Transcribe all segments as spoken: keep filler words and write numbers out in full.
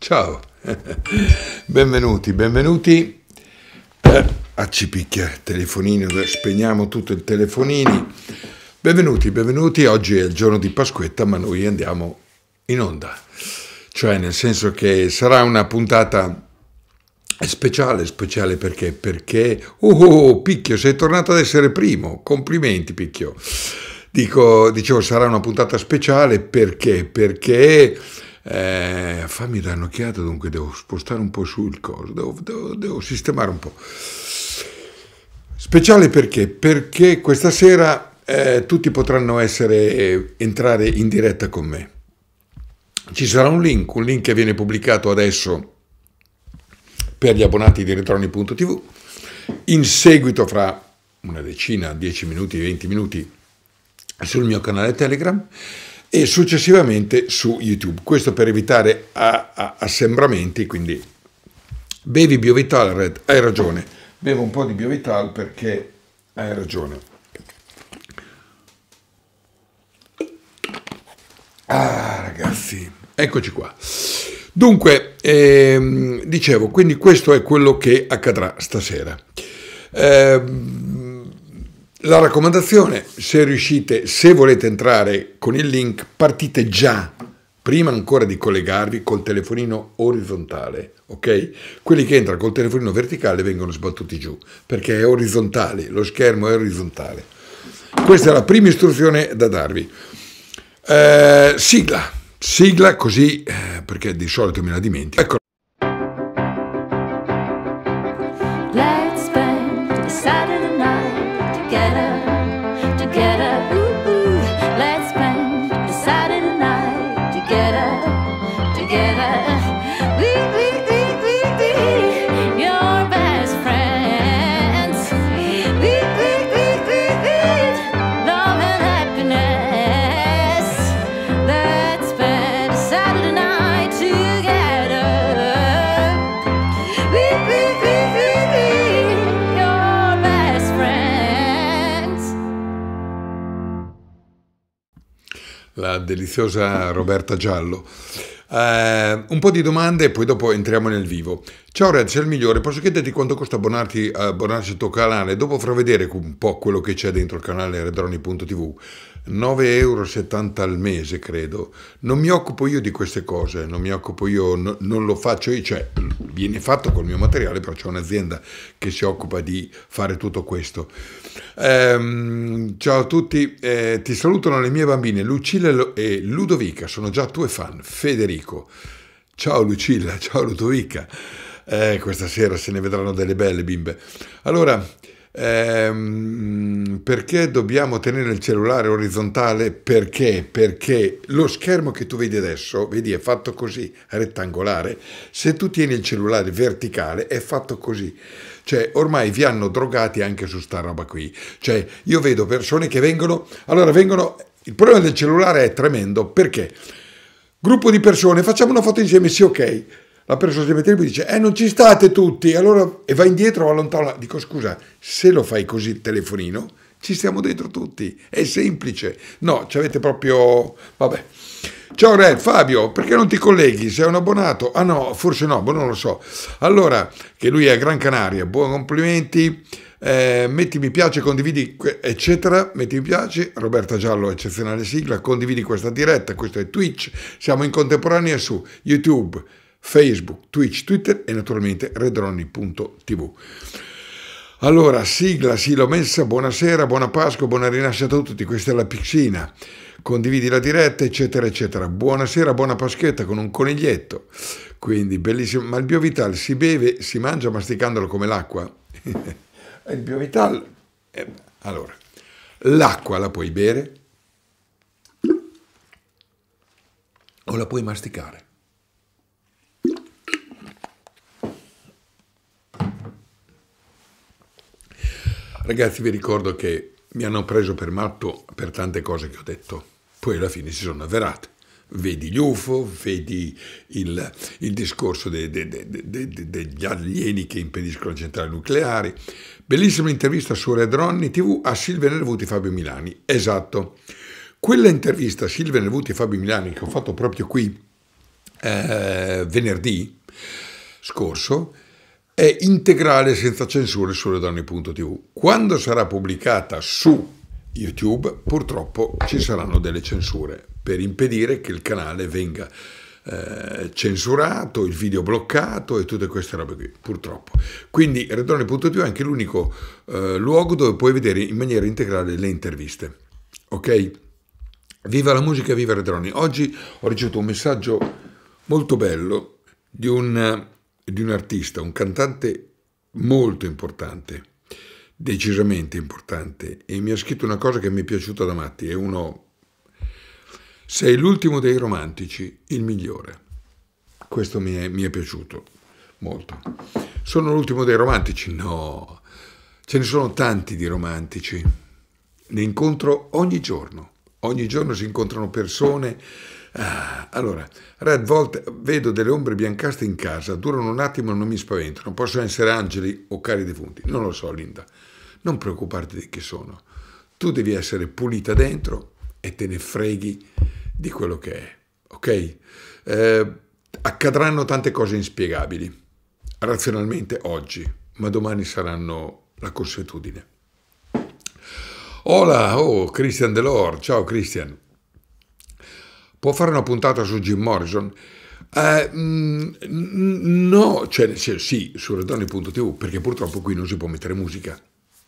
Ciao, benvenuti, benvenuti. Eh, ah, ci picchia il telefonino, spegniamo tutto il telefonini. Benvenuti, benvenuti. Oggi è il giorno di Pasquetta, ma noi andiamo in onda. Cioè, nel senso che sarà una puntata speciale, speciale perché? Perché, oh, Picchio, sei tornato ad essere primo. Complimenti, Picchio. Dico, dicevo, sarà una puntata speciale perché? Perché... Eh, fammi dare un'occhiata, dunque devo spostare un po' su il coso, devo, devo, devo sistemare un po'. Speciale perché? Perché questa sera eh, tutti potranno essere, eh, entrare in diretta con me. Ci sarà un link, un link che viene pubblicato adesso per gli abbonati di retroni punto tv. In seguito, fra una decina, dieci minuti, venti minuti, sul mio canale Telegram e successivamente su YouTube. Questo per evitare a, a, assembramenti, quindi bevi Biovital, Red, hai ragione, bevo un po' di Biovital perché hai ragione. Ah, ragazzi, eccoci qua. Dunque, ehm, dicevo, quindi questo è quello che accadrà stasera. Ehm, La raccomandazione, se riuscite, se volete entrare con il link, partite già, prima ancora di collegarvi, col telefonino orizzontale, ok? Quelli che entrano col telefonino verticale vengono sbattuti giù, perché è orizzontale, lo schermo è orizzontale. Questa è la prima istruzione da darvi. Eh, sigla, sigla così, eh, perché di solito me la dimentico. Ecco. Let's spend Saturday night together, together, ooh, ooh. Let's spend the Saturday night together, together. We, we, we, we, we, your best friends. We, we, we, we, we, love and happiness. Let's spend the Saturday night together. We, we, we, we, we, your best friends. La deliziosa Roberta Giallo. Eh, un po' di domande e poi dopo entriamo nel vivo. Ciao Red, sei il migliore. Posso chiederti quanto costa abbonarti, abbonarsi al tuo canale? Dopo farò vedere un po' quello che c'è dentro il canale retroni punto tv. nove euro e settanta al mese, credo. Non mi occupo io di queste cose, non mi occupo io, no, non lo faccio io, cioè viene fatto col mio materiale, però c'è un'azienda che si occupa di fare tutto questo. Ehm, ciao a tutti, eh, ti salutano le mie bambine Lucilla e Ludovica, sono già tue fan. Federico, ciao Lucilla, ciao Ludovica, eh, questa sera se ne vedranno delle belle bimbe. Allora, ehm, perché dobbiamo tenere il cellulare orizzontale? Perché? Perché lo schermo che tu vedi adesso, vedi, è fatto così, rettangolare. Se tu tieni il cellulare verticale è fatto così. Cioè, ormai vi hanno drogati anche su sta roba qui. Cioè, io vedo persone che vengono... Allora, vengono... Il problema del cellulare è tremendo, perché? Gruppo di persone, facciamo una foto insieme, sì, ok. La persona si mette lì e dice, eh, non ci state tutti, allora... E va indietro, va lontano. Dico, scusa, se lo fai così il telefonino, ci stiamo dentro tutti. È semplice. No, ci avete proprio... Vabbè. Ciao Red, Fabio, perché non ti colleghi? Sei un abbonato? Ah no, forse no, ma non lo so. Allora, che lui è a Gran Canaria, buoni complimenti, eh, metti mi piace, condividi, eccetera, metti mi piace, Roberta Giallo, eccezionale sigla, condividi questa diretta, questo è Twitch, siamo in contemporanea su YouTube, Facebook, Twitch, Twitter e naturalmente retroni punto tv. Allora, sigla, sì, l'ho messa, buonasera, buona Pasqua, buona rinascita a tutti, questa è la Pixina. Condividi la diretta, eccetera, eccetera. Buonasera, buona Paschetta con un coniglietto. Quindi, bellissimo. Ma il Biovital si beve, si mangia masticandolo come l'acqua? Il Biovital... Eh, allora, l'acqua la puoi bere o la puoi masticare. Ragazzi, vi ricordo che mi hanno preso per matto per tante cose che ho detto. Poi alla fine si sono avverate. Vedi gli U F O, vedi il, il discorso de, de, de, de, de, degli alieni che impediscono le centrali nucleari. Bellissima intervista su Retroni tivù a Silvia Nervuti e Fabio Milani. Esatto. Quella intervista a Silvia Nervuti e Fabio Milani che ho fatto proprio qui eh, venerdì scorso, è integrale senza censure su redonne punto tv. Quando sarà pubblicata su YouTube, purtroppo ci saranno delle censure per impedire che il canale venga eh, censurato, il video bloccato e tutte queste robe qui, purtroppo. Quindi redonne punto tv è anche l'unico eh, luogo dove puoi vedere in maniera integrale le interviste. Ok? Viva la musica, viva Redroni. Oggi ho ricevuto un messaggio molto bello di un, di un artista, un cantante molto importante, decisamente importante, e mi ha scritto una cosa che mi è piaciuta da matti. È uno: sei l'ultimo dei romantici, il migliore. Questo mi è, mi è piaciuto molto. Sono l'ultimo dei romantici? No, ce ne sono tanti di romantici. Ne incontro ogni giorno. Ogni giorno si incontrano persone. Ah, allora, Red, volte vedo delle ombre biancastre in casa, durano un attimo e non mi spaventano. Possono essere angeli o cari defunti. Non lo so, Linda. Non preoccuparti di chi sono. Tu devi essere pulita dentro e te ne freghi di quello che è. Ok? Eh, accadranno tante cose inspiegabili, razionalmente oggi, ma domani saranno la consuetudine. Hola, oh, Christian Delor, ciao Christian. Può fare una puntata su Jim Morrison? Eh, mm, no, cioè, cioè sì, su redonne punto tv, perché purtroppo qui non si può mettere musica.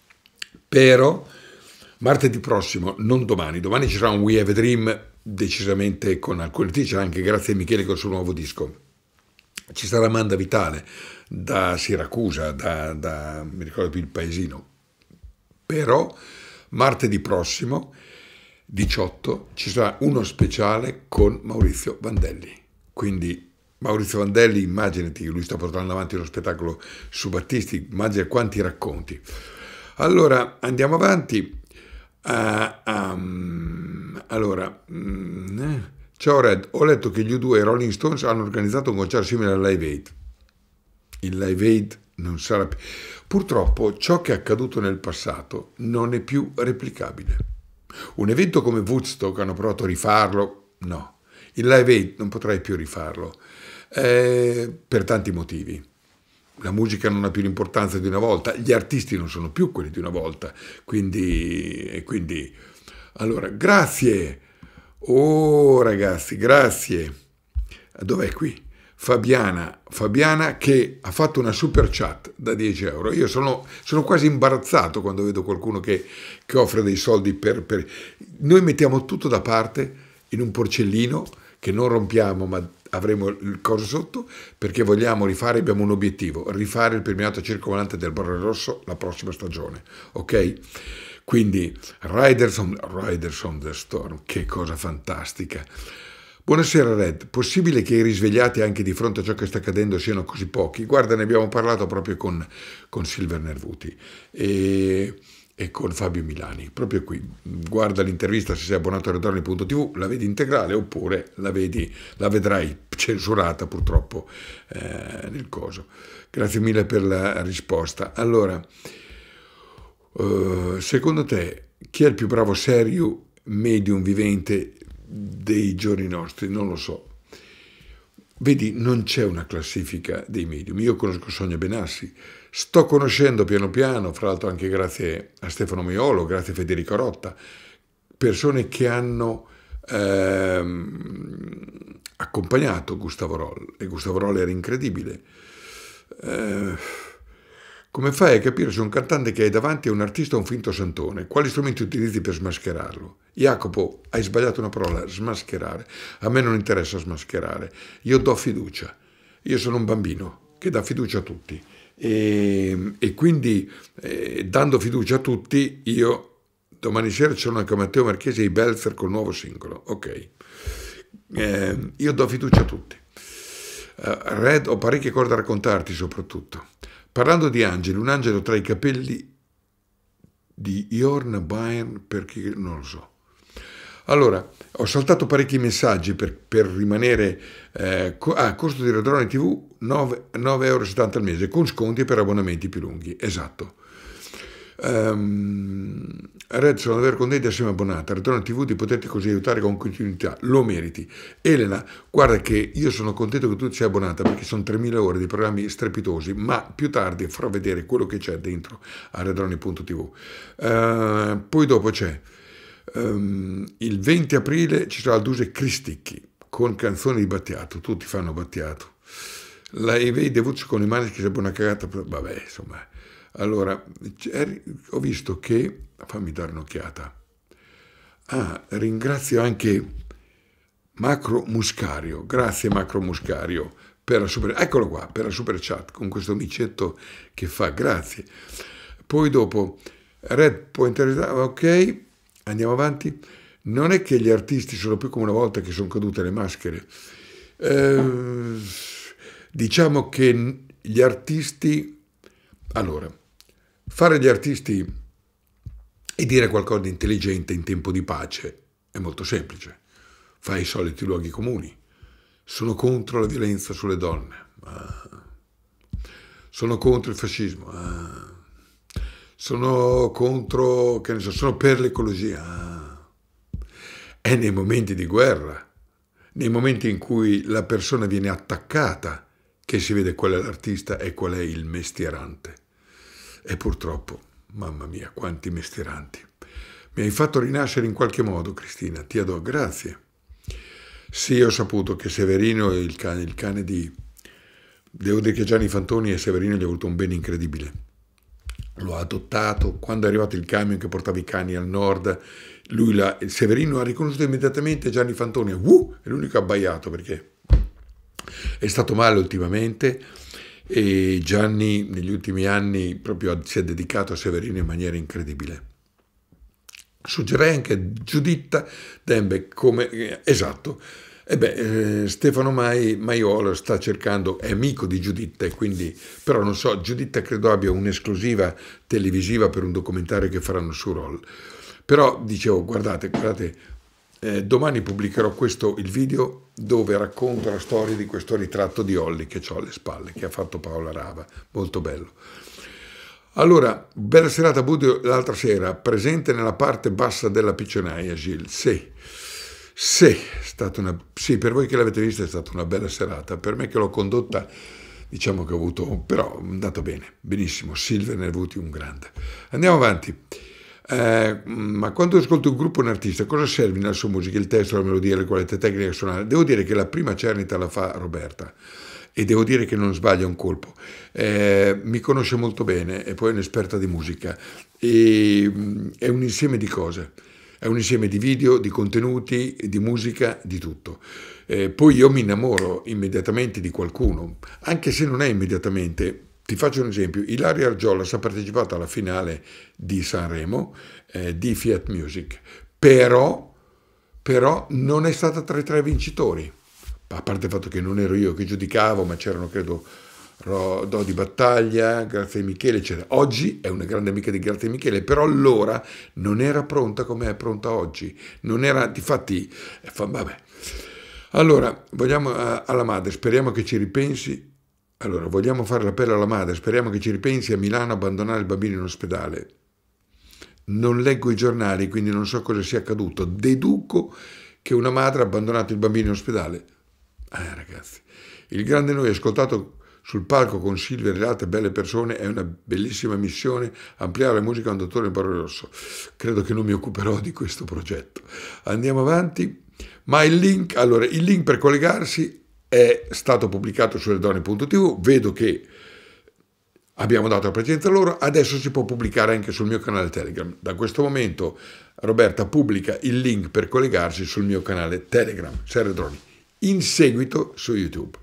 Però martedì prossimo, non domani, domani ci sarà un We Have a Dream, decisamente con alcuni teacher, anche grazie a Michele col suo nuovo disco. Ci sarà Amanda Vitale da Siracusa, da, da mi ricordo più il paesino. Però martedui prossimo, diciotto, ci sarà uno speciale con Maurizio Vandelli. Quindi Maurizio Vandelli, immaginati, lui sta portando avanti uno spettacolo su Battisti, immagina quanti racconti. Allora, andiamo avanti. Uh, um, allora, mm, ciao Red, ho letto che gli U due e Rolling Stones hanno organizzato un concerto simile al Live Aid. Il Live Aid non sarà più... Purtroppo ciò che è accaduto nel passato non è più replicabile. Un evento come Woodstock hanno provato a rifarlo? No. Il Live Aid non potrai più rifarlo, eh, per tanti motivi. La musica non ha più l'importanza di una volta, gli artisti non sono più quelli di una volta, quindi, e quindi, allora, grazie, oh ragazzi, grazie, dov'è qui? Fabiana, Fabiana che ha fatto una super chat da dieci euro, io sono, sono quasi imbarazzato quando vedo qualcuno che, che offre dei soldi per, per... Noi mettiamo tutto da parte in un porcellino che non rompiamo, ma avremo il coso sotto, perché vogliamo rifare, abbiamo un obiettivo, rifare il premiato circovolante del Barone Rosso la prossima stagione, ok? Quindi Riders on, Riders on the Storm, che cosa fantastica. Buonasera Red, possibile che i risvegliati anche di fronte a ciò che sta accadendo siano così pochi? Guarda, ne abbiamo parlato proprio con, con Silver Nervuti e, e con Fabio Milani, proprio qui. Guarda l'intervista se sei abbonato a redonne punto tv, la vedi integrale oppure la, vedi, la vedrai censurata purtroppo eh, nel coso. Grazie mille per la risposta. Allora, uh, secondo te chi è il più bravo serio medium vivente dei giorni nostri? Non lo so. Vedi, non c'è una classifica dei medium. Io conosco Sonia Benassi, sto conoscendo piano piano, fra l'altro anche grazie a Stefano Maiolo, grazie a Federico Rotta, persone che hanno ehm, accompagnato Gustavo Roll, e Gustavo Roll era incredibile. Eh, come fai a capire se un cantante che hai davanti è un artista o un finto santone? Quali strumenti utilizzi per smascherarlo? Jacopo, hai sbagliato una parola, smascherare. A me non interessa smascherare, io do fiducia. Io sono un bambino che dà fiducia a tutti e, e quindi eh, dando fiducia a tutti, io domani sera c'è anche Matteo Marchesi e i Belzer col nuovo singolo, ok. Eh, io do fiducia a tutti. Uh, Red, ho parecchie cose da raccontarti soprattutto. Parlando di angeli, un angelo tra i capelli di Jorn Byrne, perché non lo so. Allora, ho saltato parecchi messaggi per, per rimanere... Eh, co ah, costo di Redrone tivù nove euro e settanta al mese, con sconti per abbonamenti più lunghi. Esatto. Um, Red, sono davvero contento di essere abbonata. Ritorno tivù, di poterti così aiutare con continuità. Lo meriti. Elena, guarda che io sono contento che tu sia abbonata perché sono tremila ore di programmi strepitosi, ma più tardi farò vedere quello che c'è dentro a redroni punto tivù. Uh, poi dopo c'è um, il venti aprile ci sarà il Duse Cristicchi con canzoni di Battiato. Tutti fanno Battiato. La Ivei Devucci con i mani che sembra una cagata. Vabbè, insomma. Allora, ho visto che, fammi dare un'occhiata, ah, ringrazio anche Macro Muscario, grazie Macro Muscario, per la super, eccolo qua, per la super chat, con questo micetto che fa, grazie. Poi dopo, Red può interessare, ok, andiamo avanti, non è che gli artisti sono più come una volta che sono cadute le maschere, eh, diciamo che gli artisti, allora, fare gli artisti e dire qualcosa di intelligente in tempo di pace è molto semplice. Fai i soliti luoghi comuni. Sono contro la violenza sulle donne. Ah. Sono contro il fascismo. Ah. Sono contro, che ne so, sono per l'ecologia. Ah. È nei momenti di guerra, nei momenti in cui la persona viene attaccata, che si vede qual è l'artista e qual è il mestierante. E purtroppo, mamma mia, quanti mestieranti. Mi hai fatto rinascere in qualche modo, Cristina, ti adoro, grazie. Sì, ho saputo che Severino, il cane, il cane di... Devo dire che Gianni Fantoni e Severino gli ha avuto un bene incredibile. Lo ha adottato, quando è arrivato il camion che portava i cani al nord, lui l'ha, Severino ha riconosciuto immediatamente Gianni Fantoni, uh, è l'unico abbaiato perché è stato male ultimamente, e Gianni negli ultimi anni proprio si è dedicato a Severino in maniera incredibile. Suggerirei anche Giuditta Dembe come... Eh, esatto. E beh, eh, Stefano Mai, Maiolo sta cercando, è amico di Giuditta, e quindi, però non so, Giuditta credo abbia un'esclusiva televisiva per un documentario che faranno su Roll. Però dicevo, guardate, guardate, Eh, domani pubblicherò questo, il video dove racconto la storia di questo ritratto di Olli che ho alle spalle, che ha fatto Paola Rava, molto bello. Allora, bella serata Budio l'altra sera, presente nella parte bassa della piccionaia, Gilles, sì, sì, è stata una, sì, per voi che l'avete vista è stata una bella serata, per me che l'ho condotta, diciamo che ho avuto, però è andato bene, benissimo, Silvia ne ha avuti un grande. Andiamo avanti. Eh, ma quando ascolto un gruppo, un artista, cosa serve nella sua musica? Il testo, la melodia, le qualità tecniche suonare? Devo dire che la prima cernita la fa Roberta e devo dire che non sbaglia un colpo. Eh, mi conosce molto bene e poi è un'esperta di musica e mh, è un insieme di cose, è un insieme di video, di contenuti, di musica, di tutto. Eh, poi io mi innamoro immediatamente di qualcuno, anche se non è immediatamente. Ti faccio un esempio, Ilaria Argiolas ha partecipato alla finale di Sanremo eh, di Fiat Music, però, però non è stata tra i tre vincitori, a parte il fatto che non ero io che giudicavo, ma c'erano credo Dodi Battaglia, Grazia Michele, eccetera. Oggi è una grande amica di Grazia Michele, però allora non era pronta come è pronta oggi, non era, difatti, vabbè. Allora, vogliamo alla madre, speriamo che ci ripensi. Allora, vogliamo fare l'appello alla madre, speriamo che ci ripensi a Milano a abbandonare il bambino in ospedale. Non leggo i giornali, quindi non so cosa sia accaduto. Deduco che una madre ha abbandonato il bambino in ospedale. Eh, ragazzi, il grande noi ascoltato sul palco con Silvia e le altre belle persone è una bellissima missione, ampliare la musica a un dottore in Barone Rosso. Credo che non mi occuperò di questo progetto. Andiamo avanti. Ma il link, allora, il link per collegarsi è stato pubblicato su redroni punto tivù, vedo che abbiamo dato la presenza loro, adesso si può pubblicare anche sul mio canale Telegram. Da questo momento Roberta pubblica il link per collegarsi sul mio canale Telegram, Serredroni, in seguito su YouTube.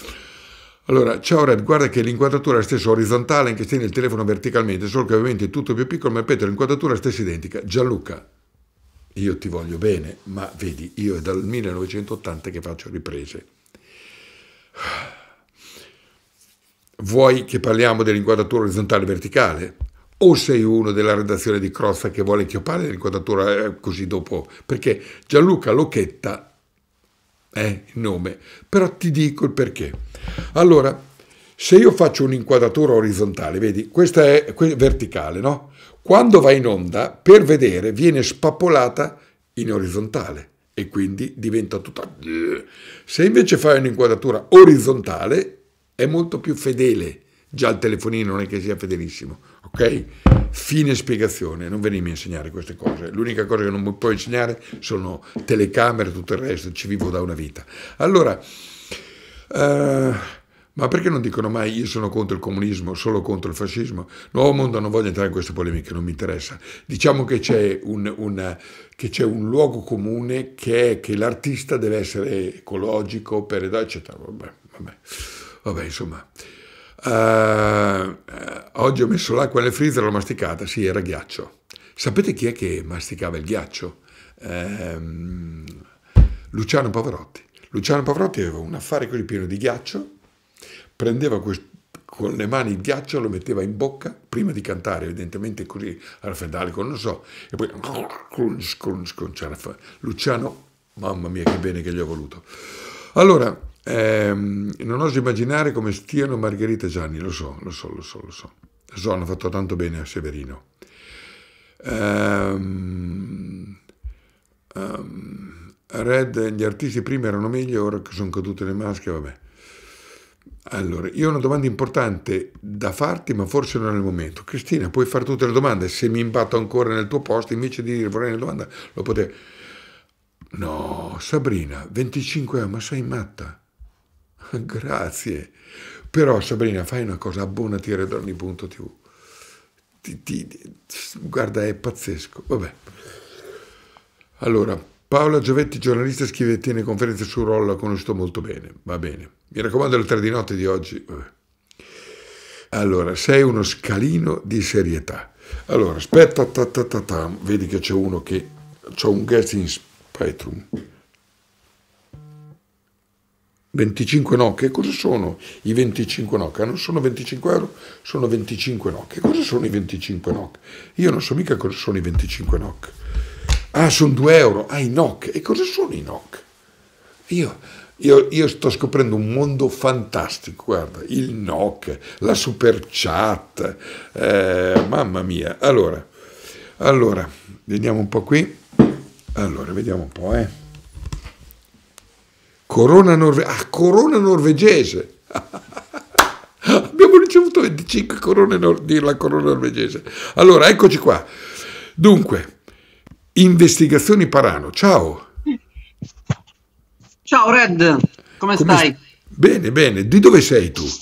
Allora, ciao Red, guarda che l'inquadratura è la stessa orizzontale anche se nel telefono verticalmente, solo che ovviamente è tutto più piccolo, ma ripeto, l'inquadratura è la stessa identica. Gianluca, io ti voglio bene, ma vedi, io è dal millenovecentottanta che faccio riprese. Vuoi che parliamo dell'inquadratura orizzontale e verticale? O sei uno della redazione di Crozza che vuole che io parli dell'inquadratura così dopo? Perché Gianluca Locchetta è il nome, però ti dico il perché. Allora, Se io faccio un'inquadratura orizzontale, vedi, questa è que- verticale, no? Quando va in onda, per vedere, viene spappolata in orizzontale e quindi diventa tutta... Se invece fai un'inquadratura orizzontale, è molto più fedele. Già il telefonino non è che sia fedelissimo, ok? Fine spiegazione, non venimi a insegnare queste cose. L'unica cosa che non mi puoi insegnare sono telecamere e tutto il resto, ci vivo da una vita. Allora, eh, ma perché non dicono mai io sono contro il comunismo, solo contro il fascismo? Nuovo Mondo non voglio entrare in queste polemiche, non mi interessa. Diciamo che c'è un, un, che c'è un luogo comune che è che l'artista deve essere ecologico, per eccetera. Vabbè, vabbè, vabbè insomma. Uh, oggi ho messo l'acqua nel freezer e l'ho masticata, sì, era ghiaccio. Sapete chi è che masticava il ghiaccio? Um, Luciano Pavarotti. Luciano Pavarotti aveva un affare così pieno di ghiaccio, prendeva quest- con le mani il ghiaccio, lo metteva in bocca prima di cantare, evidentemente così a raffreddare, non so, e poi crunch, crunch, crunch. Luciano, mamma mia che bene che gli ho voluto. Allora, ehm, non oso immaginare come stiano Margherita e Gianni, lo so, lo so, lo so, lo so, lo so, hanno fatto tanto bene a Severino. Um, um, Red, gli artisti prima erano meglio, ora che sono cadute le maschere, vabbè. Allora, io ho una domanda importante da farti, ma forse non è il momento. Cristina, puoi fare tutte le domande? Se mi imbatto ancora nel tuo posto, invece di dire vorrei una domanda, lo potevi... No, Sabrina, venticinque euro, ma sei matta? Grazie. Però, Sabrina, fai una cosa, abbonati a redonni punto tivù. Ti, ti, ti, guarda, è pazzesco. Vabbè. Allora, Paola Giovetti, giornalista, scrive e tiene conferenze su Rollo, la conosciuto molto bene. Va bene. Mi raccomando le tre di notte di oggi. Vabbè. Allora, sei uno scalino di serietà. Allora, aspetta, ta, ta, ta, ta. Vedi che c'è uno che... C'ho un guest in Spectrum. venticinque no, che cosa sono i venticinque no? Che non sono venticinque euro, sono venticinque no. Che cosa sono i venticinque no? Io non so mica cosa sono i venticinque no. Ah, sono due euro. Ah, i N O C. E cosa sono i N O C? Io, io, io sto scoprendo un mondo fantastico, guarda, il N O C, la super chat, eh, mamma mia. Allora, allora, vediamo un po' qui. Allora, vediamo un po', eh. Corona, Norve- ah, corona norvegese. Abbiamo ricevuto venticinque corone nor- della corona norvegese. Allora, eccoci qua. Dunque, investigazioni Parano. Ciao. Ciao Red, come, Come stai? s- Bene, bene. Di dove sei tu?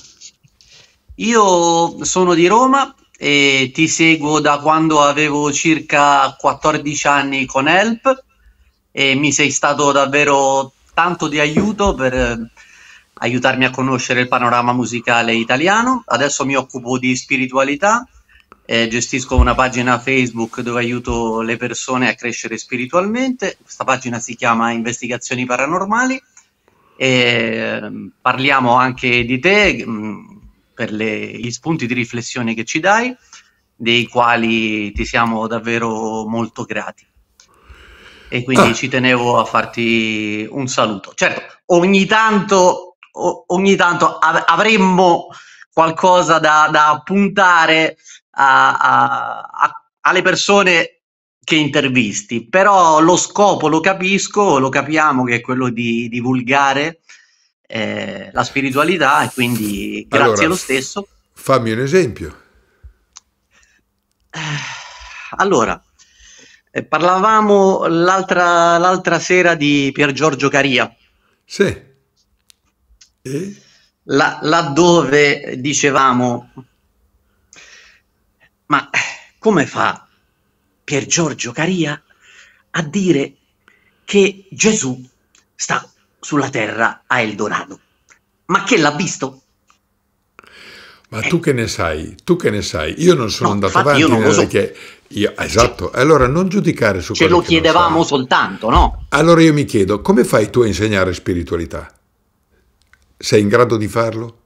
Io sono di Roma e ti seguo da quando avevo circa quattordici anni con Help e mi sei stato davvero tanto di aiuto per eh, aiutarmi a conoscere il panorama musicale italiano. Adesso mi occupo di spiritualità, eh, gestisco una pagina Facebook dove aiuto le persone a crescere spiritualmente. Questa pagina si chiama Investigazioni Paranormali e eh, parliamo anche di te mh, per le- gli spunti di riflessione che ci dai, dei quali ti siamo davvero molto grati. E quindi Ah, ci tenevo a farti un saluto. Certo, ogni tanto, o- ogni tanto av- avremmo qualcosa da, da puntare a- a- a- alle persone che intervisti, però lo scopo lo capisco, lo capiamo che è quello di divulgare eh, la spiritualità e quindi grazie allora, lo f- stesso. fammi un esempio. Eh, Allora, eh, parlavamo l'altra l'altra sera di Pier Giorgio Caria, Sì. E? là- laddove dicevamo, ma come fa Pier Giorgio Caria a dire che Gesù sta sulla terra a Eldorado? Ma che l'ha visto? Ma tu Eh, che ne sai? Tu che ne sai? Io non sono no, andato infatti io avanti non lo nelle so. che... Io, Ce, esatto. Allora non giudicare su ce cose lo che non chiedevamo sai. soltanto, no? Allora io mi chiedo, come fai tu a insegnare spiritualità? Sei in grado di farlo?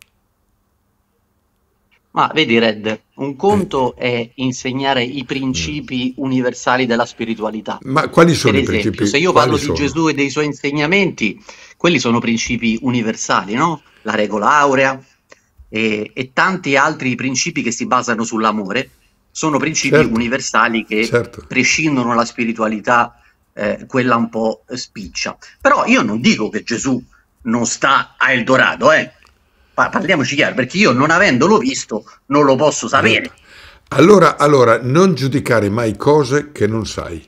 Ma vedi, Red, un Eh, conto è insegnare i mm. principi universali della spiritualità. Ma quali Per sono i esempio, se principi? io Quali parlo di sono? Gesù e dei suoi insegnamenti, quelli sono principi universali, no? La regola aurea, e, e tanti altri principi che si basano sull'amore sono principi Certo, universali che certo. prescindono dalla spiritualità, eh, quella un po' spiccia. Però io non dico che Gesù non sta a Eldorado, eh. Pa- parliamoci chiaro, perché io non avendolo visto non lo posso sapere. Esatto. Allora, allora, non giudicare mai cose che non sai.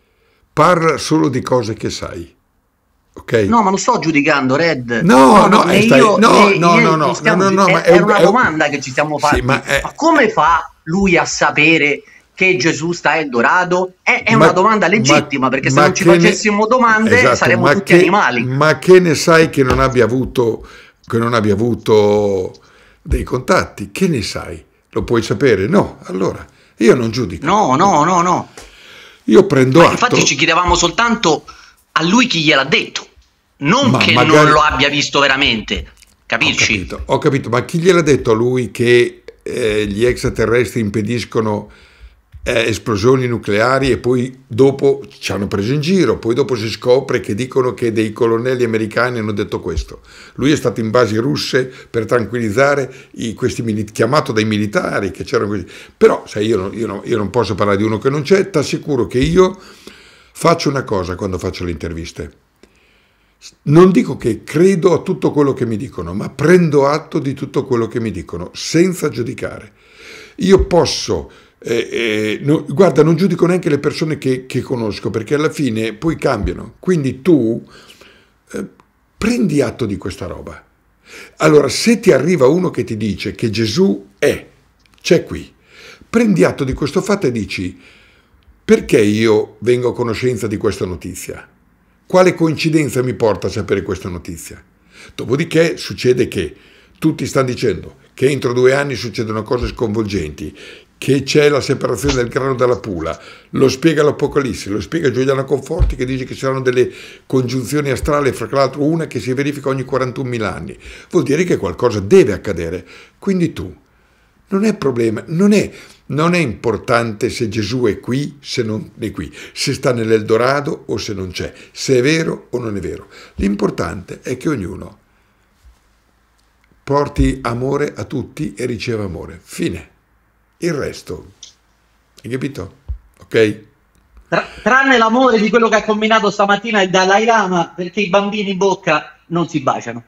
Parla solo di cose che sai, ok? No, ma non sto giudicando, Red. No, No, no, no, né eh, stai, io no, né no, no, né no, no, stiamo no, giu- no, ma è, è, è un- una è un- domanda che ci siamo sì, fatti. ma è, Ma come fa lui a sapere che Gesù sta a Eldorado? È, è una ma, domanda ma, legittima, perché se ma non ci che ne, facessimo domande esatto, saremmo ma tutti che, animali. ma che ne sai che non abbia avuto, che non abbia avuto dei contatti? Che ne sai? Lo puoi sapere? No, allora, io non giudico. No, no, no, no. Io prendo Ma infatti atto, ci chiedevamo soltanto a lui chi gliel'ha detto, non ma che non magari... lo abbia visto veramente, Ho capirci? capito, ho capito, ma chi gliel'ha detto a lui che eh, gli extraterrestri impediscono eh, esplosioni nucleari e poi dopo ci hanno preso in giro, poi dopo si scopre che dicono che dei colonnelli americani hanno detto questo. Lui è stato in basi russe per tranquillizzare i, questi mili- chiamato dai militari che c'erano questi. Però, sai, io, non- io non- io non posso parlare di uno che non c'è, t'assicuro che io faccio una cosa quando faccio le interviste. Non dico che credo a tutto quello che mi dicono, ma prendo atto di tutto quello che mi dicono, senza giudicare. Io posso, eh, eh, no- guarda, non giudico neanche le persone che, che conosco, perché alla fine poi cambiano. Quindi tu eh, prendi atto di questa roba. Allora, se ti arriva uno che ti dice che Gesù è, c'è qui, prendi atto di questo fatto e dici, perché io vengo a conoscenza di questa notizia? Quale coincidenza mi porta a sapere questa notizia? Dopodiché succede che tutti stanno dicendo che entro due anni succedono cose sconvolgenti, che c'è la separazione del grano dalla pula, lo spiega l'Apocalisse, lo spiega Giuliano Conforti che dice che ci saranno delle congiunzioni astrali, fra l'altro una che si verifica ogni quarantunomila anni. Vuol dire che qualcosa deve accadere. Quindi tu, non è problema, non è, non è importante se Gesù è qui, se non è qui, se sta nell'Eldorado o se non c'è, se è vero o non è vero. L'importante è che ognuno porti amore a tutti e riceva amore. Fine. Il resto, hai capito? Ok? Tra- tranne l'amore di quello che ha combinato stamattina il Dalai Lama, perché i bambini in bocca non si baciano.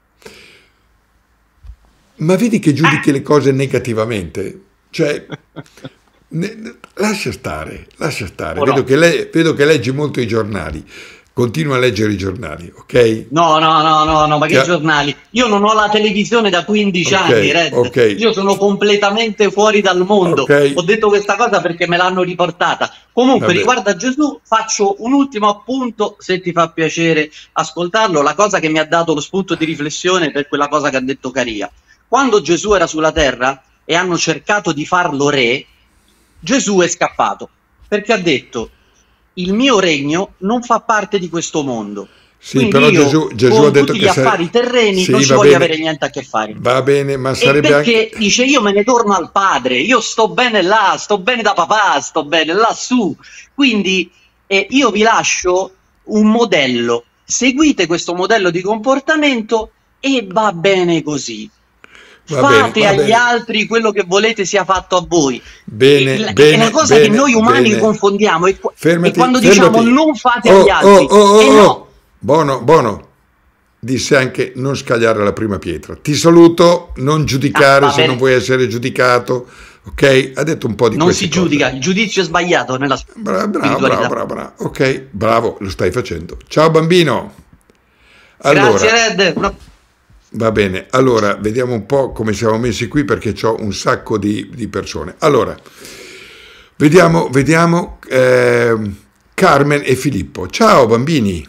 Ma vedi che giudichi le cose negativamente? Cioè, ne- lascia stare, lascia stare. O Vedo no? che, le- vedo che leggi molto i giornali. Continua a leggere i giornali, ok? No, no, no, no, no, ma Ti che ha- giornali? Io non ho la televisione da quindici anni, Ok, Red. ok, Io sono completamente fuori dal mondo. ok, Ho detto questa cosa perché me l'hanno riportata. va Comunque, bene. riguardo a Gesù, faccio un ultimo appunto, se ti fa piacere ascoltarlo, la cosa che mi ha dato lo spunto di riflessione per quella cosa che ha detto Caria. Quando Gesù era sulla terra e hanno cercato di farlo re, Gesù è scappato, perché ha detto: il mio regno non fa parte di questo mondo. Sì, Quindi però io Gesù, Gesù ha con detto tutti che gli sare- affari terreni Sì, non ci va voglio bene, avere niente a che fare. va bene, ma E sarebbe perché anche... dice io me ne torno al padre, io sto bene là, sto bene da papà, sto bene lassù. Quindi eh, io vi lascio un modello, seguite questo modello di comportamento e va bene così. Va bene, Fate va agli bene, altri quello che volete sia fatto a voi. E bene, la- È bene, una cosa che bene, noi umani bene. confondiamo e, qu- e Fermati, quando diciamo fermati. non fate Oh, agli oh, altri, oh, e oh, no, oh. Buono, buono. Disse anche non scagliare la prima pietra. Ti saluto, non ah, giudicare va se non bene, vuoi essere giudicato, ok? Ha detto un po' di non queste si cose. giudica, il giudizio è sbagliato nella Bra- Bravo, bravo, spiritualità. bravo, bravo. Ok, bravo, lo stai facendo. Ciao bambino. Grazie, Allora, Red. Una- va bene, allora vediamo un po' come siamo messi qui perché ho un sacco di, di persone. Allora, vediamo, vediamo ehm, Carmen e Filippo. Ciao bambini,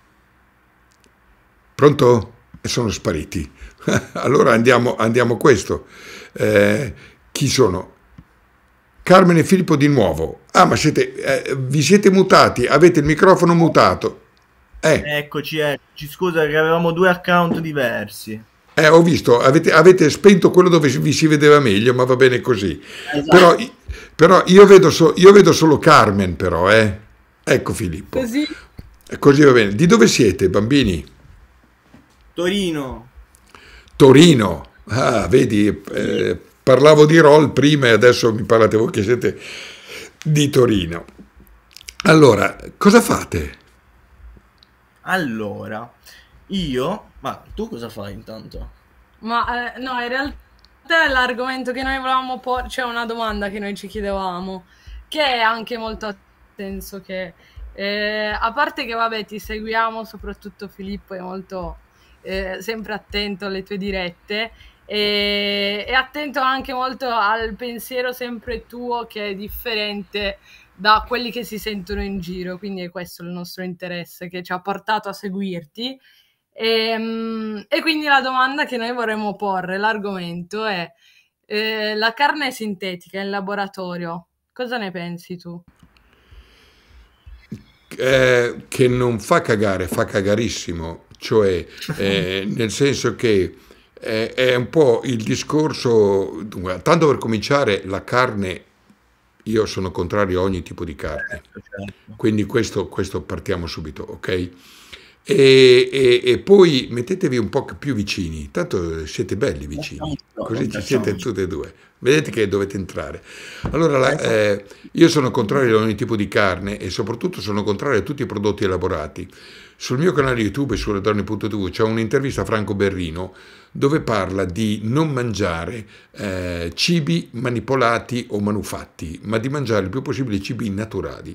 pronto? E sono spariti. Allora andiamo, andiamo a questo. Eh, chi sono? Carmen e Filippo di nuovo. Ah, ma siete, eh, vi siete mutati, avete il microfono mutato. Eh, Eccoci, eccoci. Scusa che avevamo due account diversi. Eh, ho visto, avete, avete spento quello dove vi si vedeva meglio, ma va bene così. Però, Esatto. però io, vedo so- io vedo solo Carmen, però, eh. Ecco Filippo. Così E così va bene. Di dove siete, bambini? Torino. Torino. Ah, vedi, eh, parlavo di Roll prima e adesso mi parlate voi che siete di Torino. Allora, cosa fate? Allora, io... Ma tu cosa fai intanto? Ma eh, no, in realtà l'argomento che noi volevamo porre, cioè una domanda che noi ci chiedevamo, che è anche molto ha senso che, eh, a parte che vabbè ti seguiamo, soprattutto Filippo è molto eh, sempre attento alle tue dirette e, e attento anche molto al pensiero sempre tuo che è differente da quelli che si sentono in giro, quindi è questo il nostro interesse che ci ha portato a seguirti. E, mm, e quindi la domanda che noi vorremmo porre, l'argomento è eh, la carne sintetica in laboratorio, cosa ne pensi tu? Eh, che non fa cagare, fa cagarissimo, cioè eh, nel senso che eh, è un po' il discorso, dunque, tanto per cominciare, la carne, io sono contrario a ogni tipo di carne, Certo, certo. quindi questo, questo partiamo subito, ok? E, e- e poi mettetevi un po' più vicini, tanto siete belli vicini, Facciamoci prova, così ci siete facciamoci. tutte e due. Vedete che dovete entrare. Allora, la- Esatto. eh, io sono contrario a ogni tipo di carne e soprattutto sono contrario a tutti i prodotti elaborati. Sul mio canale YouTube e su redonne punto tv c'è un'intervista a Franco Berrino dove parla di non mangiare eh, cibi manipolati o manufatti, ma di mangiare il più possibile cibi naturali.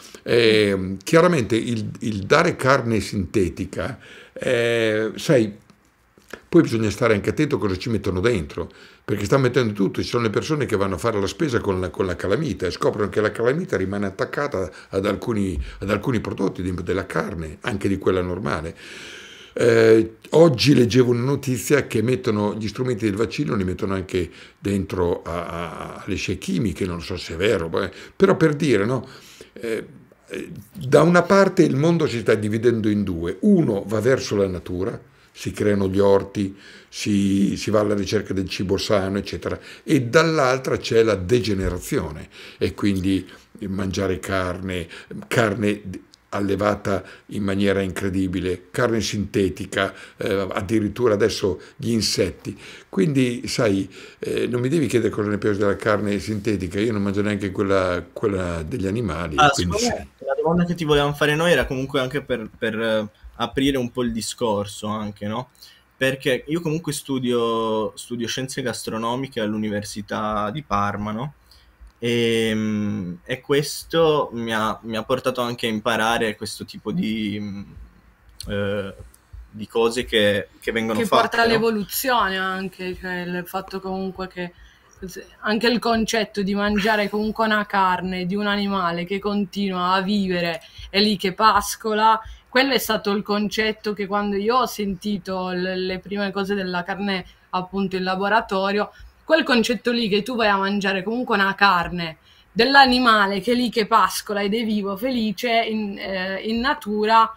Eh, chiaramente il, il dare carne sintetica, eh, sai, poi bisogna stare anche attento a cosa ci mettono dentro, perché stanno mettendo tutto. Ci sono le persone che vanno a fare la spesa con la, con la calamita e scoprono che la calamita rimane attaccata ad alcuni, ad alcuni prodotti di- della carne, anche di quella normale. Eh, oggi leggevo una notizia che mettono gli strumenti del vaccino, li mettono anche dentro a- a- alle scie chimiche, non so se è vero, beh, però per dire, no? Eh, eh, da una parte il mondo si sta dividendo in due, uno va verso la natura, si creano gli orti, si, si va alla ricerca del cibo sano, eccetera, e dall'altra c'è la degenerazione e quindi mangiare carne, carne allevata in maniera incredibile, carne sintetica, eh, addirittura adesso gli insetti. Quindi, sai, eh, non mi devi chiedere cosa ne penso della carne sintetica, io non mangio neanche quella, quella degli animali, Ah, quindi secondo sì. me la domanda che ti volevamo fare noi era comunque anche per, per, eh, aprire un po' il discorso anche, no? Perché io comunque studio, studio scienze gastronomiche all'Università di Parma, no? E, mm, e questo mi ha, mi ha portato anche a imparare questo tipo di, mm, eh, di cose che, che vengono Che porta fatte, no? all'evoluzione anche, cioè il fatto comunque che anche il concetto di mangiare comunque una carne di un animale che continua a vivere, è lì che pascola, quello è stato il concetto che quando io ho sentito le, le prime cose della carne appunto in laboratorio, quel concetto lì che tu vai a mangiare comunque una carne dell'animale che è lì che pascola ed è vivo, felice in, eh, in natura,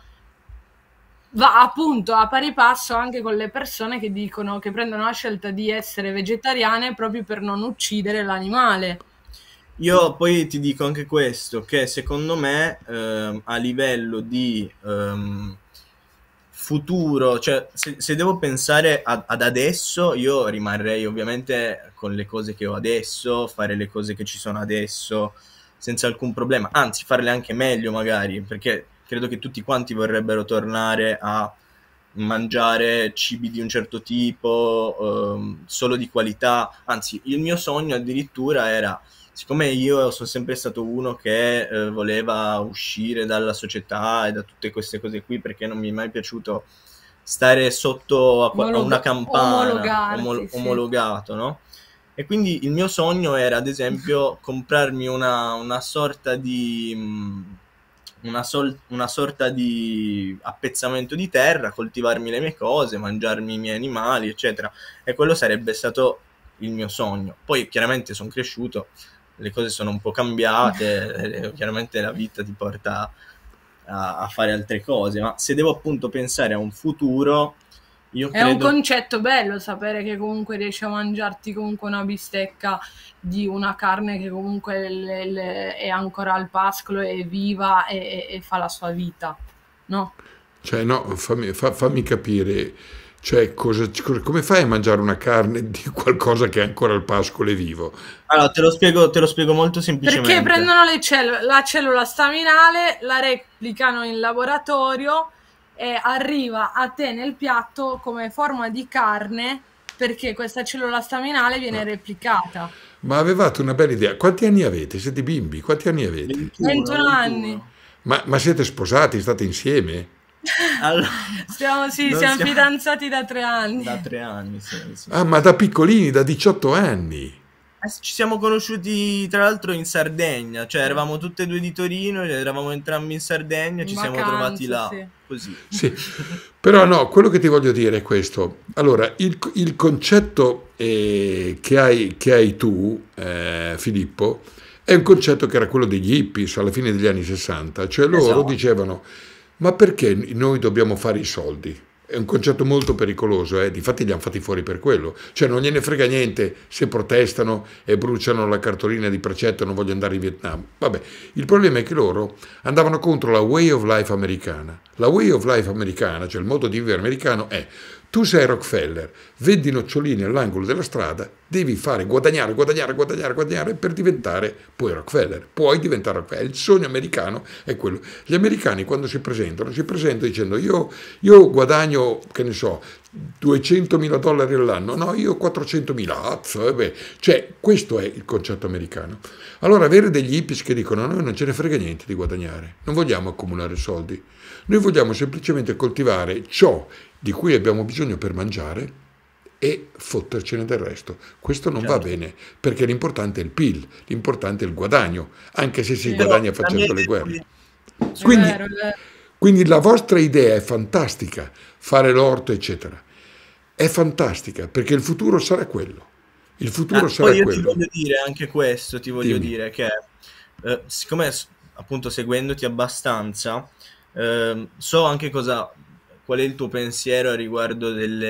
va appunto a pari passo anche con le persone che dicono che prendono la scelta di essere vegetariane proprio per non uccidere l'animale. Io poi ti dico anche questo, che secondo me ehm, a livello di ehm, futuro, cioè se, se devo pensare a- ad adesso, io rimarrei ovviamente con le cose che ho adesso, fare le cose che ci sono adesso senza alcun problema, anzi farle anche meglio magari, perché credo che tutti quanti vorrebbero tornare a mangiare cibi di un certo tipo, ehm, solo di qualità. Anzi, il mio sogno addirittura era, siccome io sono sempre stato uno che eh, voleva uscire dalla società e da tutte queste cose qui, perché non mi è mai piaciuto stare sotto a, qua- a una Omologa- campana, omologarti, omolo- sì. omologato, no? E quindi il mio sogno era, ad esempio, comprarmi una, una sorta di... mh, una, sol- una sorta di appezzamento di terra, coltivarmi le mie cose, mangiarmi i miei animali, eccetera. E quello sarebbe stato il mio sogno. Poi chiaramente sono cresciuto, le cose sono un po' cambiate, eh, chiaramente la vita ti porta a, a fare altre cose, ma se devo appunto pensare a un futuro, io È un credo... concetto bello sapere che comunque riesci a mangiarti comunque una bistecca di una carne che comunque le- le- è ancora al pascolo, è viva e, e- e fa la sua vita, no? Cioè, no, fammi, fa- fammi capire, Cioè, cosa, come fai a mangiare una carne di qualcosa che è ancora al pascolo e vivo? Allora, te lo spiego, te lo spiego molto Perché semplicemente. prendono le cello- la cellula staminale, la replicano in laboratorio e arriva a te nel piatto come forma di carne, perché questa cellula staminale viene replicata. Ma avevate una bella idea. Quanti anni avete? Siete bimbi? Quanti anni avete? ventuno, ventuno anni. ventuno. Ma, ma siete sposati? State insieme? Allora, Stiamo, sì, non siamo siamo- fidanzati da tre anni. da tre anni, sì, sì. Ah, ma da piccolini, da diciotto anni. Eh, Ci siamo conosciuti tra l'altro in Sardegna, cioè eravamo tutte e due di Torino, eravamo entrambi in Sardegna, In ci siamo vacanza, trovati là, sì. così. Sì, però no, quello che ti voglio dire è questo. Allora, il, il concetto eh, che hai, che hai tu, eh, Filippo, è un concetto che era quello degli hippies alla fine degli anni sessanta, cioè loro Esatto. dicevano, ma perché noi dobbiamo fare i soldi? È un concetto molto pericoloso, eh? Difatti li hanno fatti fuori per quello, cioè non gliene frega niente se protestano e bruciano la cartolina di precetto non voglio andare in Vietnam. Vabbè, il problema è che loro andavano contro la way of life americana. La way of life americana, cioè il modo di vivere americano è: tu sei Rockefeller, vendi nocciolini all'angolo della strada, devi fare guadagnare, guadagnare, guadagnare, guadagnare per diventare poi Rockefeller. Puoi diventare Rockefeller. Il sogno americano è quello. Gli americani quando si presentano, si presentano dicendo io, io guadagno, che ne so, duecentomila dollari all'anno, no, io quattrocentomila, azzo, eh beh. Cioè, questo è il concetto americano. Allora, avere degli hippies che dicono noi non ce ne frega niente di guadagnare, non vogliamo accumulare soldi, noi vogliamo semplicemente coltivare ciò di cui abbiamo bisogno per mangiare e fottercene del resto. Questo non va Certo. bene, perché l'importante è il P I L, l'importante è il guadagno, anche se si Sì. guadagna Però, facendo la le mia guerre. idea- È Quindi, vero, è vero. quindi la vostra idea è fantastica, fare l'orto, eccetera. È fantastica, perché il futuro sarà quello. Il futuro Ah, sarà poi io ti quello. voglio dire anche questo, ti voglio Dimmi. dire che eh, siccome s- appunto seguendoti abbastanza, ehm, so anche cosa, qual è il tuo pensiero a riguardo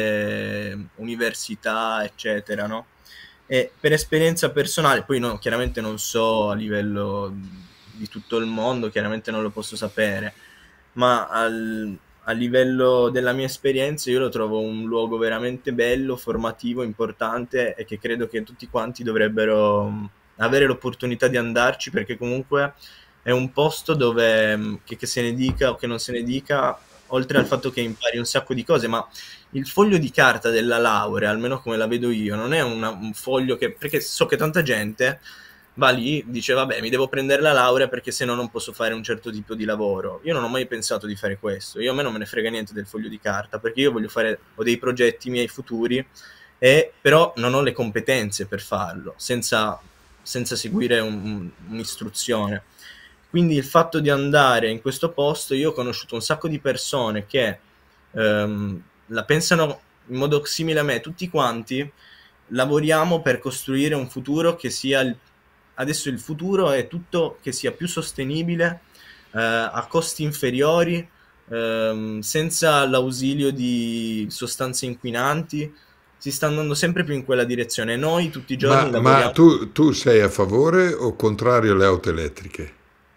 delle università, eccetera, no? E per esperienza personale, poi no, chiaramente non so a livello di tutto il mondo, chiaramente non lo posso sapere, ma al- a livello della mia esperienza io lo trovo un luogo veramente bello, formativo, importante e che credo che tutti quanti dovrebbero mh, avere l'opportunità di andarci perché comunque è un posto dove, mh, che, che se ne dica o che non se ne dica, oltre al fatto che impari un sacco di cose, ma il foglio di carta della laurea, almeno come la vedo io, non è una- un foglio che, perché so che tanta gente va lì, dice vabbè mi devo prendere la laurea perché se no non posso fare un certo tipo di lavoro. Io non ho mai pensato di fare questo, io a me non me ne frega niente del foglio di carta perché io voglio fare, ho dei progetti miei futuri e però non ho le competenze per farlo senza, senza seguire un- un- un'istruzione. Quindi il fatto di andare in questo posto, io ho conosciuto un sacco di persone che ehm, la pensano in modo simile a me, tutti quanti lavoriamo per costruire un futuro che sia il- adesso il futuro è tutto che sia più sostenibile, eh, a costi inferiori, ehm, senza l'ausilio di sostanze inquinanti. Si sta andando sempre più in quella direzione. Noi tutti i giorni Ma, ma lavoriamo. tu, tu sei a favore o contrario alle auto elettriche?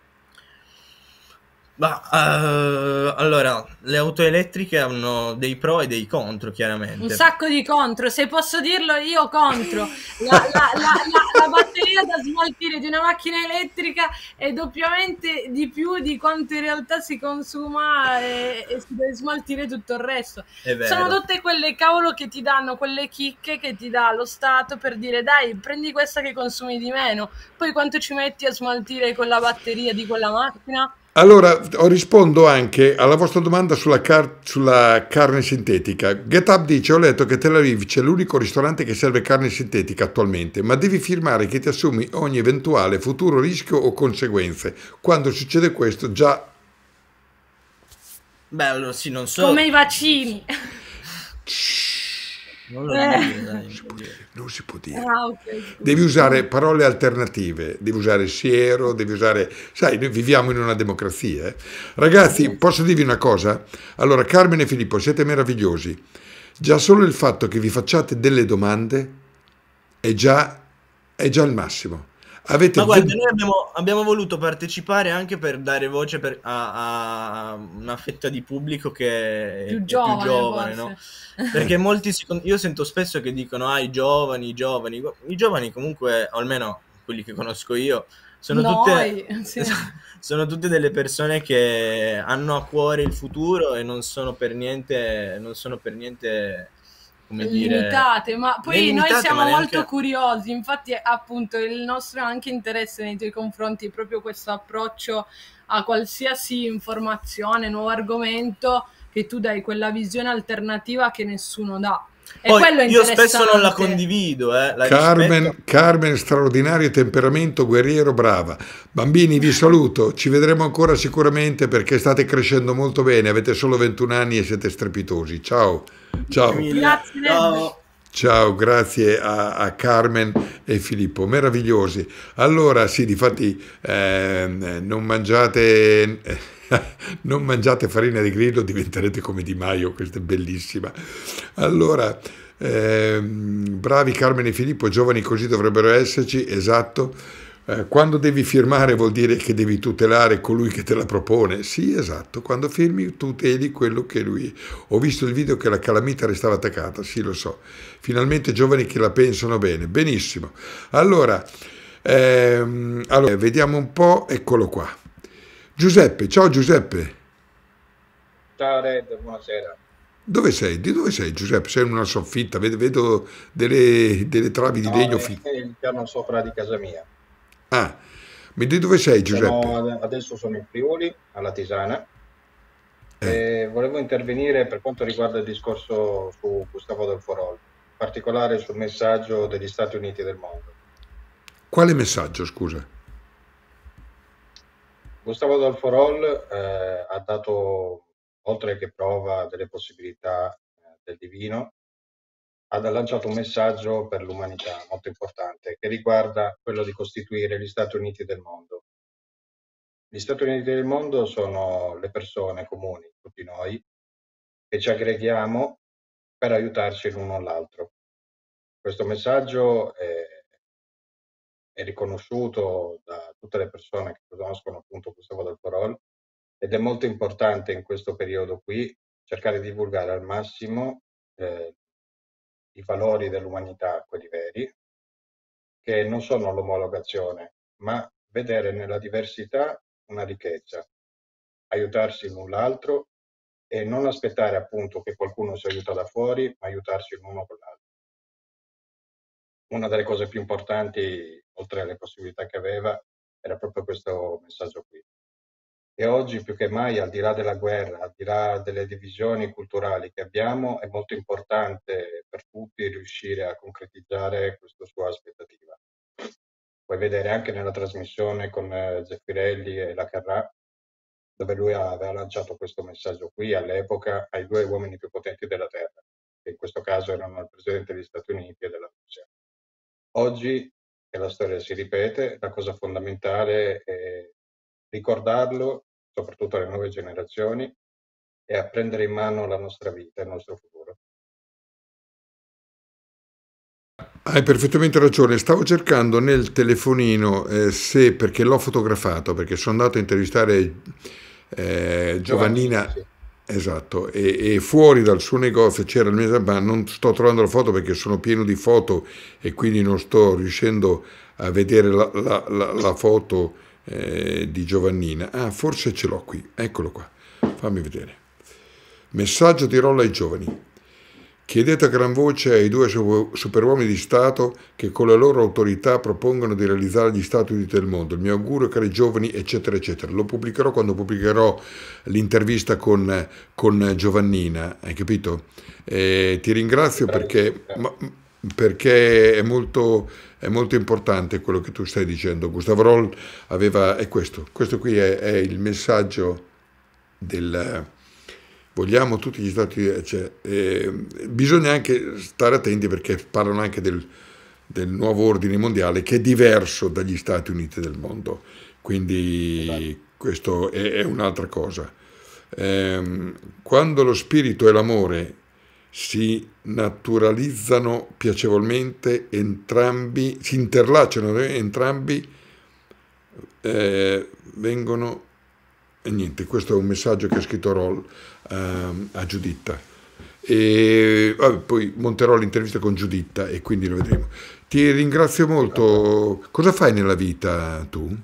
Ma eh, allora, le auto elettriche hanno dei pro e dei contro, Un chiaramente. sacco di contro, se posso dirlo io contro. La, la- la- la- la batteria da smaltire di una macchina elettrica è doppiamente di più di quanto in realtà si consuma e, e si deve smaltire tutto il resto. È Sono vero. tutte quelle cavolo che ti danno, quelle chicche che ti dà lo Stato per dire dai, prendi questa che consumi di meno. Poi quanto ci metti a smaltire con la batteria di quella macchina? Allora, ho- rispondo anche alla vostra domanda sulla, car- sulla carne sintetica. GetUp dice, ho letto che Tel Aviv c'è l'unico ristorante che serve carne sintetica attualmente, ma devi firmare che ti assumi ogni eventuale futuro rischio o conseguenze. Quando succede questo, già... Beh, allora sì, non so. Come i vaccini. Non lo Eh. dire, dai. Non si può dire. Ah, ok, scusa. Devi usare parole alternative, devi usare siero, devi usare... Sai, noi viviamo in una democrazia. eh. Ragazzi, posso dirvi una cosa? Allora, Carmen e Filippo, siete meravigliosi. Già solo il fatto che vi facciate delle domande è già, è già il massimo. Avete Ma guarda, ven- noi abbiamo, abbiamo voluto partecipare anche per dare voce per- a, a una fetta di pubblico che è, Più è più giovane, giovane, no? forse. Perché molti, si con- io sento spesso che dicono, ah, i giovani, i giovani. I giovani comunque, o almeno quelli che conosco io, sono tutte, Noi, sì. sono tutte delle persone che hanno a cuore il futuro e non sono per niente, non sono per niente, come dire, Limitate, ma né poi noi limitate, siamo ma neanche... molto curiosi, infatti appunto il nostro anche interesse nei tuoi confronti è proprio questo approccio a qualsiasi informazione, nuovo argomento, che tu dai quella visione alternativa che nessuno dà. E Poi quello è io spesso non la interessante. condivido, eh, la rispetto. Carmen, Carmen, straordinario temperamento, guerriero, brava. Bambini, vi saluto, ci vedremo ancora sicuramente perché state crescendo molto bene, avete solo ventuno anni e siete strepitosi. Ciao, ciao, Mille. Grazie, Ned. Ciao. ciao, grazie a, a Carmen e Filippo, meravigliosi. Allora, sì, difatti ehm, non mangiate... non mangiate farina di grillo, diventerete come Di Maio, questa è bellissima. Allora, ehm, bravi Carmen e Filippo, giovani così dovrebbero esserci, esatto. Eh, quando devi firmare vuol dire che devi tutelare colui che te la propone. Sì, esatto, quando firmi tuteli quello che lui... Ho visto il video che la calamita restava attaccata, sì, lo so. Finalmente giovani che la pensano bene, benissimo. Allora, ehm, allora vediamo un po', eccolo qua. Giuseppe, ciao Giuseppe, Ciao Red, buonasera. dove sei? Di dove sei Giuseppe? Sei in una soffitta, vedo, vedo delle, delle travi di No, legno. è fi- è il piano sopra di casa mia. Ah, ma di dove sei Giuseppe? Sono, adesso sono in Friuli, alla Tisana, Eh, e volevo intervenire per quanto riguarda il discorso su Gustavo Del Forol, in particolare sul messaggio degli Stati Uniti del mondo. quale messaggio, scusa? Gustavo Del Forol eh, ha dato, oltre che prova delle possibilità eh, del divino, ha lanciato un messaggio per l'umanità molto importante che riguarda quello di costituire gli Stati Uniti del mondo. Gli Stati Uniti del mondo sono le persone comuni, tutti noi, che ci aggreghiamo per aiutarci l'uno l'altro. Questo messaggio è, è riconosciuto da tutte le persone che conoscono appunto Gustavo Del Forol ed è molto importante in questo periodo qui cercare di divulgare al massimo eh, i valori dell'umanità, quelli veri, che non sono l'omologazione, ma vedere nella diversità una ricchezza, aiutarsi l'un l'altro e non aspettare appunto che qualcuno si aiuta da fuori, ma aiutarsi l'uno con l'altro. Una delle cose più importanti, oltre alle possibilità che aveva, era proprio questo messaggio qui. E oggi più che mai, al di là della guerra, al di là delle divisioni culturali che abbiamo, è molto importante per tutti riuscire a concretizzare questa sua aspettativa. Puoi vedere anche nella trasmissione con eh, Zeffirelli e la Carrà, dove lui aveva lanciato questo messaggio qui all'epoca ai due uomini più potenti della Terra, che in questo caso erano il presidente degli Stati Uniti e della Russia. Oggi, che la storia si ripete, la cosa fondamentale è ricordarlo, soprattutto alle nuove generazioni, e a prendere in mano la nostra vita, il nostro futuro. Hai perfettamente ragione, stavo cercando nel telefonino eh, se, perché l'ho fotografato, perché sono andato a intervistare eh, Giovannina, Sì. esatto, e, e fuori dal suo negozio c'era il mese, ma non sto trovando la foto perché sono pieno di foto e quindi non sto riuscendo a vedere la, la- la- la foto eh, di Giovannina. Ah, forse ce l'ho qui, eccolo qua, fammi vedere. Messaggio di Rolla ai giovani. Chiedete a gran voce ai due su- superuomini di Stato che con le loro autorità propongano di realizzare gli Stati Uniti del mondo. Il mio augurio, cari giovani, eccetera, eccetera. Lo pubblicherò quando pubblicherò l'intervista con, con Giovannina, hai capito? Eh, ti ringrazio perché, ma- perché è molto, è molto importante quello che tu stai dicendo. Gustavo Roll aveva, è questo, questo qui è, è il messaggio del... Vogliamo tutti gli stati, cioè, eh, bisogna anche stare attenti perché parlano anche del, del nuovo ordine mondiale che è diverso dagli Stati Uniti del mondo, quindi questo è, è un'altra cosa. Ehm, quando lo spirito e l'amore si naturalizzano piacevolmente entrambi, si interlacciano eh, entrambi, eh, vengono... E niente, questo è un messaggio che ha scritto Roll ehm, a Giuditta. E vabbè, poi monterò l'intervista con Giuditta e quindi lo vedremo. Ti ringrazio molto. Cosa fai nella vita tu?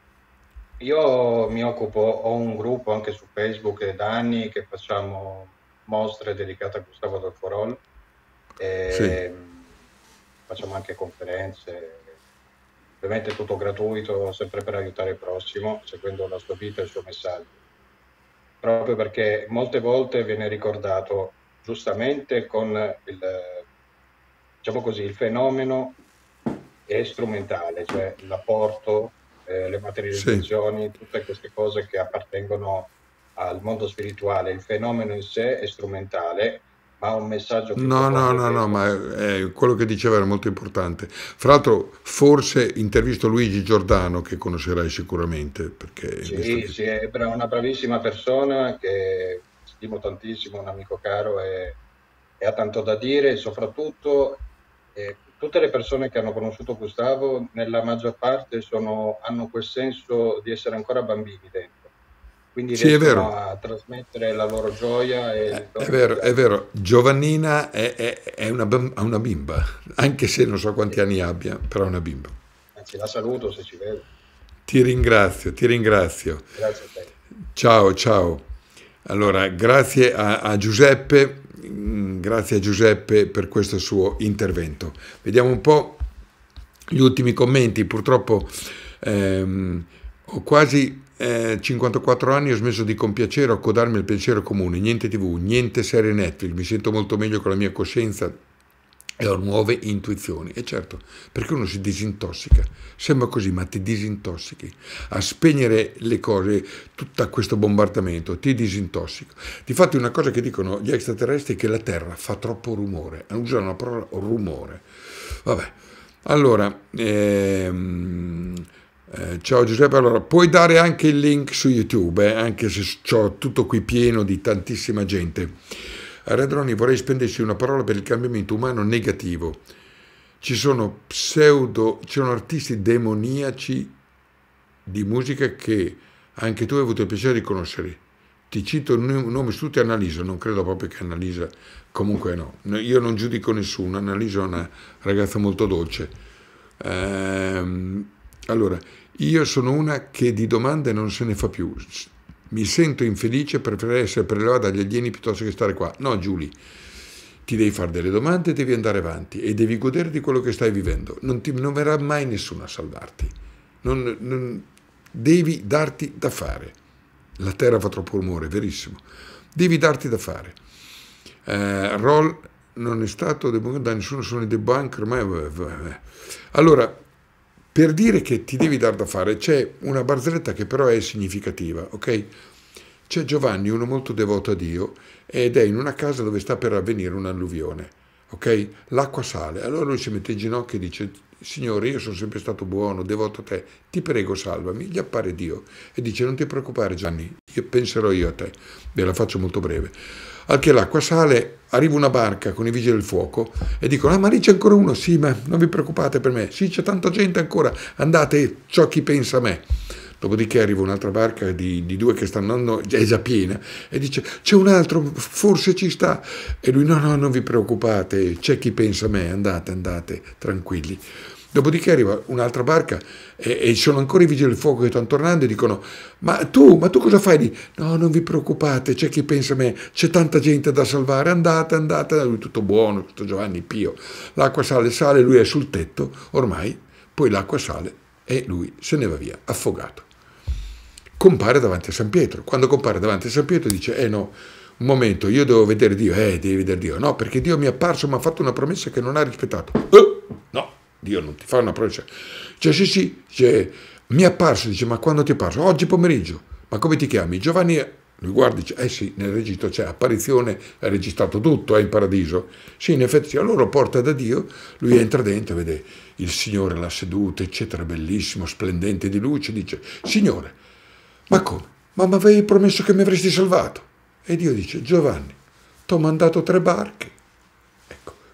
Io mi occupo, ho un gruppo anche su Facebook da anni che facciamo mostre dedicate a Gustavo Adolfo e Sì. facciamo anche conferenze, ovviamente tutto gratuito, sempre per aiutare il prossimo, seguendo la sua vita e il suo messaggio. Proprio perché molte volte viene ricordato giustamente con il, diciamo così, il fenomeno è strumentale, cioè l'apporto, eh, le materializzazioni, sì, tutte queste cose che appartengono al mondo spirituale. Il fenomeno in sé è strumentale, ma ha un messaggio più No, no, profondo no, che no, ma è, quello che diceva era molto importante. Fra l'altro, forse intervisto Luigi Giordano, che conoscerai sicuramente, perché sì, visto che... sì, è una bravissima persona che stimo tantissimo, un amico caro e, e ha tanto da dire, e soprattutto eh, tutte le persone che hanno conosciuto Gustavo, nella maggior parte sono, hanno quel senso di essere ancora bambini dentro. Quindi sì, riescono a trasmettere la loro gioia e il è vero, è vero. Giovannina è, è, è una, una bimba, anche se non so quanti sì. anni abbia, però è una bimba. Anzi, la saluto se ci vedo. Ti ringrazio, ti ringrazio. Grazie a te. Ciao, ciao. Allora, grazie a, a Giuseppe, grazie a Giuseppe per questo suo intervento. Vediamo un po' gli ultimi commenti. Purtroppo ehm, ho quasi eh, cinquantaquattro anni, ho smesso di compiacere, accodarmi al pensiero comune, niente tivù, niente serie Netflix, mi sento molto meglio con la mia coscienza e ho nuove intuizioni. E certo, perché uno si disintossica, sembra così, ma ti disintossichi. A spegnere le cose, tutto questo bombardamento, ti disintossico. Difatti una cosa che dicono gli extraterrestri è che la Terra fa troppo rumore, usano la parola rumore. Vabbè, allora... Ehm, Eh, ciao Giuseppe, allora puoi dare anche il link su YouTube, eh, anche se ho tutto qui pieno di tantissima gente. Redroni, vorrei spendersi una parola per il cambiamento umano negativo. Ci sono pseudo, ci sono artisti demoniaci di musica che anche tu hai avuto il piacere di conoscere. Ti cito un nome su tutti, Annalisa, non credo proprio che Annalisa, comunque no, io non giudico nessuno, Annalisa è una ragazza molto dolce. Ehm, allora, io sono una che di domande non se ne fa più. Mi sento infelice, preferirei essere prelevata dagli alieni piuttosto che stare qua. No, Giulia, ti devi fare delle domande e devi andare avanti e devi godere di quello che stai vivendo. Non, ti, non verrà mai nessuno a salvarti. Non, non, devi darti da fare. La terra fa troppo rumore, verissimo. Devi darti da fare. Eh, Roll non è stato debunkato da nessuno, sono i debunker. Ma... Allora... Per dire che ti devi dar da fare, c'è una barzelletta che però è significativa, ok? C'è Giovanni, uno molto devoto a Dio, ed è in una casa dove sta per avvenire un'alluvione, ok? L'acqua sale, allora lui si mette in ginocchio e dice, Signore, io sono sempre stato buono, devoto a te, ti prego salvami. Gli appare Dio e dice, non ti preoccupare Gianni, io penserò io a te. Ve la faccio molto breve. Al che l'acqua sale, arriva una barca con i vigili del fuoco e dicono, ah ma lì c'è ancora uno, sì ma non vi preoccupate per me, sì c'è tanta gente ancora, andate, ciò chi pensa a me. Dopodiché arriva un'altra barca di, di due che stanno andando, è già piena, e dice, c'è un altro, forse ci sta. E lui, no, no, non vi preoccupate, c'è chi pensa a me, andate, andate, tranquilli. Dopodiché arriva un'altra barca e, e sono ancora i vigili del fuoco che stanno tornando e dicono, ma tu, ma tu cosa fai lì? No, non vi preoccupate, c'è chi pensa a me, c'è tanta gente da salvare, andate, andate. Lui tutto buono, tutto Giovanni Pio. L'acqua sale, sale, lui è sul tetto, ormai, poi l'acqua sale e lui se ne va via, affogato. Compare davanti a San Pietro. Quando compare davanti a San Pietro dice, eh no, un momento, io devo vedere Dio. Eh, devi vedere Dio. No, perché Dio mi è apparso, mi ha fatto una promessa che non ha rispettato. Eh, no, Dio non ti fa una promessa. Cioè, sì, sì, cioè, mi è apparso, dice, ma quando ti è apparso? Oggi pomeriggio. Ma come ti chiami? Giovanni, lui guarda, dice, eh sì, nel registro c'è apparizione, è registrato tutto, è in paradiso. Sì, in effetti, allora lo porta da Dio, lui entra dentro, vede il Signore là seduto, eccetera, bellissimo, splendente di luce, dice, Signore, ma come? Ma mi avevi promesso che mi avresti salvato? E Dio dice, Giovanni, ti ho mandato tre barche,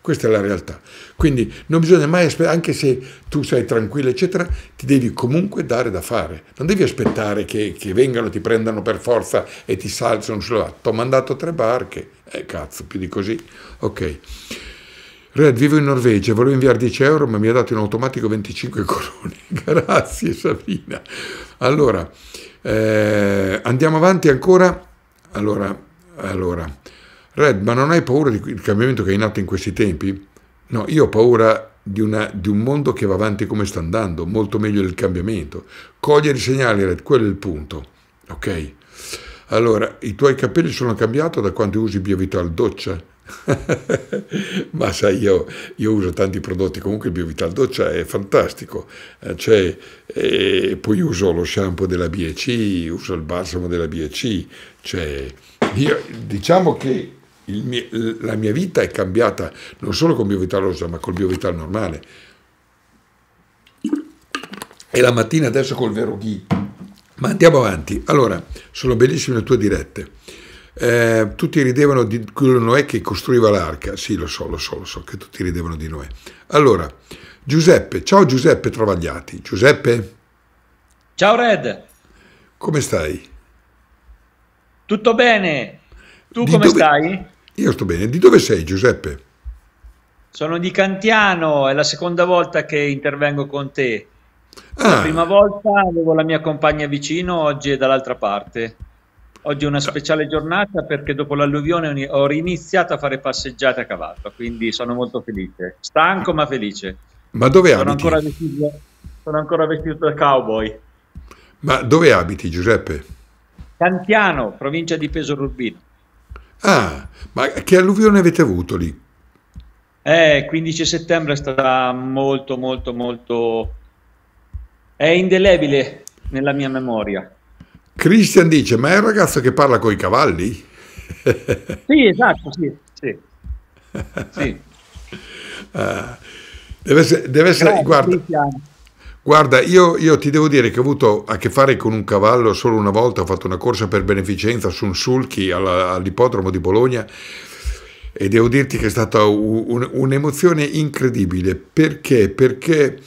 Questa è la realtà. Quindi non bisogna mai aspettare, anche se tu sei tranquillo, eccetera, ti devi comunque dare da fare. Non devi aspettare che, che vengano, ti prendano per forza e ti salzano sulla... Ti ho mandato tre barche. Eh, cazzo, più di così. Ok. Red, vivo in Norvegia, volevo inviare dieci euro, ma mi ha dato in automatico venticinque corone. Grazie, Sabina. Allora, eh, andiamo avanti ancora. Allora, allora... Red, ma non hai paura del cambiamento che è in atto in questi tempi? No, io ho paura di, una, di un mondo che va avanti come sta andando, molto meglio del cambiamento. Cogliere i segnali, Red, quello è il punto. Ok? Allora, i tuoi capelli sono cambiati da quando usi Biovital doccia? Ma sai, io, io uso tanti prodotti, comunque il Biovital doccia è fantastico. Eh, cioè, eh, poi uso lo shampoo della B E C, uso il balsamo della B E C, cioè, io, diciamo che il mie, la mia vita è cambiata non solo con Biovital rosa, ma col Biovital normale. E la mattina adesso col vero ghee. Ma andiamo avanti. Allora, sono bellissime le tue dirette. Eh, tutti ridevano di quello Noè che costruiva l'arca. Sì, lo so, lo so, lo so che tutti ridevano di Noè. Allora, Giuseppe, ciao Giuseppe Travagliati. Giuseppe? Ciao Red. Come stai? Tutto bene. Tu Di come dove... stai? Io sto bene. Di dove sei, Giuseppe? Sono di Cantiano, è la seconda volta che intervengo con te. Ah. La prima volta avevo la mia compagna vicino, oggi è dall'altra parte. Oggi è una speciale giornata perché dopo l'alluvione ho riniziato a fare passeggiate a cavallo, quindi sono molto felice. Stanco ma felice. Ma dove sono abiti? Ancora vestito, sono ancora vestito da cowboy. Ma dove abiti, Giuseppe? Cantiano, provincia di Pesaro Urbino. Ah, ma che alluvione avete avuto lì? Eh, quindici settembre è stata molto, molto, molto... è indelebile nella mia memoria. Christian dice, ma è il ragazzo che parla coi cavalli? Sì, esatto, sì, sì. Sì. Ah, deve essere, deve essere Grazie, guarda, Cristiano. guarda io, io ti devo dire che ho avuto a che fare con un cavallo solo una volta, ho fatto una corsa per beneficenza su un sulky alla- all'ippodromo di Bologna e devo dirti che è stata u- un- un'emozione incredibile. Perché? Perché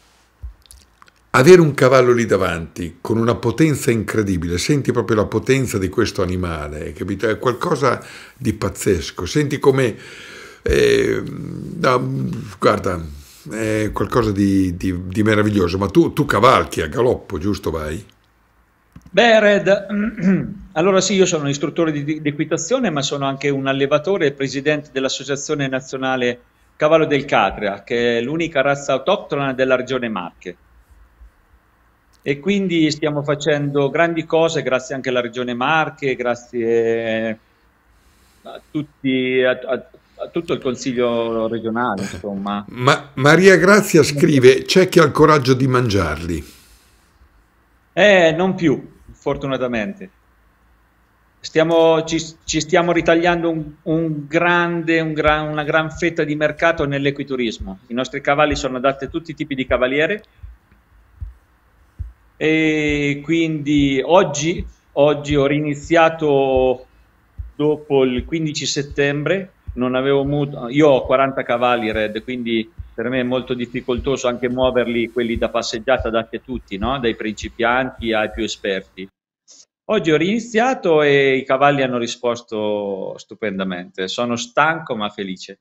avere un cavallo lì davanti con una potenza incredibile, senti proprio la potenza di questo animale, capito? È qualcosa di pazzesco, senti come, eh, no, guarda, è qualcosa di, di- di meraviglioso. Ma tu, tu cavalchi a galoppo, giusto? Vai? Beh, Red, allora sì, io sono istruttore di, di equitazione, ma sono anche un allevatore e presidente dell'Associazione Nazionale Cavallo del Catria, che è l'unica razza autoctona della regione Marche. E quindi stiamo facendo grandi cose grazie anche alla regione Marche, grazie a tutti, a, a- a tutto il consiglio regionale, insomma. Ma Maria Grazia scrive, c'è chi ha il coraggio di mangiarli. Eh, non più, fortunatamente. Stiamo, ci, ci stiamo ritagliando un, un grande, un gran- una gran fetta di mercato nell'equiturismo. I nostri cavalli sono adatti a tutti i tipi di cavaliere e quindi oggi, oggi ho riniziato dopo il quindici settembre. Non avevo avuto, io ho quaranta cavalli Red, quindi per me è molto difficoltoso anche muoverli, quelli da passeggiata adatti a tutti, no? Dai principianti ai più esperti. Oggi ho riniziato e i cavalli hanno risposto stupendamente. Sono stanco ma felice.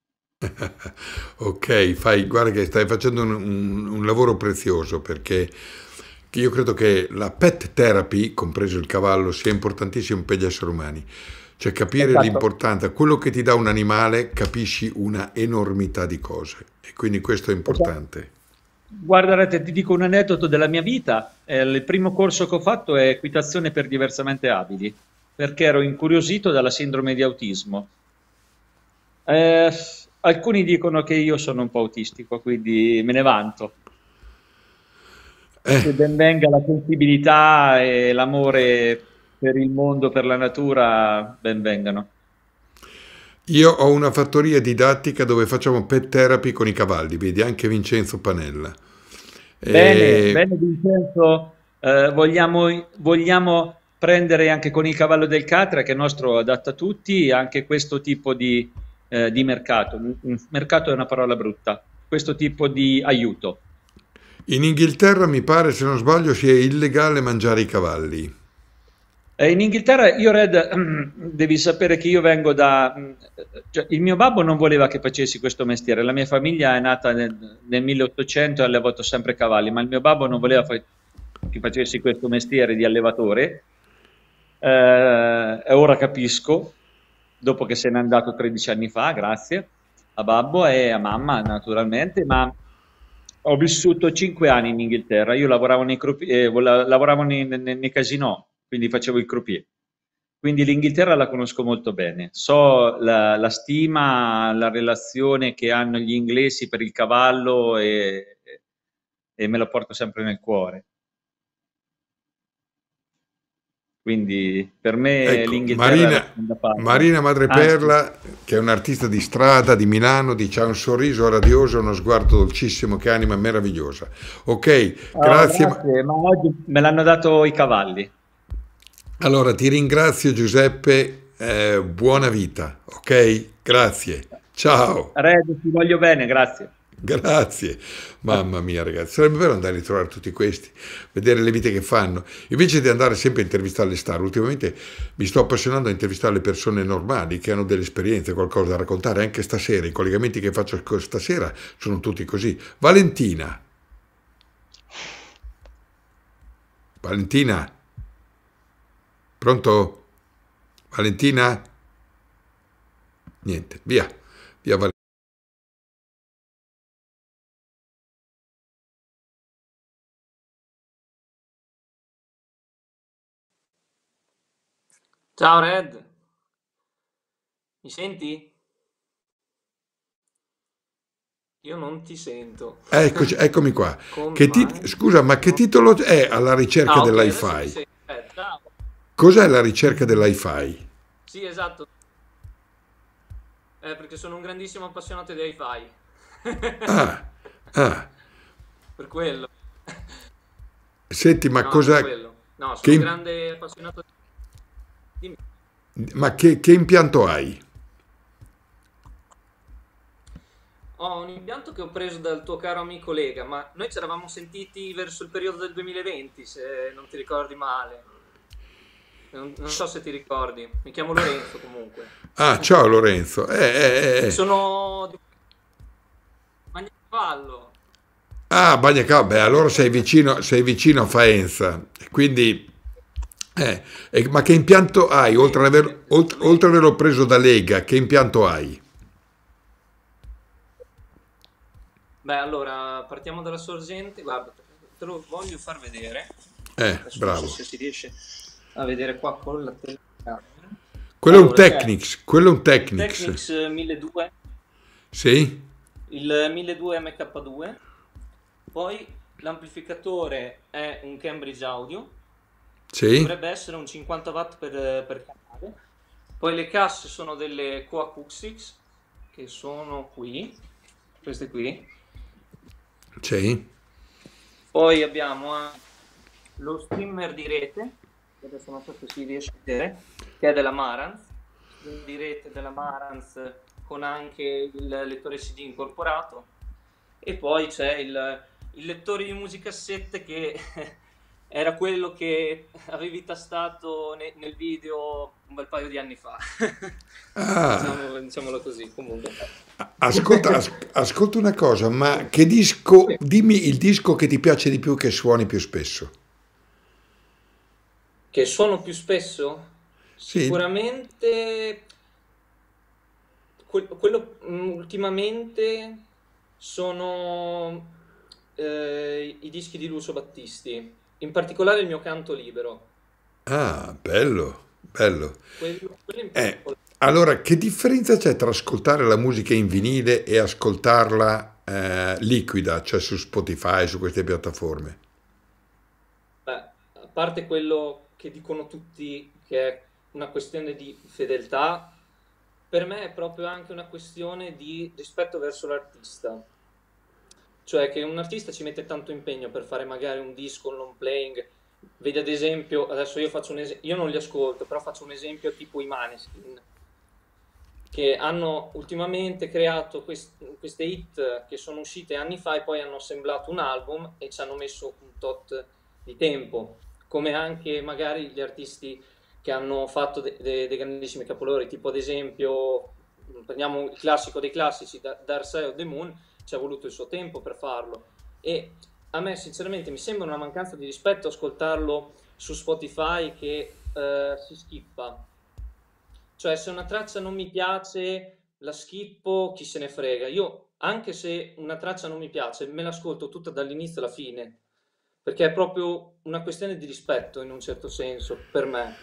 Ok, fai, guarda che stai facendo un, un- un lavoro prezioso, perché io credo che la pet therapy, compreso il cavallo, sia importantissimo per gli esseri umani. Cioè capire Esatto. l'importanza, quello che ti dà un animale, capisci una enormità di cose e quindi questo è importante. Guarda, Rete, ti dico un aneddoto della mia vita. Eh, il primo corso che ho fatto è equitazione per diversamente abili, perché ero incuriosito dalla sindrome di autismo. Eh, alcuni dicono che io sono un po' autistico, quindi me ne vanto. Che Eh, ben venga la sensibilità e l'amore per il mondo, per la natura, ben vengano. io ho una fattoria didattica dove facciamo pet therapy con i cavalli, vedi anche Vincenzo Panella. Bene, E- bene Vincenzo, eh, vogliamo, vogliamo prendere anche con il cavallo del Catra, che è nostro adatto a tutti, anche questo tipo di, eh, di mercato. Un mercato è una parola brutta, questo tipo di aiuto. In Inghilterra mi pare, se non sbaglio, sia illegale mangiare i cavalli. Eh, in Inghilterra io, Red, devi sapere che io vengo da... cioè, il mio babbo non voleva che facessi questo mestiere, la mia famiglia è nata nel, nel milleottocento e ha allevato sempre cavalli, ma il mio babbo non voleva fa- che facessi questo mestiere di allevatore, eh, e ora capisco, dopo che se n'è andato tredici anni fa, grazie a babbo e a mamma naturalmente, ma ho vissuto cinque anni in Inghilterra, io lavoravo nei, croupi- eh, vola- lavoravo nei, nei, nei casinò, quindi facevo il croupier. Quindi l'Inghilterra la conosco molto bene, so la, la stima, la relazione che hanno gli inglesi per il cavallo e, e me lo porto sempre nel cuore. Quindi per me Ecco, l'Inghilterra è la Marina, seconda patria. Marina Anzi, Madreperla, che è un'artista di strada di Milano, dice ha un sorriso radioso, uno sguardo dolcissimo, che anima meravigliosa. Ok, oh, grazie. Ma- grazie, ma oggi me l'hanno dato i cavalli. Allora ti ringrazio Giuseppe, eh, buona vita, ok? Grazie. Ciao. Red, ti voglio bene, grazie. Grazie, mamma mia ragazzi, sarebbe bello andare a ritrovare tutti questi, vedere le vite che fanno, invece di andare sempre a intervistare le star. Ultimamente mi sto appassionando a intervistare le persone normali che hanno delle esperienze, qualcosa da raccontare, anche stasera, i collegamenti che faccio stasera sono tutti così. Valentina, Valentina, pronto? Valentina? Niente, via, via Valentina. Ciao Red, mi senti? Io non ti sento. Eccoci, eccomi qua. Come Che ti- mai? Scusa, ma che titolo è Alla ricerca Ah, ok, adesso mi dell'hi-fi? senti. Eh, ciao. Cos'è La ricerca dell'hi-fi? Sì, esatto. Eh, perché sono un grandissimo appassionato di hi-fi. Ah, ah. Per quello. Senti, ma No, per cosa, quello. No, che, sono un im- grande appassionato di... ma che, che impianto hai? Ho un impianto che ho preso dal tuo caro amico Lega, ma noi ci eravamo sentiti verso il periodo del duemilaventi, se non ti ricordi male. Non, non so se ti ricordi. Mi chiamo Lorenzo comunque. Ah, ciao Lorenzo. Eh, eh, eh. Sono di Magnacavallo. Ah, Bagnacavallo, beh, allora sei vicino, sei vicino a Faenza. Quindi, eh, eh, ma che impianto hai? Oltre ad aver- oltre, oltre ad averlo preso da Lega, che impianto hai? Beh, allora partiamo dalla sorgente. Guarda, te lo voglio far vedere. Eh, Adesso non so bravo. se si riesce a vedere qua con la telecamera. Quello è un Allora, c'è Technics, quello è un Technics. Technics eh, milleduecento, Sì? il milleduecento M K due, poi l'amplificatore è un Cambridge Audio, Sì? dovrebbe essere un cinquanta watt per, per canale, poi le casse sono delle Coacoustics, che sono qui, queste qui, Sì? poi abbiamo anche lo streamer di rete, che adesso non so se si riesce a vedere, che è della Marantz, streamer di rete della Marantz con anche il lettore C D incorporato, e poi c'è il, il lettore di musicassette che era quello che avevi tastato ne- nel video un bel paio di anni fa. Ah, Diciamo- diciamolo così, comunque. ascolta, as- ascolta una cosa, ma che disco, dimmi il disco che ti piace di più, che suoni più spesso. Che suono più spesso? Sì? Sicuramente que- quello mm, ultimamente sono eh, i dischi di Lucio Battisti, in particolare il mio canto libero. Ah, bello, bello. Quello, quello in Eh, particolare. allora, che differenza c'è tra ascoltare la musica in vinile e ascoltarla eh, liquida, cioè su Spotify, su queste piattaforme? Beh, a parte quello che dicono tutti, che è una questione di fedeltà, per me è proprio anche una questione di rispetto verso l'artista. Cioè che un artista ci mette tanto impegno per fare magari un disco, un long playing. Vedi ad esempio, adesso io faccio un esempio, io non li ascolto, però faccio un esempio tipo i Maneskin. che hanno ultimamente creato quest- queste hit che sono uscite anni fa e poi hanno assemblato un album e ci hanno messo un tot di tempo, come anche magari gli artisti che hanno fatto de- de- dei grandissimi capolavori, tipo ad esempio, prendiamo il classico dei classici, Da- Dark Side of the Moon, ci è voluto il suo tempo per farlo. E a me sinceramente mi sembra una mancanza di rispetto ascoltarlo su Spotify che eh, si skippa. Cioè, se una traccia non mi piace, la skippo, chi se ne frega. Io, anche se una traccia non mi piace, me l'ascolto tutta dall'inizio alla fine, perché è proprio una questione di rispetto in un certo senso, per me.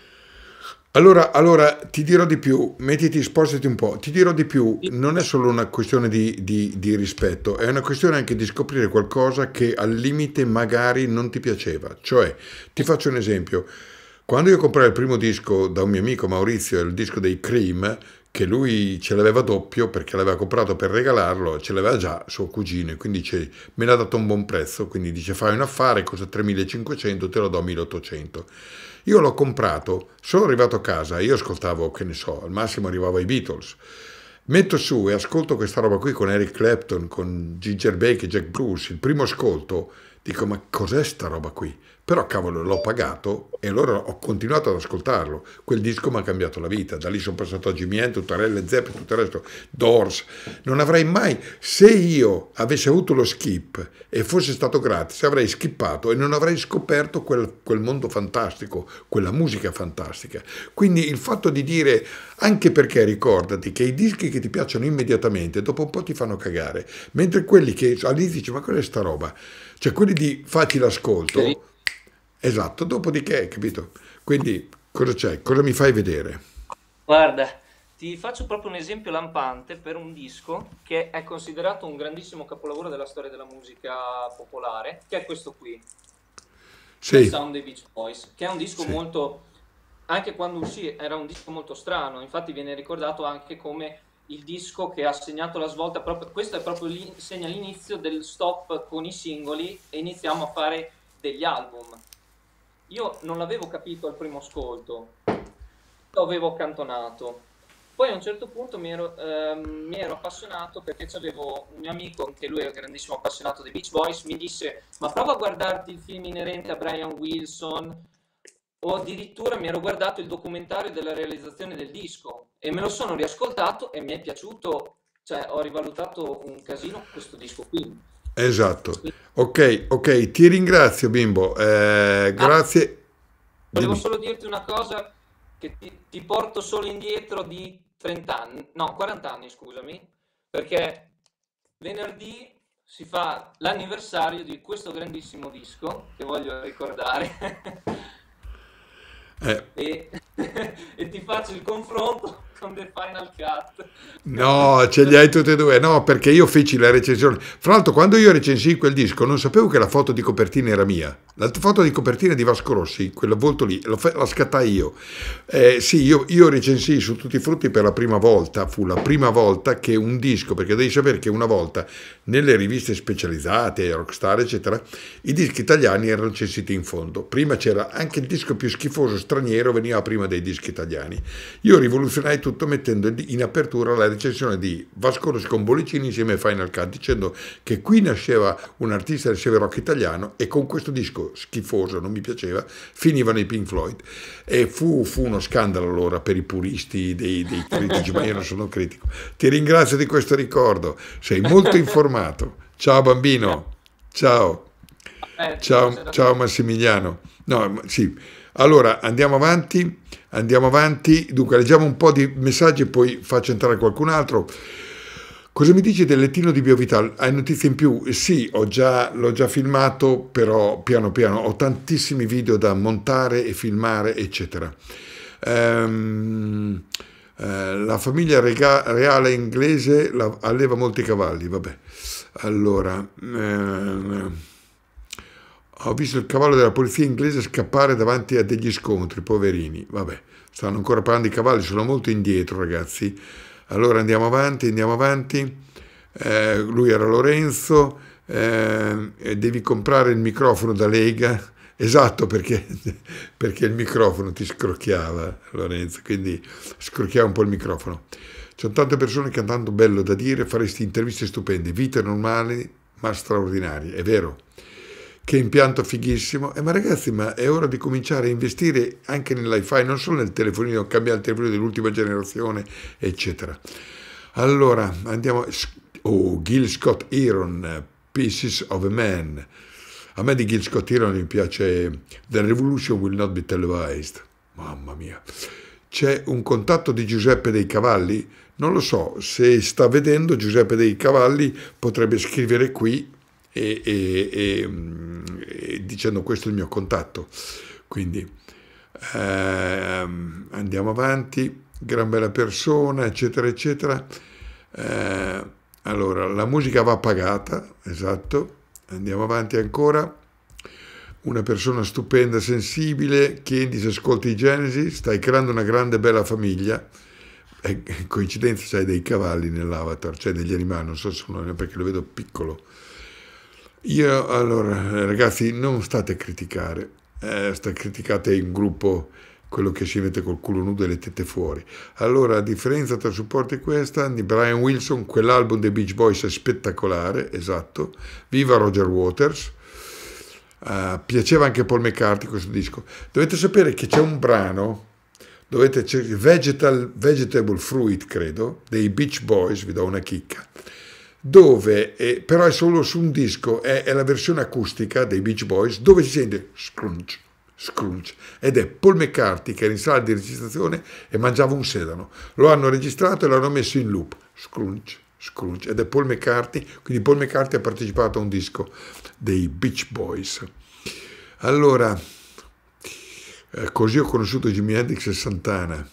Allora, allora ti dirò di più, mettiti, spostati un po', ti dirò di più, Sì, non è solo una questione di, di- di rispetto, è una questione anche di scoprire qualcosa che al limite magari non ti piaceva. Cioè, ti faccio un esempio, quando io comprai il primo disco da un mio amico Maurizio, il disco dei Cream, che lui ce l'aveva doppio perché l'aveva comprato per regalarlo, ce l'aveva già suo cugino, e quindi ce- me l'ha dato a un buon prezzo, quindi dice fai un affare, costa tremilacinquecento, te lo do milleottocento. Io l'ho comprato, sono arrivato a casa, io ascoltavo, che ne so, al massimo arrivavo ai Beatles. Metto su e ascolto questa roba qui con Eric Clapton, con Ginger Baker e Jack Bruce. Il primo ascolto, dico, ma cos'è sta roba qui? Però cavolo, l'ho pagato e allora ho continuato ad ascoltarlo. Quel disco mi ha cambiato la vita. Da lì sono passato a Jimi Hendrix, Tutarelle, Zepp e tutto il resto, Doors. Non avrei mai, se io avessi avuto lo skip e fosse stato gratis, avrei skippato e non avrei scoperto quel, quel mondo fantastico, quella musica fantastica. Quindi il fatto di dire, anche perché ricordati che i dischi che ti piacciono immediatamente, dopo un po' ti fanno cagare, mentre quelli che all'inizio dici, ma cos'è sta roba? Cioè quelli di facile ascolto, esatto, dopodiché, capito? Quindi cosa c'è? Cosa mi fai vedere? guarda, ti faccio proprio un esempio lampante per un disco che è considerato un grandissimo capolavoro della storia della musica popolare, che è questo qui, il Sì, Sound dei Beach Boys, che è un disco sì. molto, anche quando uscì era un disco molto strano, infatti viene ricordato anche come il disco che ha segnato la svolta, proprio, questo è proprio lì, segna l'inizio del stop con i singoli e iniziamo a fare degli album. Io non l'avevo capito al primo ascolto, lo avevo accantonato. Poi a un certo punto mi ero, ehm, mi ero appassionato perché c'avevo un mio amico, anche lui è un grandissimo appassionato dei Beach Boys, mi disse ma prova a guardarti il film inerente a Brian Wilson, o addirittura mi ero guardato il documentario della realizzazione del disco e me lo sono riascoltato e mi è piaciuto, cioè ho rivalutato un casino questo disco qui. Esatto. Ok, ok, ti ringrazio Bimbo. Eh, Ah, grazie. volevo Dimmi. solo dirti una cosa che ti, ti porto solo indietro di trenta anni, no, quaranta anni, scusami, perché venerdì si fa l'anniversario di questo grandissimo disco che voglio ricordare Eh, e, e ti faccio il confronto con The Final Cut. No, ce li hai tutte e due. No, perché io feci la recensione. Fra l'altro, quando io recensii quel disco, non sapevo che la foto di copertina era mia. La foto di copertina di Vasco Rossi, quel volto lì, la, fa- la scattai io. Eh, sì, io, io recensii su Tutti i Frutti per la prima volta. Fu la prima volta che un disco, perché devi sapere che una volta nelle riviste specializzate, Rockstar, eccetera, i dischi italiani erano recensiti in fondo. Prima c'era anche il disco più schifoso straniero, veniva prima dei dischi italiani. Io rivoluzionai tutto mettendo in apertura la recensione di Vasco Rossi con Bollicini insieme a Final Cut, dicendo che qui nasceva un artista del rock italiano e con questo disco schifoso, non mi piaceva, finivano i Pink Floyd. E fu, fu uno scandalo allora per i puristi dei, dei critici, ma io non sono critico. Ti ringrazio di questo ricordo, sei molto informato. Ciao bambino, ciao. Eh, Ciao, c'era- ciao Massimiliano. No, ma- sì. Allora, andiamo avanti, andiamo avanti. Dunque, leggiamo un po' di messaggi e poi faccio entrare qualcun altro. Cosa mi dici del lettino di Biovital? Hai notizie in più? Eh, Sì, ho già, l'ho già filmato, però piano piano ho tantissimi video da montare e filmare, eccetera. Ehm, eh, la famiglia rega- reale inglese la- alleva molti cavalli, vabbè. Allora, ehm, ho visto il cavallo della polizia inglese scappare davanti a degli scontri, poverini. Vabbè, stanno ancora parlando di cavalli, sono molto indietro, ragazzi. Allora andiamo avanti, andiamo avanti. Eh, lui era Lorenzo. Eh, e devi comprare il microfono da Lega. Esatto, perché, perché il microfono ti scrocchiava, Lorenzo, quindi scrocchiava un po' il microfono. Ci sono tante persone che hanno tanto bello da dire, faresti interviste stupende, vite normali ma straordinarie, è vero. Che impianto fighissimo. Eh, ma ragazzi, ma è ora di cominciare a investire anche nell'hi-fi, non solo nel telefonino, cambiare il telefonino dell'ultima generazione, eccetera. Allora, andiamo... Oh, Gil Scott-Heron, Pieces of a Man. A me di Gil Scott-Heron mi piace The Revolution Will Not Be Televised. Mamma mia. C'è un contatto di Giuseppe dei Cavalli? Non lo so, se sta vedendo Giuseppe dei Cavalli potrebbe scrivere qui e, e, e, e dicendo questo è il mio contatto. Quindi ehm, andiamo avanti, gran bella persona, eccetera, eccetera. Eh, allora, la musica va pagata, esatto. Andiamo avanti ancora. Una persona stupenda, sensibile. Candy, se ascolti i Genesi, stai creando una grande bella famiglia. E coincidenza, c'hai dei cavalli nell'avatar, c'hai degli animali, non so se sono perché lo vedo piccolo. Io, allora, ragazzi, non state a criticare, eh, sta criticate in gruppo quello che si mette col culo nudo e le tette fuori. Allora, a differenza tra supporti e questa, di Brian Wilson, quell'album dei Beach Boys è spettacolare, esatto. Viva Roger Waters. Uh, piaceva anche Paul McCartney questo disco. Dovete sapere che c'è un brano, dovete Vegetal, Vegetable Fruit, credo, dei Beach Boys, vi do una chicca, dove, è, però è solo su un disco, è, è la versione acustica dei Beach Boys, dove si sente scrunch, scrunch, ed è Paul McCartney che era in sala di registrazione e mangiava un sedano. Lo hanno registrato e l'hanno messo in loop, scrunch, scrunch, ed è Paul McCartney, quindi Paul McCartney ha partecipato a un disco dei Beach Boys. Allora, eh, così ho conosciuto Jimi Hendrix e Santana.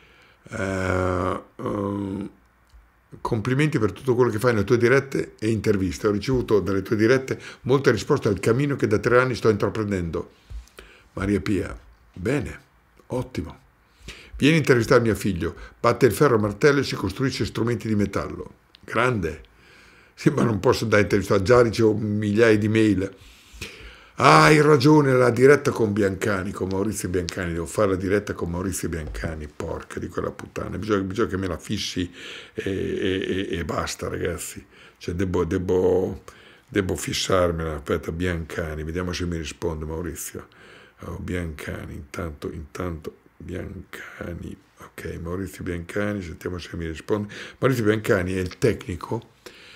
Eh, um, complimenti per tutto quello che fai nelle tue dirette e interviste. Ho ricevuto dalle tue dirette molte risposte al cammino che da tre anni sto intraprendendo. Maria Pia, bene, ottimo. Vieni a intervistare mio figlio, batte il ferro a martello e si costruisce strumenti di metallo. Grande. Sì, ma non posso andare a intervistare, già ricevo migliaia di mail. Ah, hai ragione, la diretta con Biancani, con Maurizio Biancani, devo fare la diretta con Maurizio Biancani, porca di quella puttana, bisogna, bisogna che me la fissi e, e, e basta, ragazzi, cioè devo, devo, devo fissarmela. Aspetta, Biancani, vediamo se mi risponde Maurizio. Oh, Biancani, intanto, intanto, Biancani, ok, Maurizio Biancani, sentiamo se mi risponde. Maurizio Biancani è il tecnico,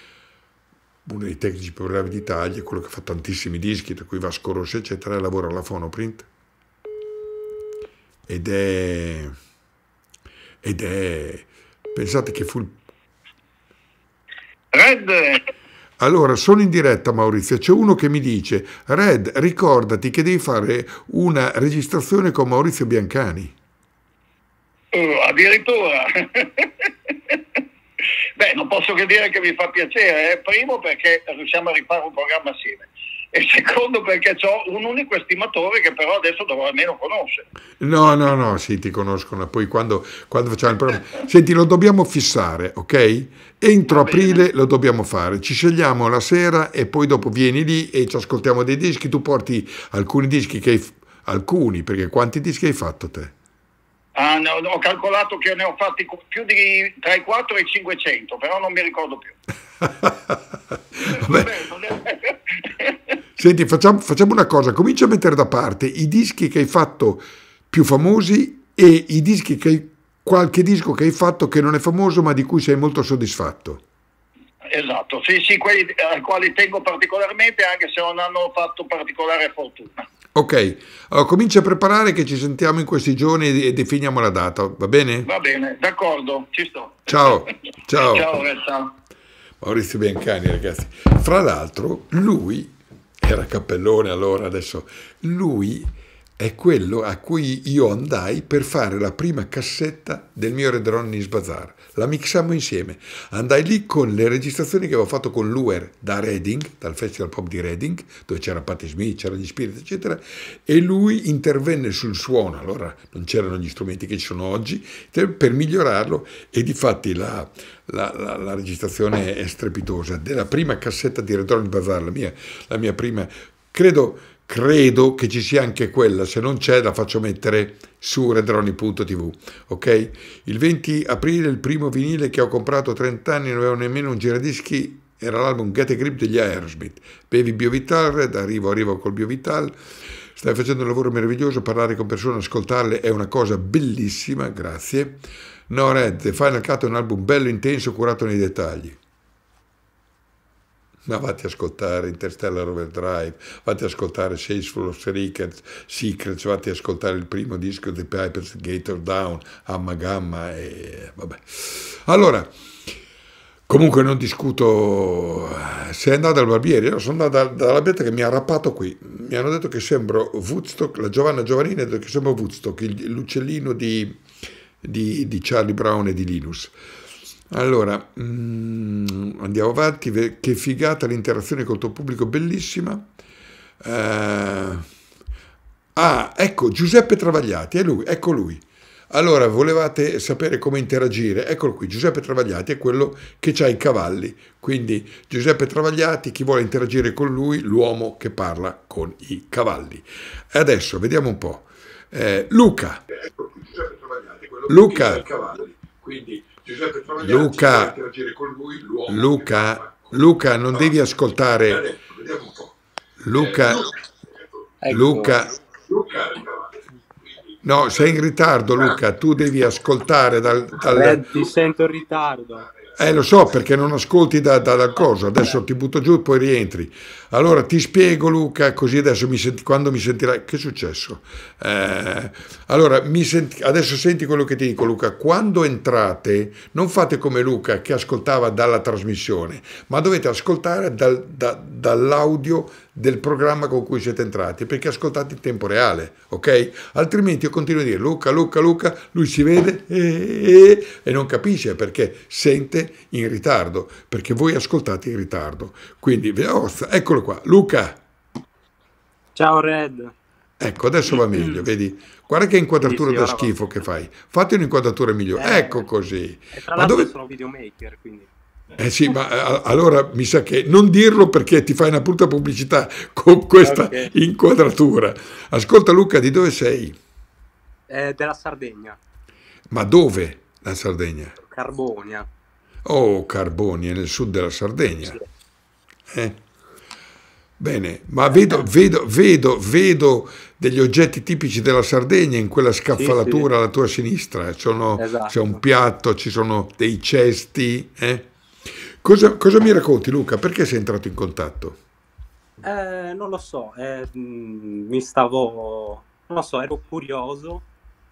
uno dei tecnici più bravi d'Italia, quello che fa tantissimi dischi, tra cui Vasco Rossi, eccetera, lavora alla Phonoprint, ed è, ed è, pensate che fu il... Red! Allora, sono in diretta, Maurizio, c'è uno che mi dice, Red, ricordati che devi fare una registrazione con Maurizio Biancani. Oh, addirittura... Beh, non posso che dire che mi fa piacere, eh. Primo perché riusciamo a rifare un programma assieme e secondo perché ho un unico estimatore che però adesso dovrò almeno conoscere. No, no, no, sì, ti conoscono, poi quando, quando facciamo il programma... Senti, lo dobbiamo fissare, ok? Entro aprile lo dobbiamo fare, ci scegliamo la sera e poi dopo vieni lì e ci ascoltiamo dei dischi, tu porti alcuni dischi che hai... Alcuni, perché quanti dischi hai fatto te? Ah, no, ho calcolato che ne ho fatti più di tra i quattro e i cinquecento, però non mi ricordo più. Senti, facciamo, facciamo una cosa, comincia a mettere da parte i dischi che hai fatto più famosi e i dischi che hai, qualche disco che hai fatto che non è famoso ma di cui sei molto soddisfatto. Esatto, sì, sì, quelli ai quali tengo particolarmente anche se non hanno fatto particolare fortuna. Ok, allora comincia a preparare che ci sentiamo in questi giorni e definiamo la data, va bene? Va bene, d'accordo, ci sto. Ciao, ciao. Ciao, ciao. Maurizio Biancani, ragazzi. Fra l'altro, lui era Cappellone allora, adesso, lui è quello a cui io andai per fare la prima cassetta del mio Red Ronnie's Bazaar. La mixammo insieme. Andai lì con le registrazioni che avevo fatto con l'Uer da Reading, dal Festival Pop di Reading, dove c'era Patti Smith, c'era gli Spirit, eccetera, e lui intervenne sul suono. Allora non c'erano gli strumenti che ci sono oggi, per migliorarlo, e difatti la, la, la, la registrazione è strepitosa della prima cassetta di Red Ronnie's Bazaar, la mia, la mia prima, credo... credo che ci sia anche quella, se non c'è la faccio mettere su redroni punto tv, ok? Il venti aprile il primo vinile che ho comprato a trenta anni, non avevo nemmeno un giradischi, era l'album Get a Grip degli Aerosmith. Bevi Biovital, Red, arrivo, arrivo col Biovital, stai facendo un lavoro meraviglioso, parlare con persone, ascoltarle è una cosa bellissima, grazie. No Red, The Final Cut è un album bello, intenso, curato nei dettagli. Ma vatti a ascoltare Interstellar Overdrive, vatti a ascoltare Sales Full of Secrets, Secrets, vatti a ascoltare il primo disco di Pipers Gator Down, Amma Gamma e vabbè. Allora, comunque non discuto, sei andato al barbiere, io sono andato dalla Betta che mi ha rappato qui, mi hanno detto che sembro Woodstock, la Giovanna Giovannini ha detto che sembro Woodstock, il- l'uccellino di, di- di Charlie Brown e di Linus. Allora, mm, andiamo avanti, ve- che figata l'interazione col tuo pubblico, bellissima. Eh, ah, ecco, Giuseppe Travagliati, è lui, ecco lui. Allora, volevate sapere come interagire? Eccolo qui, Giuseppe Travagliati è quello che ha i cavalli. Quindi Giuseppe Travagliati, chi vuole interagire con lui, l'uomo che parla con i cavalli. E adesso vediamo un po'. Eh, Luca, Ecco qui, Giuseppe Travagliati, quello che ha Luca, i cavalli. Quindi Giuseppe Travagliati, chi vuole Luca, interagire con lui, l'uomo che Luca, parla con i Luca, non devi cavalli. E ascoltare. adesso vediamo un po'. Eh, Luca, Luca, Ecco, Luca, Luca ha i cavalli. Quindi no, sei in ritardo, Luca. Tu devi ascoltare dal, dal- Red, ti sento in ritardo. Eh, lo so perché non ascolti da, da- dal coso. Adesso ti butto giù e poi rientri. Allora ti spiego, Luca, così adesso mi senti, quando mi sentirai. Che è successo? Eh, allora, mi senti, adesso senti quello che ti dico, Luca. Quando entrate, non fate come Luca che ascoltava dalla trasmissione, ma dovete ascoltare dal- da- dall'audio del programma con cui siete entrati, perché ascoltate in tempo reale, ok? Altrimenti io continuo a dire Luca, Luca, Luca, lui si vede e, e- e non capisce perché sente in ritardo, perché voi ascoltate in ritardo. Quindi, oh, eccolo qua, Luca, Ciao Red. ecco, adesso va meglio, vedi? Guarda che Sì, inquadratura sì, da ora va schifo che meglio. fai. Fate un'inquadratura migliore, ecco Eh, così. e tra Ma l'altro dove... sono videomaker, quindi. Eh sì, ma eh, allora mi sa che non dirlo perché ti fai una brutta pubblicità con questa Ok. inquadratura. Ascolta Luca, di dove sei? Eh, della Sardegna, Ma dove la Sardegna? Carbonia. Oh, Carboni, è nel sud della Sì. Sardegna. Eh? Bene, ma vedo, vedo, vedo, vedo degli oggetti tipici della Sardegna in quella Sì, sì, scaffalatura alla tua sinistra. Sono- c'è un esatto. piatto, ci sono dei cesti. eh? Cosa, cosa mi racconti, Luca? Perché sei entrato in contatto? Eh, non lo so, eh, mh, mi stavo, non lo so, ero curioso,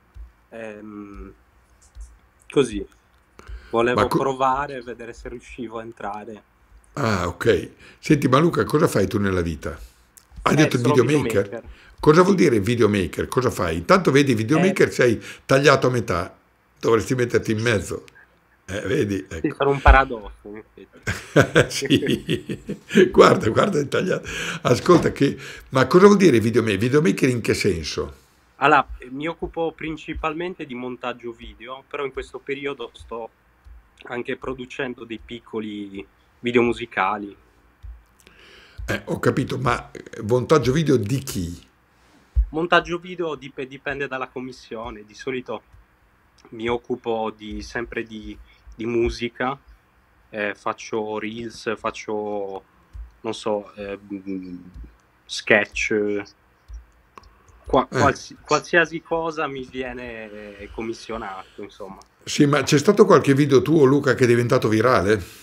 ehm, così, Ma volevo co- provare e vedere se riuscivo a entrare. Ah, ok. Senti, ma Luca, cosa fai tu nella vita? Hai Eh, detto il sono videomaker? videomaker. Cosa vuol Sì. dire videomaker? Cosa fai? Intanto vedi, Eh, videomaker sei tagliato a metà, dovresti metterti in mezzo. Eh, vedi? sì, Ecco. sono un paradosso, in effetti. Sì, guarda, guarda, è tagliato. Ascolta, che... ma cosa vuol dire videomaker? Videomaker in che senso? Allora, mi occupo principalmente di montaggio video, però in questo periodo sto anche producendo dei piccoli video musicali. Eh, ho capito, ma eh, montaggio video di chi? Montaggio video dip- dipende dalla commissione, di solito mi occupo di, sempre di, di musica, eh, faccio reels, faccio, non so, eh, mh, sketch, qua- Eh, qualsi- qualsiasi cosa mi viene eh, commissionato, insomma. sì, ma c'è stato qualche video tuo, Luca, che è diventato virale?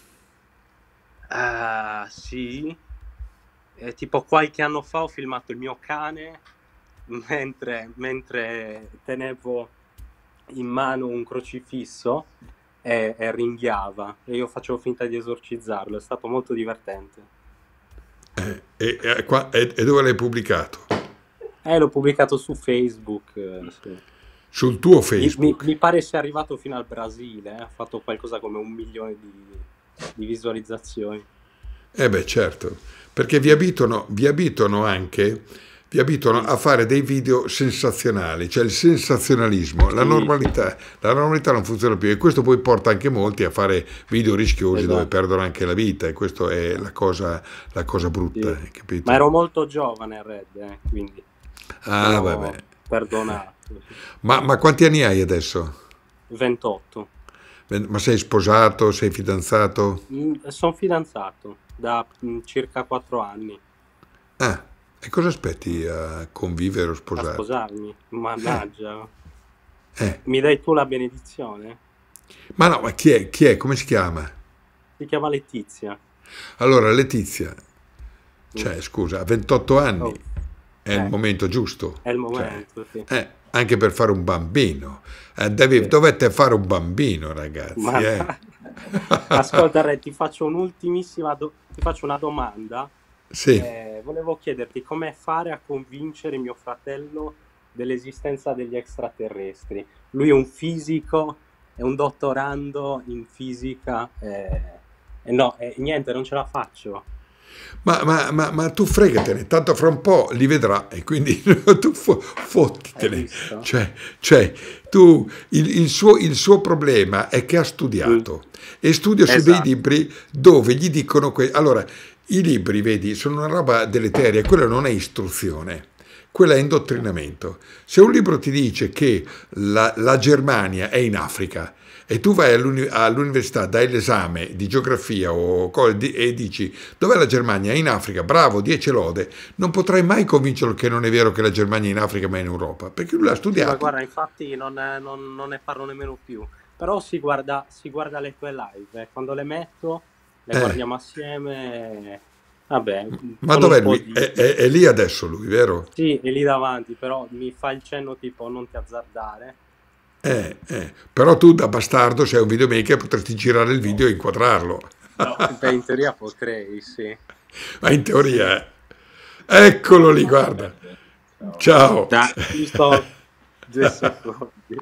Ah, sì, eh, tipo qualche anno fa ho filmato il mio cane mentre, mentre tenevo in mano un crocifisso e, e ringhiava e io facevo finta di esorcizzarlo, è stato molto divertente. Eh, e, e qua- e- e dove l'hai pubblicato? Eh, l'ho pubblicato su Facebook, eh, sì. Sul tuo Mi, mi- Facebook? mi pare sia arrivato fino al Brasile, eh, ha fatto qualcosa come un milione di, di visualizzazioni. Eh beh, certo, perché vi abitano, vi abitano anche, vi abituano a fare dei video sensazionali, cioè il sensazionalismo, la normalità, la normalità non funziona più e questo poi porta anche molti a fare video rischiosi Esatto. dove perdono anche la vita e questo è la cosa, la cosa brutta, Sì. capito? Ma ero molto giovane, Red, eh, quindi Ah, sono vabbè. perdonato. Ma, ma quanti anni hai adesso? ventotto. Ma sei sposato, sei fidanzato? Sono fidanzato da mm, circa quattro anni. Ah, e cosa aspetti a convivere o A sposare? sposarmi. Mannaggia. Eh, Mi dai tu la benedizione? ma no, ma chi è? Chi è? Come si chiama? Si chiama Letizia. Allora, Letizia, Mm. cioè, scusa, a ventotto anni Oh, è il eh, momento giusto. è il Cioè, momento, sì. eh, anche per fare un bambino. Eh, devi- Sì. dovete fare un bambino, ragazzi. Ma Eh. ascolta, Re, ti faccio un'ultimissima do- ti faccio una domanda. Sì. Eh, volevo chiederti come fare a convincere mio fratello dell'esistenza degli extraterrestri. Lui è un fisico, è un dottorando in fisica, eh, e no, eh, niente, non ce la faccio. Ma, ma- ma- ma tu fregatene, tanto fra un po' li vedrà e quindi tu fo- Hai fottitene. visto? Cioè, cioè, tu, il, il suo, il suo problema è che ha Mm. studiato e studia su dei Esatto. libri dove gli dicono... que- allora, i libri, vedi, sono una roba deleteria, quella non è istruzione, quella è indottrinamento. Se un libro ti dice che la, la Germania è in Africa e tu vai all'uni- all'università, dai l'esame di geografia o co- di- e dici dov'è la Germania? È in Africa, bravo, dieci lode, non potrai mai convincerlo che non è vero che la Germania è in Africa ma è in Europa, perché lui l'ha Sì, ma studiato. guarda, infatti non, non- non ne parlo nemmeno più. Però si guarda, si guarda le tue live, eh. Quando le metto, le Eh, guardiamo assieme. Vabbè, ma con dov'è un po' lui? di... È, è- è lì adesso lui, vero? Sì, è lì davanti, però mi fa il cenno tipo non ti azzardare. Eh, eh. Però tu da bastardo sei un videomaker, potresti girare il video e inquadrarlo. Beh, in teoria potrei, sì. Ma in teoria, eh. Eccolo lì, guarda. Ciao. Dai, giusto due secondi.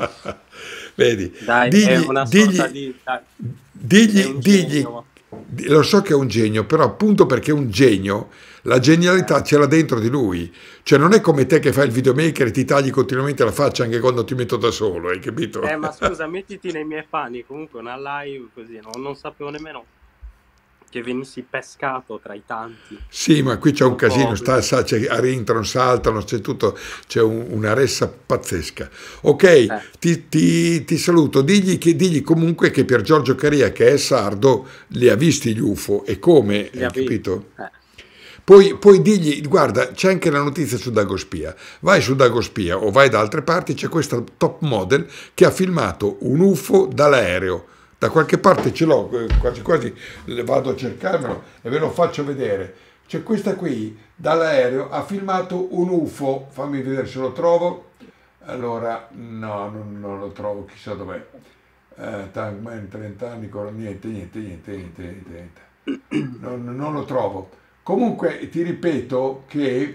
Vedi, Dai, è digli, una sorta digli, di... dai, è digli, un digli, genio. di- lo so che è un genio, però appunto perché è un genio, la genialità ce l'ha dentro di lui. Cioè non è come te che fai il videomaker e ti tagli continuamente la faccia anche quando ti metto da solo, hai capito? Eh, ma scusa, mettiti nei miei panni, comunque una live così, no? Non sapevo nemmeno che venissi pescato tra i tanti. Sì, ma qui c'è un Un po' casino, sta, così. sa, c'è- rientrano, saltano, c'è tutto, c'è un- una ressa pazzesca. Ok, Eh, ti, ti- ti saluto, digli, che, digli comunque che Pier Giorgio Caria, che è sardo, li ha visti gli U F O e come, li hai ha visti. capito? Eh. Poi, poi digli, guarda, c'è anche la notizia su Dagospia, vai su Dagospia o vai da altre parti, c'è questa top model che ha filmato un U F O dall'aereo. Da qualche parte ce l'ho, eh, quasi quasi le vado a cercarmelo e ve lo faccio vedere. C'è questa qui, dall'aereo, ha filmato un U F O, fammi vedere se lo trovo. Allora, no, non, non lo trovo, chissà dov'è. Eh, Tankman, trenta anni, con niente, niente, niente, niente, niente, niente. Non, non lo trovo. Comunque ti ripeto che,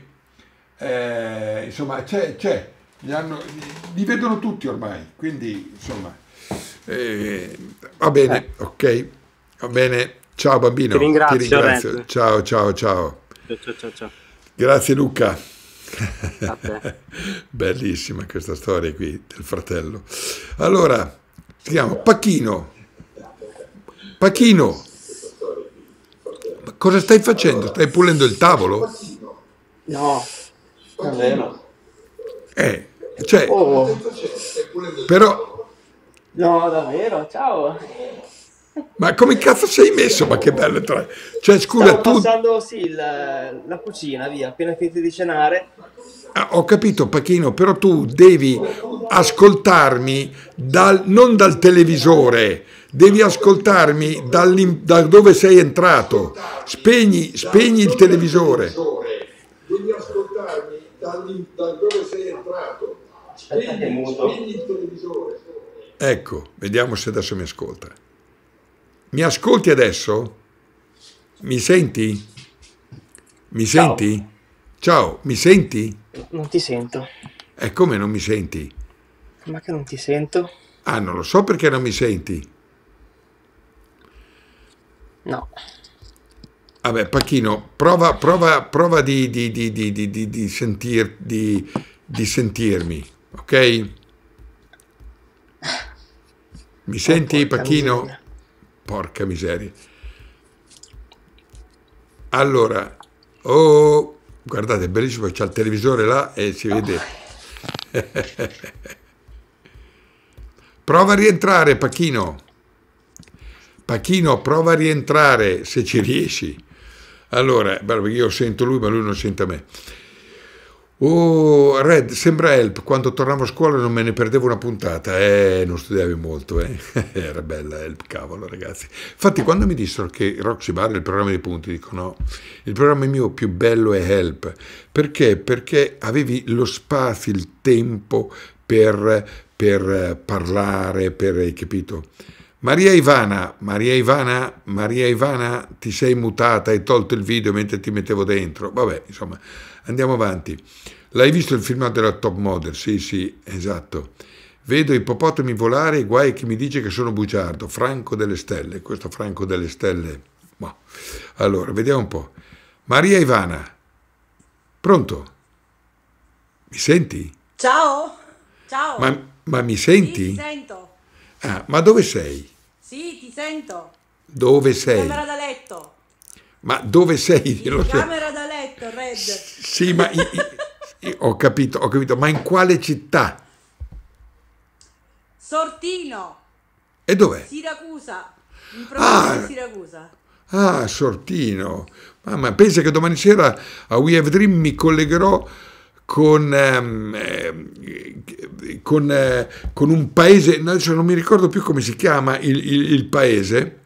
eh, insomma, c'è, c'è, li, hanno, li vedono tutti ormai, quindi, insomma... Eh, va bene, Eh, ok, va bene. Ciao ti bambino, ti ringrazio, ringrazio. Red. Ciao, ciao, ciao. Ciao, ciao, ciao, ciao. Grazie Luca. A te. Bellissima questa storia qui del fratello. Allora, si chiama Pachino. Pachino, ma cosa stai facendo? Stai pulendo il tavolo? No, davvero. Eh, cioè, Oh, però, no, davvero, ciao. ma come cazzo sei messo? Ma che bello. Tra... Cioè, scusa, Stavo tu... passando, sì, il- la cucina, via, appena finito di cenare. Ah, ho capito Pachino, però tu devi ascoltarmi dal, non dal televisore, devi ascoltarmi dall'im- da dove sei entrato. Spegni, spegni il televisore. Devi ascoltarmi dall'im- da dove sei entrato. Aspetta che muto. il televisore. Ecco, vediamo se adesso mi ascolta. Mi ascolti adesso? Mi senti? Mi Ciao. senti? Ciao, mi senti? Non ti sento. E come non mi senti? Ma che non ti sento? Ah, non lo so perché non mi senti. No. Vabbè, Pachino, prova, prova, prova di, di, di, di, di, di, di sentir- di- di sentirmi, ok? Mi senti, porca Pachino? miseria. Porca miseria. Allora, oh, guardate, è bellissimo, c'è il televisore là e si vede. Prova a rientrare, Pachino. Pachino, prova a rientrare se ci riesci. Allora, bello, perché io sento lui, ma lui non sente me. Oh, Red, sembra Help. Quando tornavo a scuola non me ne perdevo una puntata. Eh, non studiavi molto, eh. Era bella Help, cavolo, ragazzi. Infatti, quando mi dissero che Roxy Bar è il programma dei punti, dico no, il programma mio più bello è Help. Perché? Perché avevi lo spazio, il tempo per, per parlare, per, hai capito? Maria Ivana, Maria Ivana, Maria Ivana, ti sei mutata, hai tolto il video mentre ti mettevo dentro. Vabbè, insomma, andiamo avanti. L'hai visto il filmato della Top Model? Sì, sì, esatto. Vedo ippopotami volare e guai che mi dice che sono bugiardo. Franco delle Stelle, questo Franco delle Stelle. Boh. Allora, vediamo un po'. Maria Ivana, pronto? Mi senti? Ciao, ciao. Ma, ma mi Sì, senti? ti sento. Ah, ma dove sei? Sì, ti sento. Dove In sei? camera da letto. Ma dove sei? Io lo In so. camera da letto, Red. Sì, ma i- i- i- ho capito, ho capito, ma in quale città? Sortino, E dov'è? Siracusa. In provincia Ah, di Siracusa. ah, Sortino. Mamma, pensa che domani sera a We Have Dream mi collegherò con, ehm, eh, con, eh, con un paese, adesso non mi ricordo più come si chiama il, il- il paese,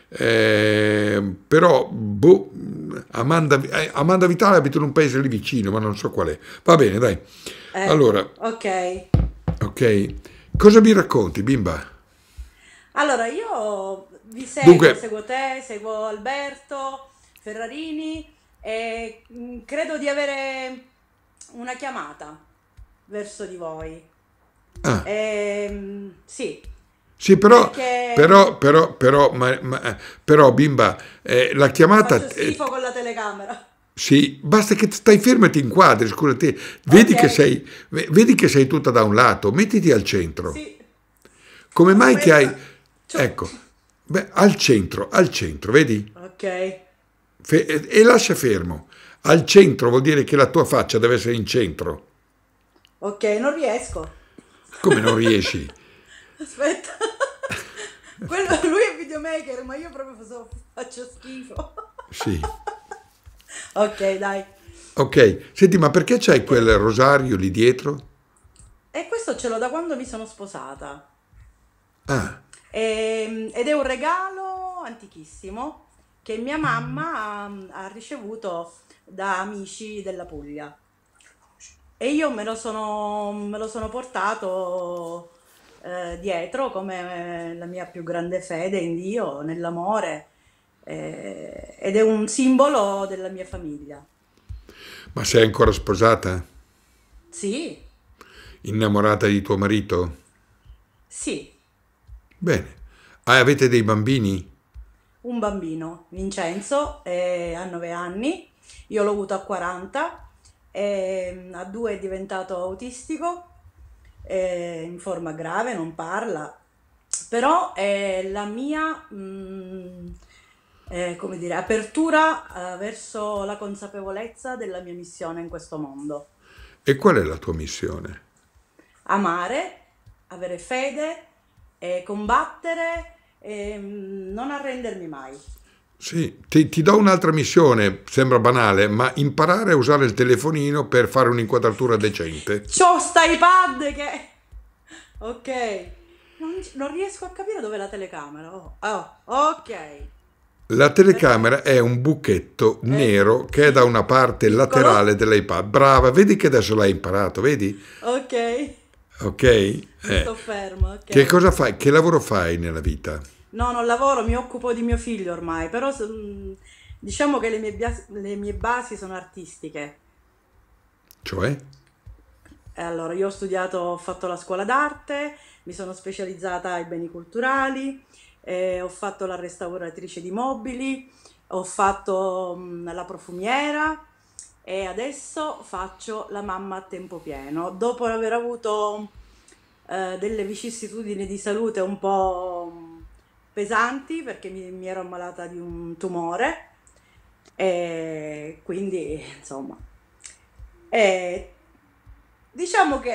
eh, però boh, Amanda, eh, Amanda Vitale abita in un paese lì vicino, ma non so qual è. Va bene, dai. Eh, Allora, ok. ok. Cosa mi racconti, bimba? Allora, io vi seguo, Dunque, seguo te, seguo Alberto Ferrarini e mh, credo di avere una chiamata verso di voi. ah, Ehm, sì, sì, però, perché però, però, però, ma- ma- però, bimba, eh, la chiamata, faccio eh, schifo con la telecamera. sì, basta che stai fermo e ti inquadri, scusati, vedi che Ok, sei, ve- vedi che sei tutta da un lato, mettiti al centro. sì, Come mai che hai, aspetta. Ciu. ecco, beh, al centro, al centro, vedi? Ok, Fe- e e lascia fermo. Al centro vuol dire che la tua faccia deve essere in centro. ok, non riesco. Come non riesci? Aspetta. Quello, lui è videomaker, ma io proprio faccio, faccio schifo. Sì. Ok, dai. Ok, senti, ma perché c'hai quel rosario lì dietro? E questo ce l'ho da quando mi sono sposata. Ah, Ehm, ed è un regalo antichissimo che mia mamma ha, ha ricevuto da amici della Puglia. E io me lo sono, me lo sono portato eh, dietro come la mia più grande fede in Dio, nell'amore, eh, ed è un simbolo della mia famiglia. ma sei ancora sposata? Sì, Innamorata di tuo marito? sì, Bene. Ah, avete dei bambini? un bambino, Vincenzo, eh, ha nove anni, io l'ho avuto a quaranta, e, a due è diventato autistico, eh, in forma grave, non parla, però è la mia, mm, eh, come dire, apertura eh, verso la consapevolezza della mia missione in questo mondo. E qual è la tua missione? Amare, avere fede, e combattere e mm, non arrendermi mai. Sì, ti, ti do un'altra missione, sembra banale, ma imparare a usare il telefonino per fare un'inquadratura decente. C'ho sta iPad che... Ok, non, non riesco a capire dov'è la telecamera. Oh, oh, ok, La telecamera è un buchetto eh, nero che è da una parte piccolo, laterale dell'iPad. Brava, vedi che adesso l'hai imparato, vedi? ok, Ok? Eh. sto fermo, Che ok. cosa fai? Che lavoro fai nella vita? No, non lavoro, mi occupo di mio figlio ormai, però mm, diciamo che le mie, bia- le mie basi sono artistiche. Cioè? E allora, io ho studiato, ho fatto la scuola d'arte, mi sono specializzata ai beni culturali, eh, ho fatto la restauratrice di mobili, ho fatto mh, la profumiera e adesso faccio la mamma a tempo pieno. Dopo aver avuto eh, delle vicissitudini di salute un po' mh, pesanti, perché mi, mi ero ammalata di un tumore, e quindi insomma, e diciamo che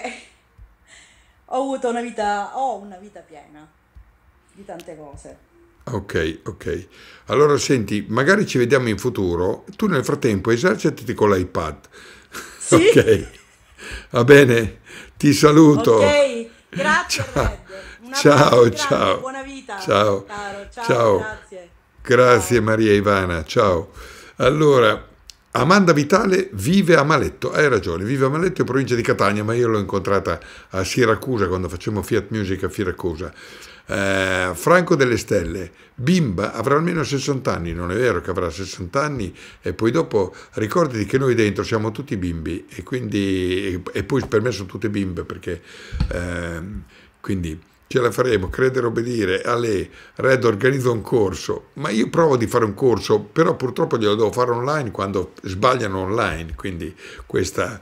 ho avuto una vita, ho una vita piena di tante cose. Ok, ok. Allora senti, magari ci vediamo in futuro. Tu nel frattempo esercitati con l'iPad. Sì? Ok, va bene. Ti saluto. Ok, grazie Ciao, Red. Un abbraccio ciao, grande, ciao, buona vita, ciao, caro. Ciao, ciao. grazie. Grazie Ciao. Maria Ivana, ciao. Allora, Amanda Vitale vive a Maletto, hai ragione, vive a Maletto in provincia di Catania, ma io l'ho incontrata a Siracusa quando facciamo Fiat Music a Siracusa. Eh, Franco delle Stelle, bimba, avrà almeno sessanta anni, non è vero che avrà sessanta anni, e poi dopo ricordati che noi dentro siamo tutti bimbi, e quindi e, e poi per me sono tutte bimbe, perché ehm, quindi ce la faremo, credere, obbedire. A lei, Red organizza un corso, ma io provo di fare un corso, però purtroppo glielo devo fare online quando sbagliano online, quindi questa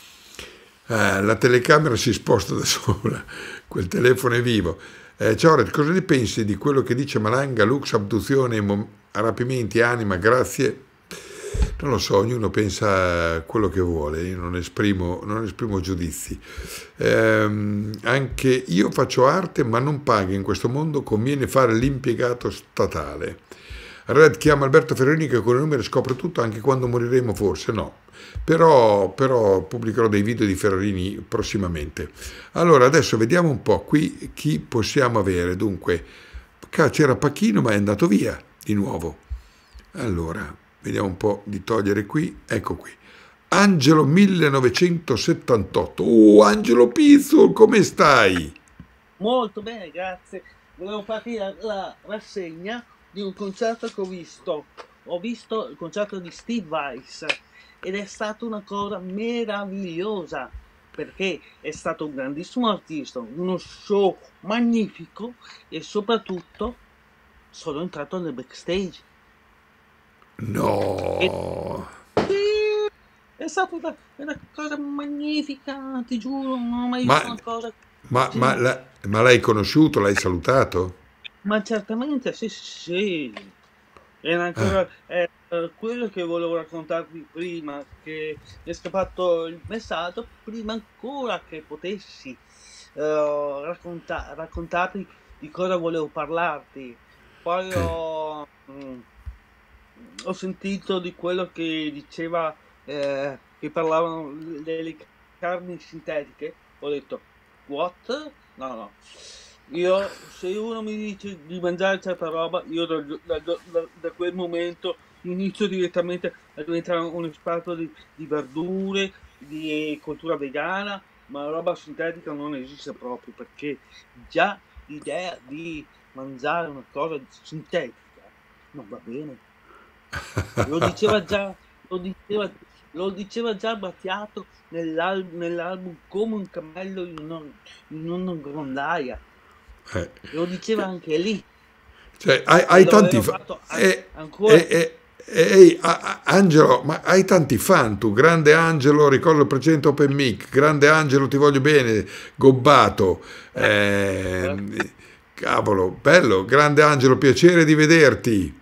eh, la telecamera si sposta da sola, quel telefono è vivo. Eh, ciao Red, cosa ne pensi di quello che dice Malanga, Lux, abduzione, mom- rapimenti, anima, grazie? Non lo so, ognuno pensa quello che vuole, io non esprimo, non esprimo giudizi. Ehm, anche io faccio arte, ma non pago in questo mondo, conviene fare l'impiegato statale. Red chiama Alberto Ferrerini che con i numeri scopre tutto, anche quando moriremo forse, no. Però, però pubblicherò dei video di Ferrerini prossimamente. Allora, adesso vediamo un po' qui chi possiamo avere. Dunque, c'era Pacchino, ma è andato via di nuovo. Allora, vediamo un po' di togliere qui. Ecco qui. Angelo millenovecentosettantotto. Oh, Angelo Pizzol, come stai? Molto bene, grazie. Volevo farti la, la rassegna di un concerto che ho visto. Ho visto il concerto di Steve Vai ed è stata una cosa meravigliosa, perché è stato un grandissimo artista, uno show magnifico, e soprattutto sono entrato nel backstage. No. E, è stata una, una cosa magnifica, ti giuro, non ho mai visto Ma, una cosa ma, così. ma, la- ma l'hai conosciuto, l'hai salutato? Ma certamente, sì, sì, sì. Era Ah, ancora eh, eh, quello che volevo raccontarvi prima, che mi è scappato il messaggio, prima ancora che potessi eh, racconta- raccontarti di cosa volevo parlarti. Poi eh, ho, mm, ho sentito di quello che diceva, eh, che parlavano delle carni sintetiche. Ho detto, what? No, no. Io, se uno mi dice di mangiare certa roba, io da, da- da- da quel momento inizio direttamente a diventare un esperto di, di verdure, di cultura vegana, ma la roba sintetica non esiste proprio, perché già l'idea di mangiare una cosa sintetica non va bene. Lo diceva già, lo diceva, lo diceva già Battiato nell'al- nell'album Come un cammello in, una- in una grondaia. eh. Lo diceva anche lì, Cioè, hai, e hai lo tanti aveva fa- fatto an- eh, ancora eh, più. eh, eh, a- a- Angelo, ma hai tanti fan tu, grande Angelo, ricordo il precedente Open Mic, grande Angelo, ti voglio bene, gobbato, Eh, ehm, cavolo, bello, grande Angelo, piacere di vederti.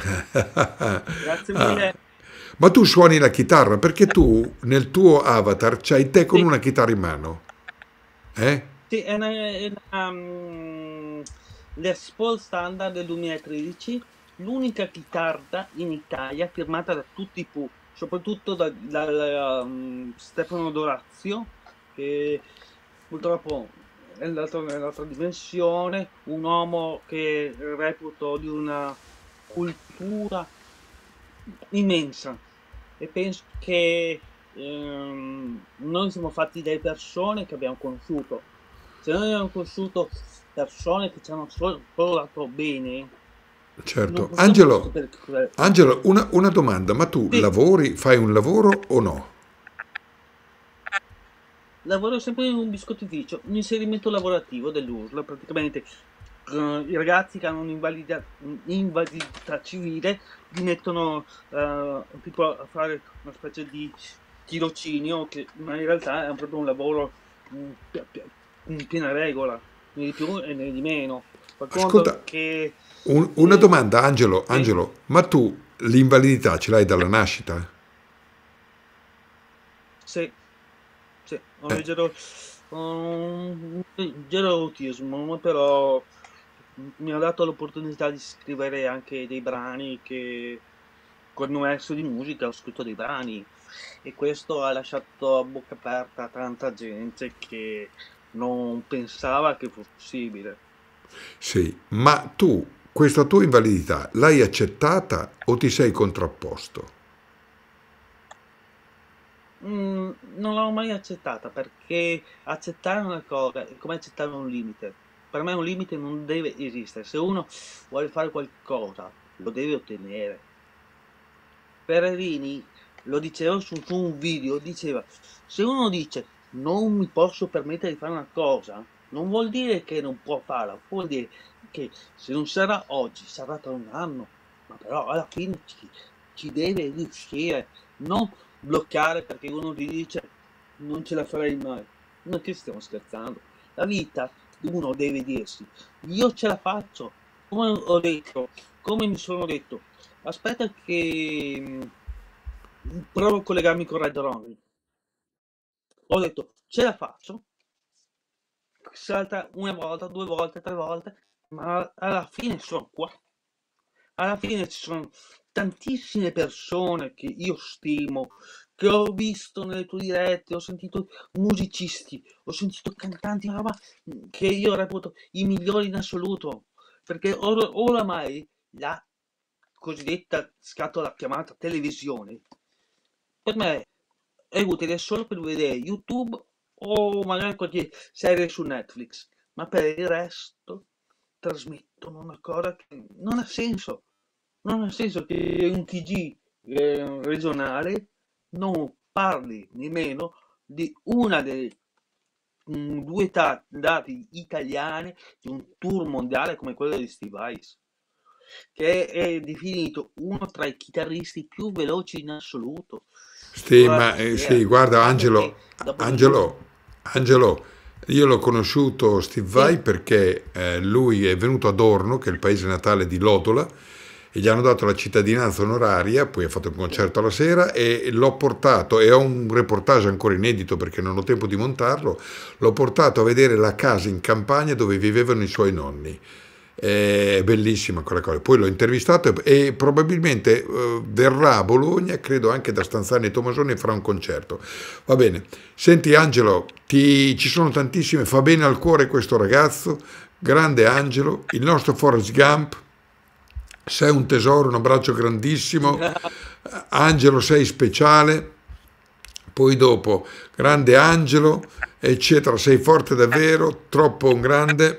Grazie Ah, mille. ma tu suoni la chitarra, perché tu nel tuo avatar c'hai te con Sì, una chitarra in mano, eh? sì, è una, è una, um, Les Paul Standard del duemilatredici, l'unica chitarra in Italia firmata da tutti i Pooh, soprattutto da, da, um, Stefano Dorazio, che purtroppo è andato nell'altra dimensione, un uomo che reputo di una cultura immensa, e penso che ehm, noi siamo fatti dalle persone che abbiamo conosciuto. Se noi abbiamo conosciuto persone che ci hanno solo, solo dato bene, non Certo. possiamo Angelo, sapere che cos'è. Angelo, una, una domanda, ma tu Sì, lavori, fai un lavoro o no? lavoro sempre in un biscottificio, un inserimento lavorativo dell'U R L, praticamente eh, i ragazzi che hanno un'invalida- un'invalidità civile li mettono eh, tipo a fare una specie di tirocinio, che ma in realtà è proprio un lavoro mm, pi- pi- in piena regola, né di più e né di meno. Per conto Ascolta, che un- una sì, domanda, Angelo, sì, Angelo, ma tu l'invalidità ce l'hai dalla nascita? sì, sì, ho un Eh, leggero, un leggero autismo, ma però mi ha dato l'opportunità di scrivere anche dei brani che con un verso di musica ho scritto dei brani, e questo ha lasciato a bocca aperta tanta gente che non pensava che fosse possibile. sì, ma tu questa tua invalidità l'hai accettata o ti sei contrapposto? Mm, non l'ho mai accettata, perché accettare una cosa è come accettare un limite. Per me un limite non deve esistere. Se uno vuole fare qualcosa, lo deve ottenere. Pererini lo diceva su, su un video, diceva: se uno dice non mi posso permettere di fare una cosa, non vuol dire che non può farla, vuol dire che se non sarà oggi, sarà tra un anno, ma però alla fine ci, ci deve riuscire, non bloccare perché uno ti dice non ce la farei mai. Non che stiamo scherzando. La vita uno deve dirsi io ce la faccio, come ho detto, come mi sono detto. Aspetta che mm, provo a collegarmi con Red Ronnie. Ho detto ce la faccio, salta una volta, due volte, tre volte, ma alla fine sono qua. Alla fine ci sono tantissime persone che io stimo, che ho visto nelle tue dirette, ho sentito musicisti, ho sentito cantanti, ma roba che io reputo i migliori in assoluto, perché or- oramai la cosiddetta scatola chiamata televisione per me è utile solo per vedere YouTube o magari qualche serie su Netflix, ma per il resto trasmettono una cosa che non ha senso. Non ha senso che un T G eh, regionale non parli nemmeno di una delle mm, due ta- date italiane di un tour mondiale come quello di Steve Vai, che è definito uno tra i chitarristi più veloci in assoluto Sì, sulla ma eh, tastiera. sì, guarda Guarda che Angelo, dopo due Angelo, Angelo, io l'ho conosciuto Steve sì, Vai perché eh, lui è venuto ad Orno, che è il paese natale di Lodola, e gli hanno dato la cittadinanza onoraria, poi ha fatto un concerto alla sera e l'ho portato, e ho un reportage ancora inedito perché non ho tempo di montarlo, l'ho portato a vedere la casa in campagna dove vivevano i suoi nonni. È bellissima quella cosa. Poi l'ho intervistato e, e probabilmente eh, verrà a Bologna, credo anche da Stanzani e Tomasoni, e farà un concerto. Va bene. Senti Angelo, ti- ci sono tantissime, fa bene al cuore questo ragazzo, grande Angelo, il nostro Forrest Gump, sei un tesoro, un abbraccio grandissimo. Angelo, sei speciale. Poi dopo, grande Angelo, eccetera, sei forte davvero, troppo un grande.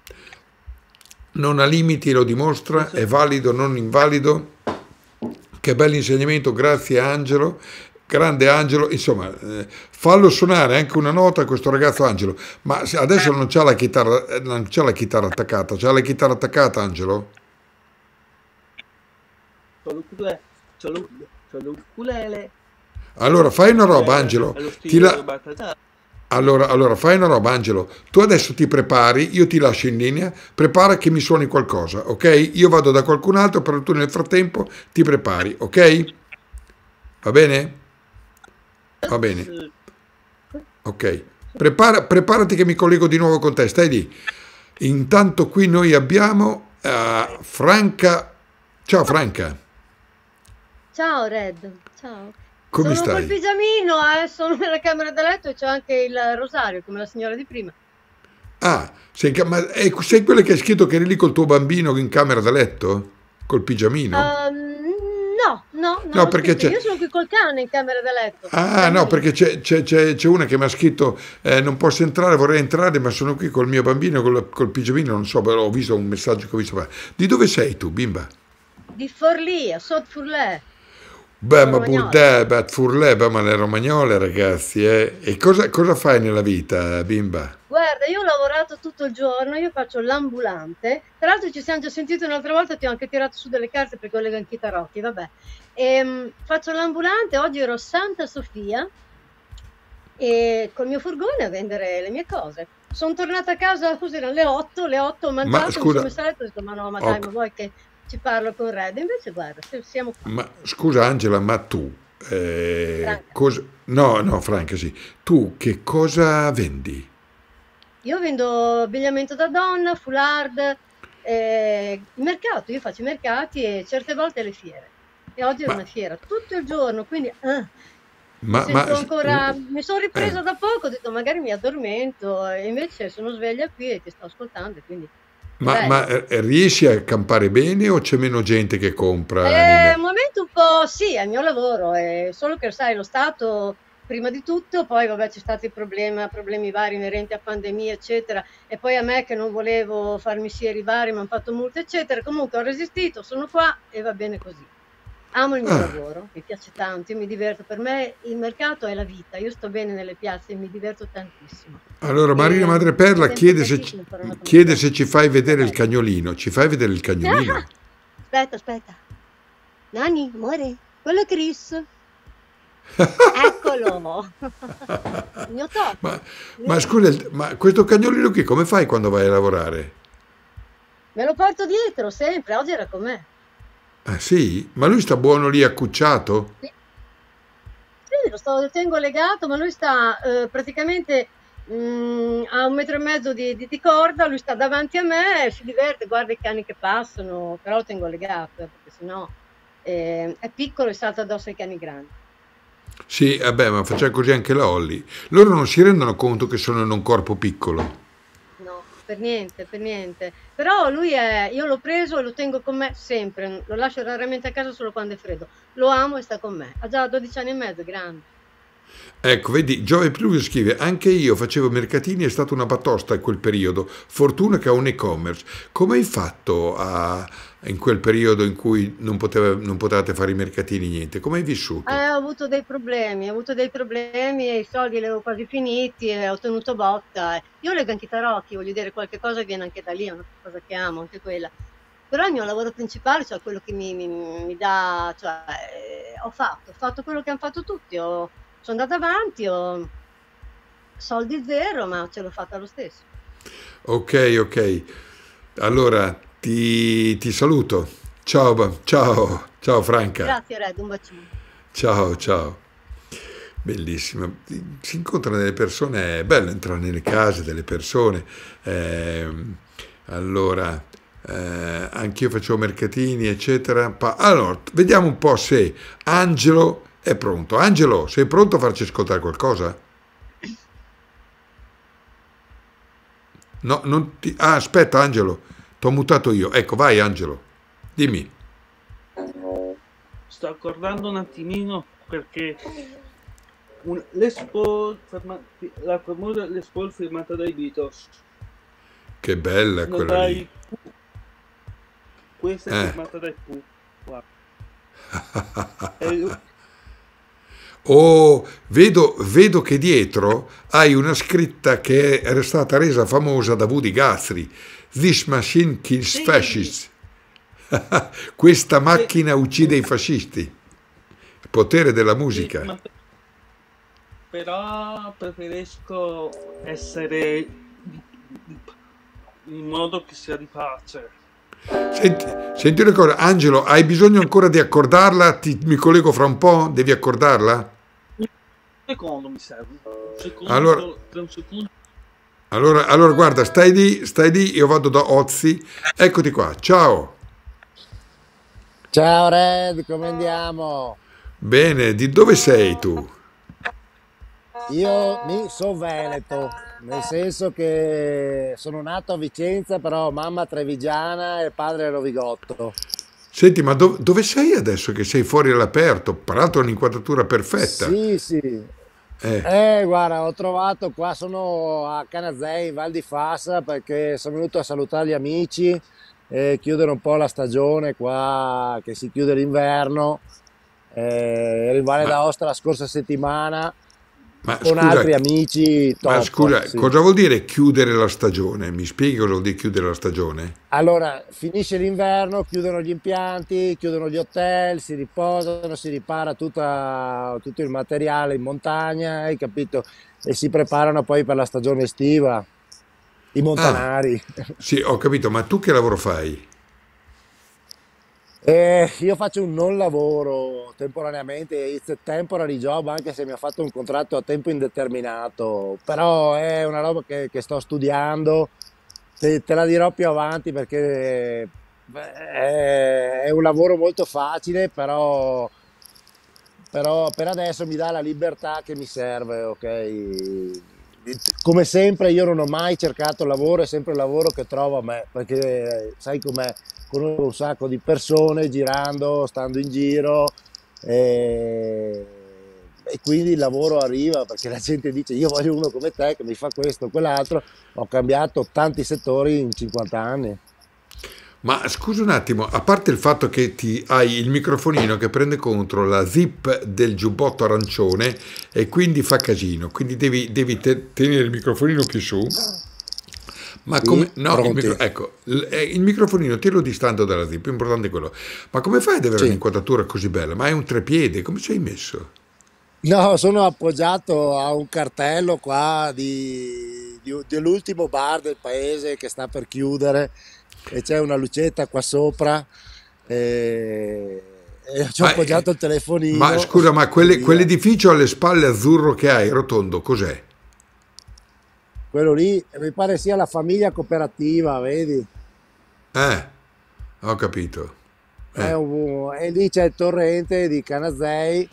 Non ha limiti, lo dimostra, è valido, non invalido. Che bell'insegnamento, grazie Angelo, grande Angelo. Insomma, eh, fallo suonare anche una nota a questo ragazzo Angelo. Ma se- adesso non c'ha la chitarra, eh, non c'ha la chitarra attaccata, c'ha la chitarra attaccata Angelo? c'ho l'ukulele, c'ho l'u- c'ho l'ukulele, Allora fai una roba eh, Angelo, allo ti stile la- Roberta Già. allora, allora fai una roba Angelo, tu adesso ti prepari, io ti lascio in linea, prepara che mi suoni qualcosa, ok? Io vado da qualcun altro, però tu nel frattempo ti prepari, ok? Va bene? Va bene, ok. Prepara- preparati che mi collego di nuovo con te, stai lì. Intanto qui noi abbiamo eh, Franca. Ciao Franca, Ciao Red, ciao. come Sono col stai? pigiamino, eh, sono nella camera da letto e c'ho anche il rosario, come la signora di prima. Ah, sei, in ca- ma, eh, sei quella che hai scritto che eri lì col tuo bambino in camera da letto? Col pigiamino? Ehm, no, no, non No, l'ho perché scritto. c'è... Io sono qui col cane in camera da letto. Ah, no, perché c'è, c'è- c'è- c'è una che mi ha scritto eh, non posso entrare, vorrei entrare, ma sono qui col mio bambino, col, col pigiamino, non so, però ho visto un messaggio che ho visto fare. Di dove sei tu, bimba? Di Forlì, a Sot Furlè, Beh, sono ma romagnola. Burdè, beh, Furlè, beh, ma le romagnole, ragazzi, eh. E cosa, cosa fai nella vita, bimba? Guarda, guarda, io ho lavorato tutto il giorno, io faccio l'ambulante, tra l'altro ci siamo già sentiti un'altra volta, ti ho anche tirato su delle carte perché ho le anche i tarocchi, vabbè. Ehm, faccio l'ambulante, oggi ero a Santa Sofia e col mio furgone a vendere le mie cose. Sono tornata a casa, così erano le otto, le otto ho Ma mangiato, mi sono scusa, messa a letto e ho detto, ma no, ma dai, ok, ma vuoi che ci parlo con Red? Invece guarda, se- siamo qua. ma scusa Angela, ma tu, eh, Franca. cosa... No, no, Franca, sì. Tu che cosa vendi? Io vendo abbigliamento da donna, foulard, eh, il mercato, io faccio i mercati e certe volte le fiere. E oggi era Ma, una fiera tutto il giorno, quindi ah, mi ma, ma, sento ancora, mi sono ripresa eh, da poco, ho detto magari mi addormento e invece sono sveglia qui e ti sto ascoltando, quindi è ma, ma, bello. eh, riesci a campare bene o c'è meno gente che compra nei Eh, mer- al momento un po' sì, è il mio lavoro, è solo che sai, lo Stato prima di tutto, poi vabbè c'è stati problemi, problemi vari inerenti a pandemia, eccetera, e poi a me che non volevo farmi sieri vari, mi hanno fatto multe, eccetera. Comunque ho resistito, sono qua e va bene così. Amo il mio Ah, lavoro, mi piace tanto, io mi diverto, per me il mercato è la vita, io sto bene nelle piazze e mi diverto tantissimo. allora Marina E Madreperla è tempo chiede se, tantissimo ci- per una chiede conoscenza. se ci fai vedere il Vai. cagnolino. Ci fai vedere il Ah, cagnolino? aspetta, aspetta. Nani, amore, quello è Chris. Eccolo. Il mio top. Ma, ma Lui. scusa, il- ma questo cagnolino qui come fai quando vai a lavorare? Me lo porto dietro sempre, oggi era con me. Ah sì? Ma lui sta buono lì accucciato? Sì, sì, lo, sto, lo tengo legato, ma lui sta eh, praticamente mm, a un metro e mezzo di, di- di corda, lui sta davanti a me, si diverte, guarda i cani che passano, però lo tengo legato, eh, perché sennò eh, è piccolo e salta addosso ai cani grandi. Sì, vabbè, ma facciamo così anche la Holly. Loro non si rendono conto che sono in un corpo piccolo. No, per niente, per niente. Però lui è, io l'ho preso e lo tengo con me sempre, lo lascio raramente a casa solo quando è freddo. Lo amo e sta con me. Ha già dodici anni e mezzo, è grande. Ecco, vedi, Giove Pluvio scrive, anche io facevo mercatini, è stata una batosta in quel periodo, fortuna che ho un e-commerce. Come hai fatto a- in quel periodo in cui non, poteva- non potevate fare i mercatini, niente? Come hai vissuto? Eh, ho avuto dei problemi, ho avuto dei problemi e i soldi li avevo quasi finiti e ho tenuto botta. eh. Io leggo anche i tarocchi, voglio dire, qualche cosa viene anche da lì, è una cosa che amo, anche quella. Però il mio lavoro principale, cioè quello che mi, mi- mi dà, cioè, eh, ho fatto, ho fatto quello che hanno fatto tutti, ho- sono andata avanti, ho soldi zero, ma ce l'ho fatta lo stesso. Ok, ok. Allora, ti, ti saluto. Ciao, ba- ciao, ciao Franca. Grazie Red, un bacino. Ciao, ciao. Bellissimo. Si incontrano delle persone, è bello entrare nelle case delle persone. Ehm, allora, eh, anch'io facevo mercatini, eccetera. Pa- allora, vediamo un po' se Angelo è pronto. Angelo, sei pronto a farci ascoltare qualcosa? No, non ti... Ah, aspetta, Angelo, t'ho mutato io. Ecco, vai, Angelo, dimmi. Sto accordando un attimino perché un, l'Expo, ferma- la famosa l'Expo firmata dai Beatles, Che bella no, quella dai lì. Pooh. Questa è Eh. firmata dai Pooh. Guarda. E- Oh, vedo, vedo che dietro hai una scritta che era stata resa famosa da Woody Guthrie. This machine kills Sì, fascists. Questa macchina uccide i fascisti. Il potere della sì, musica. ma per- però preferisco essere in modo che sia di pace. Senti, senti una cosa, Angelo, hai bisogno ancora di accordarla? Ti- mi collego fra un po'? Devi accordarla? Un secondo mi serve. Un secondo, Allora, tra un secondo. allora, allora guarda, stai lì, stai lì, io vado da Ozzi. Eccoti qua, ciao. Ciao Red, come andiamo? Bene, di dove sei tu? Io mi so veneto, nel senso che sono nato a Vicenza, però mamma trevigiana e padre rovigotto. Senti, ma dov- dove sei adesso che sei fuori all'aperto? Peraltro è un'inquadratura perfetta. Sì, sì. Eh, Eh, guarda, ho trovato qua, sono a Canazei, in Val di Fassa, perché sono venuto a salutare gli amici e chiudere un po' la stagione qua, che si chiude l'inverno. Eh, ero in Valle ma, d'Aosta la scorsa settimana. Ma con scusa, altri amici ma top. scusa, Sì. cosa vuol dire chiudere la stagione? Mi spieghi cosa vuol dire chiudere la stagione? Allora, finisce l'inverno, chiudono gli impianti, chiudono gli hotel, si riposano, si ripara tutta- tutto il materiale in montagna, hai capito? E si preparano poi per la stagione estiva, i Ah, montanari. sì, ho capito, ma tu che lavoro fai? Eh, io faccio un non lavoro temporaneamente, it's a temporary job, anche se mi ha fatto un contratto a tempo indeterminato, però è una roba che, che sto studiando, te, te la dirò più avanti perché beh, è, è un lavoro molto facile, però, però per adesso mi dà la libertà che mi serve, ok? Come sempre io non ho mai cercato lavoro, è sempre il lavoro che trovo a me, perché sai com'è, conosco un sacco di persone girando, stando in giro e, e quindi il lavoro arriva perché la gente dice io voglio uno come te che mi fa questo, quell'altro, ho cambiato tanti settori in cinquanta anni. Ma scusa un attimo, a parte il fatto che ti hai il microfonino che prende contro la zip del giubbotto arancione e quindi fa casino, quindi devi, devi te- tenere il microfonino più su. Ma come... Sì, No, il, pronti? micro- ecco, l- eh, il microfonino tiro distante dalla zip, l'importante è quello. Ma come fai ad avere Sì. un'inquadratura così bella? Ma è un trepiede, come ci hai messo? No, sono appoggiato a un cartello qua di, di- dell'ultimo bar del paese che sta per chiudere e c'è una lucetta qua sopra e, e ci ho Ma, eh, appoggiato il ma telefonino scusa, ma e quelle- via. quell'edificio alle spalle azzurro che hai, rotondo, cos'è? Quello lì mi pare sia la famiglia cooperativa, vedi? Eh, ho capito. È Eh. un- e lì c'è il torrente di Canazei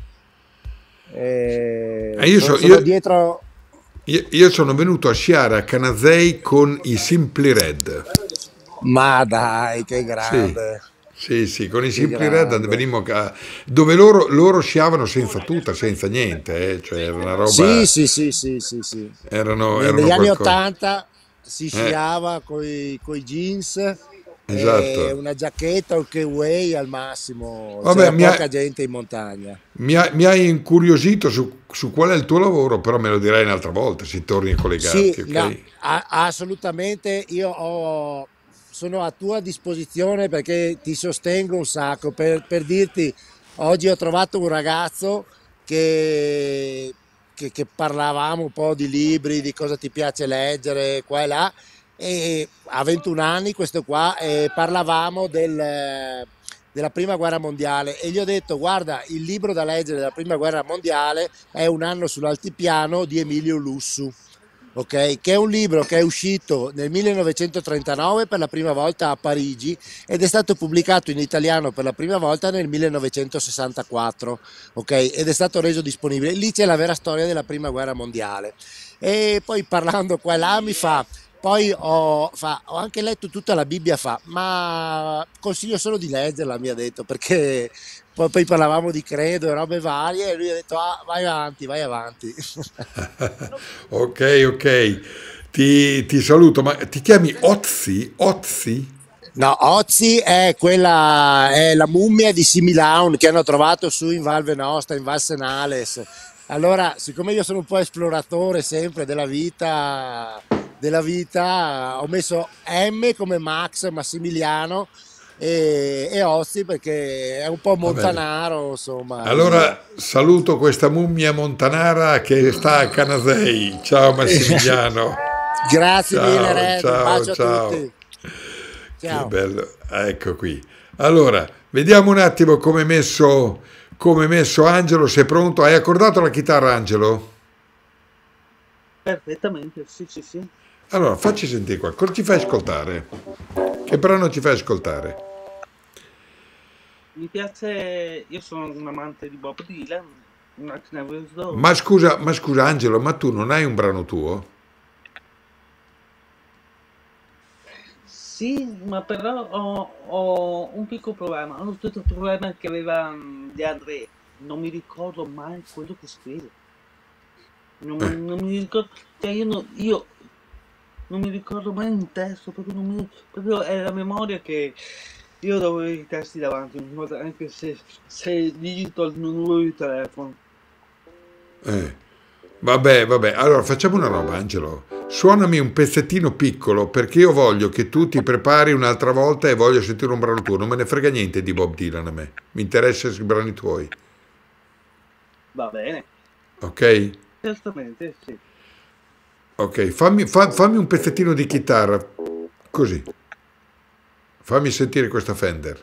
e E io, sono, so- sono io- dietro. io- io sono venuto a sciare a Canazei con i Simply Red. Ma dai, che Sì, grande, sì, sì, con i che Simply Red grande. venimmo a- dove loro, loro sciavano senza tuta, senza niente, eh, cioè era una Sì, roba, sì, sì, sì, sì, sì. erano, Ne- erano Negli anni qualcosa. ottanta si Eh, sciava con i jeans e esatto. una giacchetta o K-Way al massimo, Vabbè, c'era mi, poca ha- gente in montagna. mi ha- mi hai incuriosito su, su qual è il tuo lavoro, però me lo dirai un'altra volta, se torni a Sì, collegarti, no, ok? a- assolutamente, io ho- sono a tua disposizione perché ti sostengo un sacco. Per, per dirti, oggi ho trovato un ragazzo che, che- che parlavamo un po' di libri, di cosa ti piace leggere, qua e là, e ha ventuno anni questo qua, e parlavamo del- della prima guerra mondiale e gli ho detto, guarda, il libro da leggere della prima guerra mondiale è Un anno sull'altipiano di Emilio Lussu, ok? Che è un libro che è uscito nel millenovecentotrentanove per la prima volta a Parigi ed è stato pubblicato in italiano per la prima volta nel millenovecentosessantaquattro, ok? Ed è stato reso disponibile. Lì c'è la vera storia della prima guerra mondiale. E poi parlando qua e là mi fa, poi ho, fa, ho anche letto tutta la Bibbia, fa, ma consiglio solo di leggerla, mi ha detto, perché poi, poi parlavamo di credo e robe varie e lui ha detto, ah, vai avanti, vai avanti. Ok, ok, ti, ti saluto, ma ti chiami Ozzy? Ozzy? No, Ozzy è quella, è la mummia di Similaun che hanno trovato su in Val Venosta, in Val Senales. Allora, siccome io sono un po' esploratore sempre della vita, della vita, ho messo M come Max Massimiliano e, e Ozzy perché è un po' Va bene. montanaro, insomma, e via. Allora saluto questa mummia montanara che sta a Canazei. Ciao Massimiliano. Grazie mille, Ciao, Red, un ciao, bacio a ciao. tutti. Che Ciao. bello. Ecco qui. Allora, vediamo un attimo come è messo, come è messo Angelo. Sei pronto? Hai accordato la chitarra, Angelo? Perfettamente, sì, sì, sì. Allora, facci sentire qua. Cosa ci fai ascoltare? Che brano ci fai ascoltare? Mi piace, io sono un amante di Bob Dylan, Not Never Slow. Ma scusa, ma scusa Angelo, ma tu non hai un brano tuo? Sì, ma però ho, ho un piccolo problema, ho lo stesso problema che aveva mm, De André, non mi ricordo mai quello che scrive, non, Eh. non mi ricordo, cioè io, non- io non mi ricordo mai un testo, proprio, non mi, proprio è la memoria che io devo avere i testi davanti, ogni volta, anche se, se digito il numero di telefono. Eh. Vabbè, vabbè, allora facciamo una roba, Angelo. Suonami un pezzettino piccolo perché io voglio che tu ti prepari un'altra volta e voglio sentire un brano tuo. Non me ne frega niente di Bob Dylan a me, mi interessa i brani tuoi, Va bene, ok? certamente, sì. Ok, fammi, fa- fammi un pezzettino di chitarra, così. Fammi sentire questa Fender.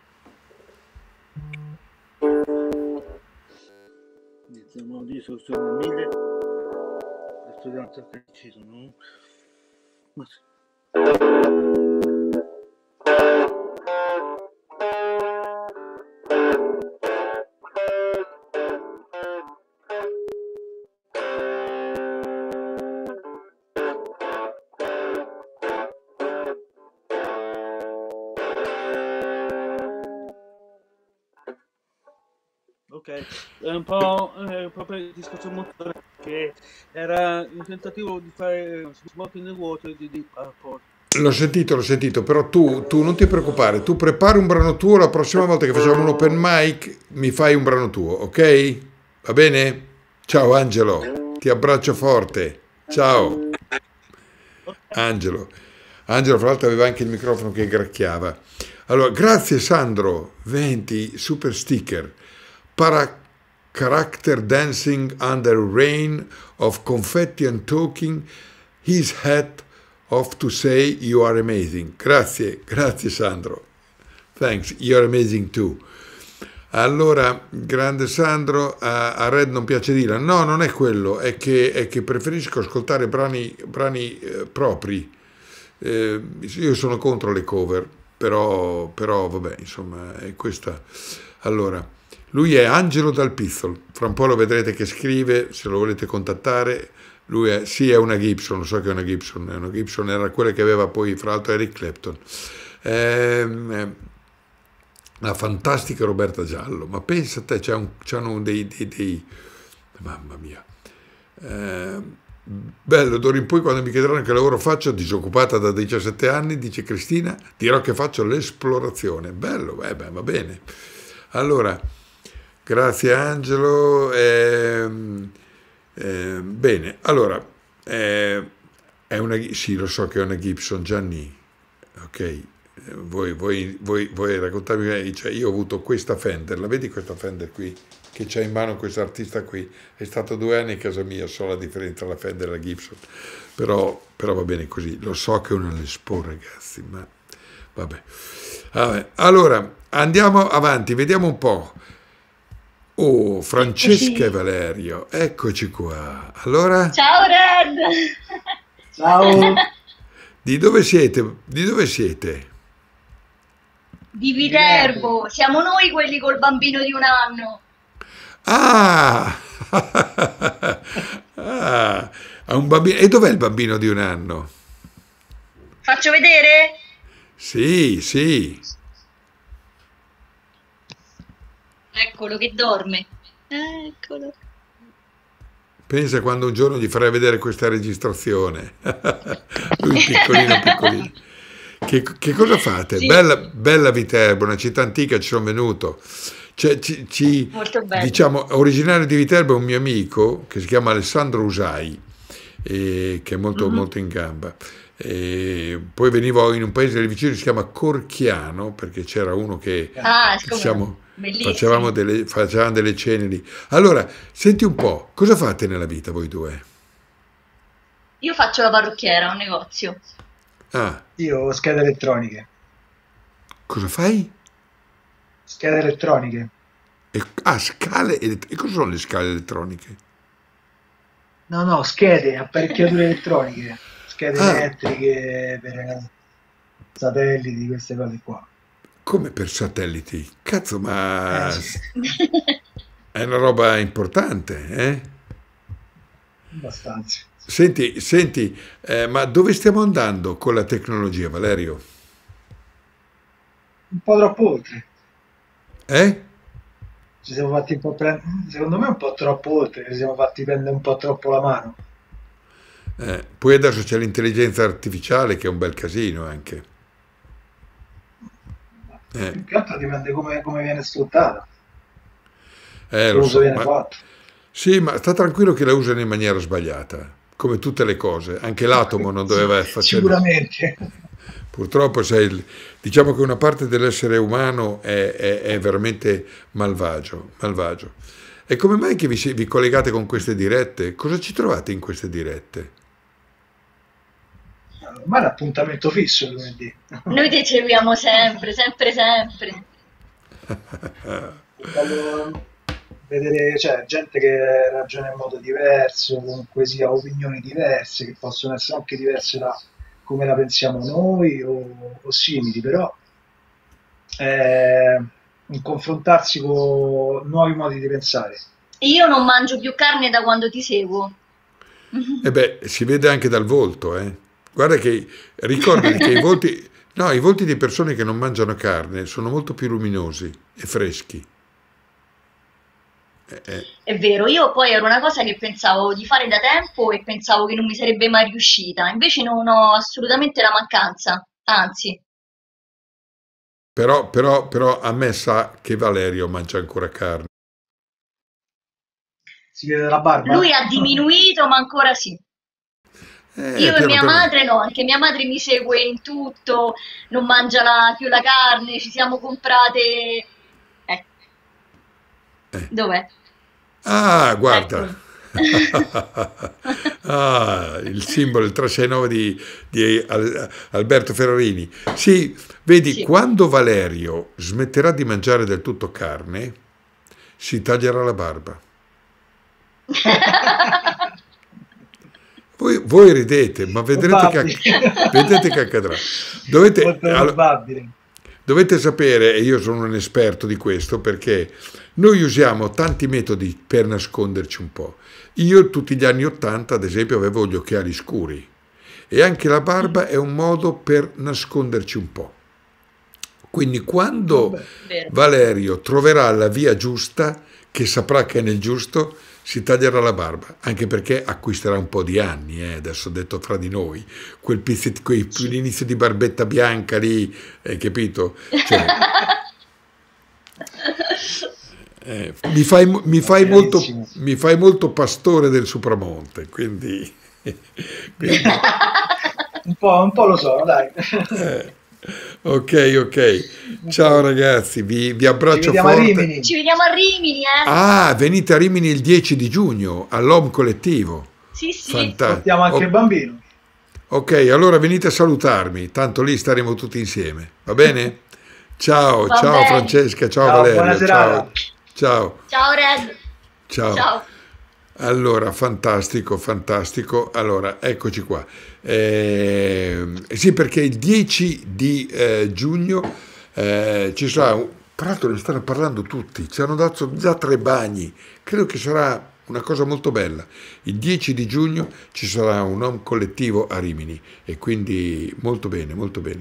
Iniziamo di soluzione mille. Studianza che ci sono. Ma sì. Ok, è un po' eh, proprio il discorso motore che era un tentativo di fare Smoke in the Water di Deep Purple. L'ho sentito, l'ho sentito, però tu, tu non ti preoccupare, tu prepari un brano tuo, la prossima volta che facciamo un open mic mi fai un brano tuo, ok? Va bene? Ciao Angelo, ti abbraccio forte, ciao Angelo. Angelo fra l'altro aveva anche il microfono che gracchiava. Allora, grazie Sandro, venti super sticker. Para character dancing under rain of confetti and talking his hat off to say you are amazing. Grazie, grazie Sandro. Thanks, you are amazing too. Allora, grande Sandro, a, a Red non piace Dylan. No, non è quello, è che, è che preferisco ascoltare brani, brani eh, propri. Eh, io sono contro le cover, però, però vabbè, insomma, è questa. Allora, lui è Angelo Dal Pizzol, fra un po' lo vedrete che scrive, se lo volete contattare. Lui è, sì, è una Gibson, lo so che è una Gibson, è una Gibson, era quella che aveva poi, fra l'altro, Eric Clapton. Ehm, la fantastica Roberta Giallo, ma pensa a te, c'è un, c'hanno dei, dei, dei... Mamma mia. Ehm, bello, d'ora in poi quando mi chiederanno che lavoro faccio, disoccupata da diciassette anni, dice Cristina, dirò che faccio l'esplorazione. Bello, eh beh, va bene. Allora, grazie Angelo. Ehm, Eh, bene, allora, eh, è una, sì, lo so che è una Gibson, Gianni, ok, eh, voi, voi, voi, voi raccontarmi, cioè io ho avuto questa Fender, la vedi questa Fender qui, che c'ha in mano questo artista qui, è stato due anni a casa mia, so la differenza tra la Fender e la Gibson, però, però va bene così, lo so che è una Les Paul, ragazzi, ma vabbè. Vabbè. Allora, andiamo avanti, vediamo un po'. Oh, Francesca e Valerio, eccoci qua. Allora, Ciao Red! Ciao! di dove siete? Di dove siete? Di Viterbo, siamo noi quelli col bambino di un anno. Ah! Ah, ha un bambino. E dov'è il bambino di un anno? Faccio vedere? Sì, sì. Eccolo che dorme. Eccolo. Pensa quando un giorno gli farai vedere questa registrazione. Lui piccolino, piccolino. Che, che cosa fate? Sì. Bella, bella Viterbo, una città antica, ci sono venuto. Cioè, ci, ci- Molto bello. diciamo, originario di Viterbo è un mio amico che si chiama Alessandro Usai, e che è molto, Mhm. molto in gamba. E poi venivo in un paese lì vicino che si chiama Corchiano, perché c'era uno che Ah, come no. diciamo, Bellissimo. facevamo delle, facevamo delle cene lì. Allora, senti un po', cosa fate nella vita voi due? Io faccio la parrucchiera a un negozio. Ah, Io ho schede elettroniche. cosa fai? Schede elettroniche. E, ah, scale, ele- e cosa sono le scale elettroniche? No, no, schede, apparecchiature elettroniche. Schede Ah. elettriche per eh, satelliti, queste cose qua. Come per satelliti? Cazzo, ma Eh, sì, è una roba importante, eh? abbastanza. Senti, senti, eh, ma dove stiamo andando con la tecnologia, Valerio? Un po' troppo oltre. Eh? Ci siamo fatti un po' prendere, secondo me un po' troppo oltre, ci siamo fatti prendere un po' troppo la mano. Eh, poi adesso c'è l'intelligenza artificiale che è un bel casino anche. Eh, Più che altro dipende come, come viene sfruttata, eh, che lo uso so, viene ma, fatto. Sì, ma sta tranquillo che la usano in maniera sbagliata, come tutte le cose. Anche l'atomo non doveva facere... Sicuramente. Purtroppo, sai, il- diciamo che una parte dell'essere umano è, è- è veramente malvagio, malvagio. E come mai che vi, si- vi collegate con queste dirette? Cosa ci trovate in queste dirette? Ormai è un appuntamento fisso il lunedì. Noi ti seguiamo sempre, sempre, sempre. Bello vedere, cioè, gente che ragiona in modo diverso, comunque sia opinioni diverse, che possono essere anche diverse da come la pensiamo noi o, o simili, però eh, un confrontarsi con nuovi modi di pensare. Io non mangio più carne da quando ti seguo. E beh, si vede anche dal volto, eh. Guarda che, ricordati che i volti, no, i volti di persone che non mangiano carne sono molto più luminosi e freschi. Eh, eh. È vero, io poi era una cosa che pensavo di fare da tempo e pensavo che non mi sarebbe mai riuscita, invece non ho assolutamente la mancanza, anzi. Però, però, però a me sa che Valerio mangia ancora carne. Si vede la barba? Lui ha diminuito, ma ancora sì. Eh, Io e piano mia piano. madre no, anche mia madre mi segue in tutto, non mangia la- più la carne, ci siamo comprate... Eh, dov'è? Ah, guarda. Ecco. Ah, il simbolo, il tre sei nove di, di Al- Alberto Ferrarini. Sì, vedi, Sì. quando Valerio smetterà di mangiare del tutto carne, si taglierà la barba. Voi, voi ridete, ma vedrete che, acc- vedete che accadrà. Dovete, Molto allo- probabile. dovete sapere, e io sono un esperto di questo, perché noi usiamo tanti metodi per nasconderci un po'. Io tutti gli anni ottanta, ad esempio, avevo gli occhiali scuri e anche la barba è un modo per nasconderci un po'. Quindi quando Vero. Valerio troverà la via giusta, che saprà che è nel giusto, si taglierà la barba, anche perché acquisterà un po' di anni, eh, adesso detto fra di noi, quel pizzetto, quei, l'inizio di barbetta bianca lì, hai capito? Cioè, eh, mi fai, mo- mi fai molto, mi fai molto pastore del Supramonte, quindi... quindi Un po', un po' lo so, dai. eh, ok, ok. Ciao ragazzi, vi, vi abbraccio vediamo a forte. Rimini. Ci vediamo a Rimini, eh? Ah, venite a Rimini il dieci di giugno all'Home Collettivo. Sì, sì. Fantastico. Portiamo anche il bambino. Ok, allora venite a salutarmi, tanto lì staremo tutti insieme, va bene? Ciao, Va ciao bene. Francesca, ciao, Ciao, Valerio, buona serata. ciao, ciao, Ciao Red. ciao. Ciao. Allora, fantastico, fantastico. Allora, eccoci qua. Eh, sì, perché il dieci di eh, giugno eh, ci sarà, un- tra l'altro ne stanno parlando tutti, ci hanno dato già tre bagni, credo che sarà una cosa molto bella. Il dieci di giugno ci sarà un home collettivo a Rimini e quindi molto bene, molto bene.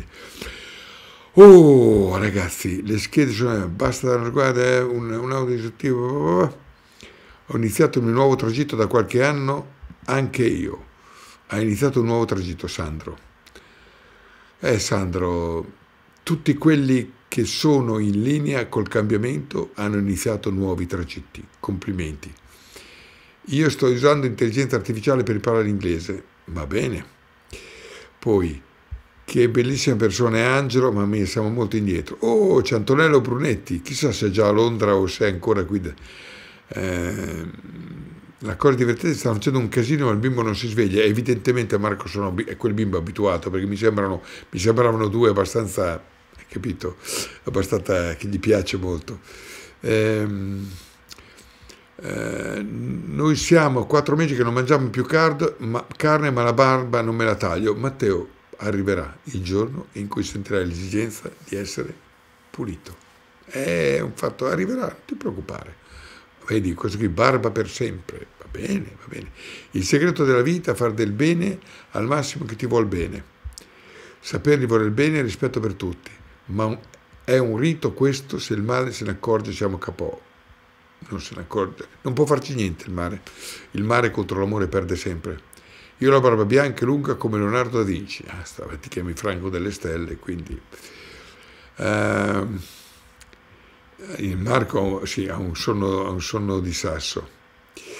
Oh, ragazzi, le schede sono, basta dare una sguardo, eh, un, un audio istruttivo. Ho iniziato un nuovo tragitto da qualche anno, anche io. Ha iniziato un nuovo tragitto, Sandro. Eh, Sandro, tutti quelli che sono in linea col cambiamento hanno iniziato nuovi tragitti. Complimenti. Io sto usando intelligenza artificiale per imparare l'inglese. Va bene. Poi, che bellissima persona è Angelo, ma me siamo molto indietro. Oh, c'è Antonello Brunetti, chissà se è già a Londra o se è ancora qui. da- Eh, la cosa divertente, stanno facendo un casino ma il bimbo non si sveglia. Evidentemente Marco sono, abi- è quel bimbo abituato, perché mi sembrano mi sembravano due abbastanza, hai capito, abbastanza che gli piace molto. Ehm, eh, noi siamo quattro mesi che non mangiamo più card- ma- carne, ma la barba non me la taglio. Matteo, arriverà il giorno in cui sentirai l'esigenza di essere pulito. È un fatto, arriverà, non ti preoccupare. Vedi, questo qui, barba per sempre, va bene, va bene. Il segreto della vita è fare del bene al massimo che ti vuol bene. Saperli voler bene e rispetto per tutti, ma un- è un rito questo, se il male se ne accorge siamo capo. Non se ne accorge, non può farci niente il mare. Il mare contro l'amore perde sempre. Io ho la barba bianca e lunga come Leonardo da Vinci. Ah, sta, ti chiami Franco delle Stelle, quindi... Ehm, il Marco sì, ha un sonno, ha un sonno di sasso.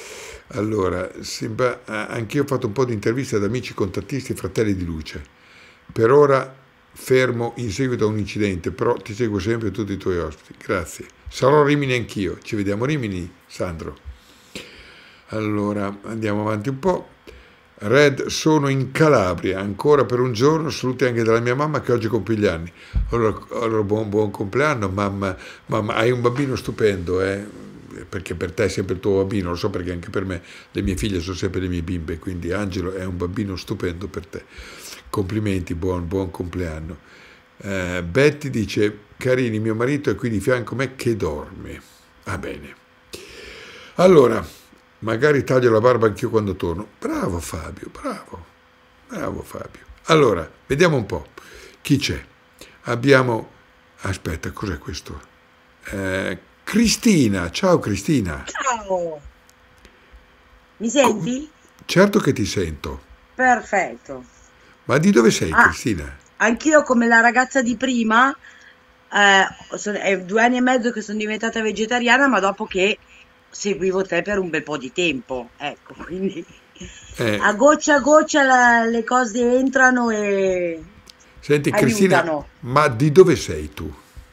Allora, sembra- eh, anch'io ho fatto un po' di interviste ad amici contattisti e fratelli di luce. Per ora fermo in seguito a un incidente, però ti seguo sempre tutti i tuoi ospiti. Grazie. Sarò a Rimini anch'io. Ci vediamo a Rimini, Sandro. Allora, andiamo avanti un po'. Red, sono in Calabria ancora per un giorno. Saluti anche dalla mia mamma che oggi compie gli anni. Allora, allora, buon, buon compleanno, mamma. Mamma, hai un bambino stupendo, eh? Perché per te è sempre il tuo bambino, lo so, perché anche per me le mie figlie sono sempre le mie bimbe, quindi Angelo è un bambino stupendo per te. Complimenti, buon, buon compleanno. Eh, Betty dice: Carini, mio marito è qui di fianco a me che dorme. Va bene. Allora, magari taglio la barba anch'io quando torno. Bravo Fabio, bravo. Bravo Fabio. Allora, vediamo un po' chi c'è. Abbiamo, aspetta, cos'è questo? Eh, Cristina, ciao Cristina. Ciao, mi senti? Certo che ti sento. Perfetto. Ma di dove sei, Ah, Cristina? anch'io come la ragazza di prima, eh, sono- è due anni e mezzo che sono diventata vegetariana, ma dopo che seguivo te per un bel po' di tempo, ecco, quindi Eh, a goccia a goccia la- le cose entrano e senti Cristina, aiutano. ma di dove sei tu?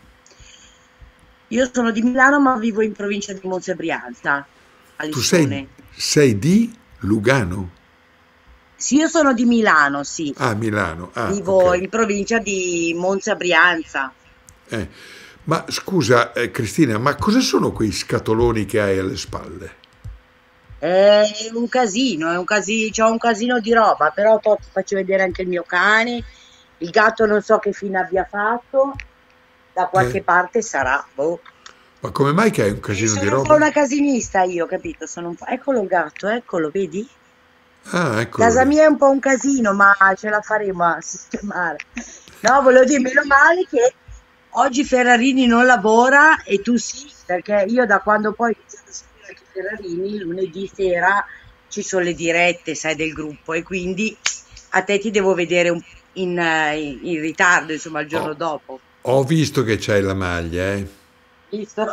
Io sono di Milano, ma vivo in provincia di Monza e Brianza, a Tu sei, Lissone. sei di Lugano? Sì, io sono di Milano, sì, Ah, Milano. Ah, vivo ok. in provincia di Monza e Brianza. Eh, ma scusa, eh, Cristina, ma cosa sono quei scatoloni che hai alle spalle? È un casino, è un casino, c'ho un casino di roba, però poi ti faccio vedere anche il mio cane, il gatto non so che fine abbia fatto, da qualche Eh, parte sarà, boh. ma come mai che hai un E casino di sono un po' roba? una casinista io, capito? Sono un po'... Eccolo il gatto, eccolo, vedi? Ah, eccolo Casa lì. mia è un po' un casino, ma ce la faremo a sistemare. No, volevo dire, meno male che oggi Ferrarini non lavora e tu sì, perché io da quando poi ho iniziato a seguire anche Ferrarini, lunedì sera ci sono le dirette, sai, del gruppo e quindi a te ti devo vedere un- in, eh, in ritardo, insomma, il giorno Ho, dopo. ho visto che c'hai la maglia, eh. Visto?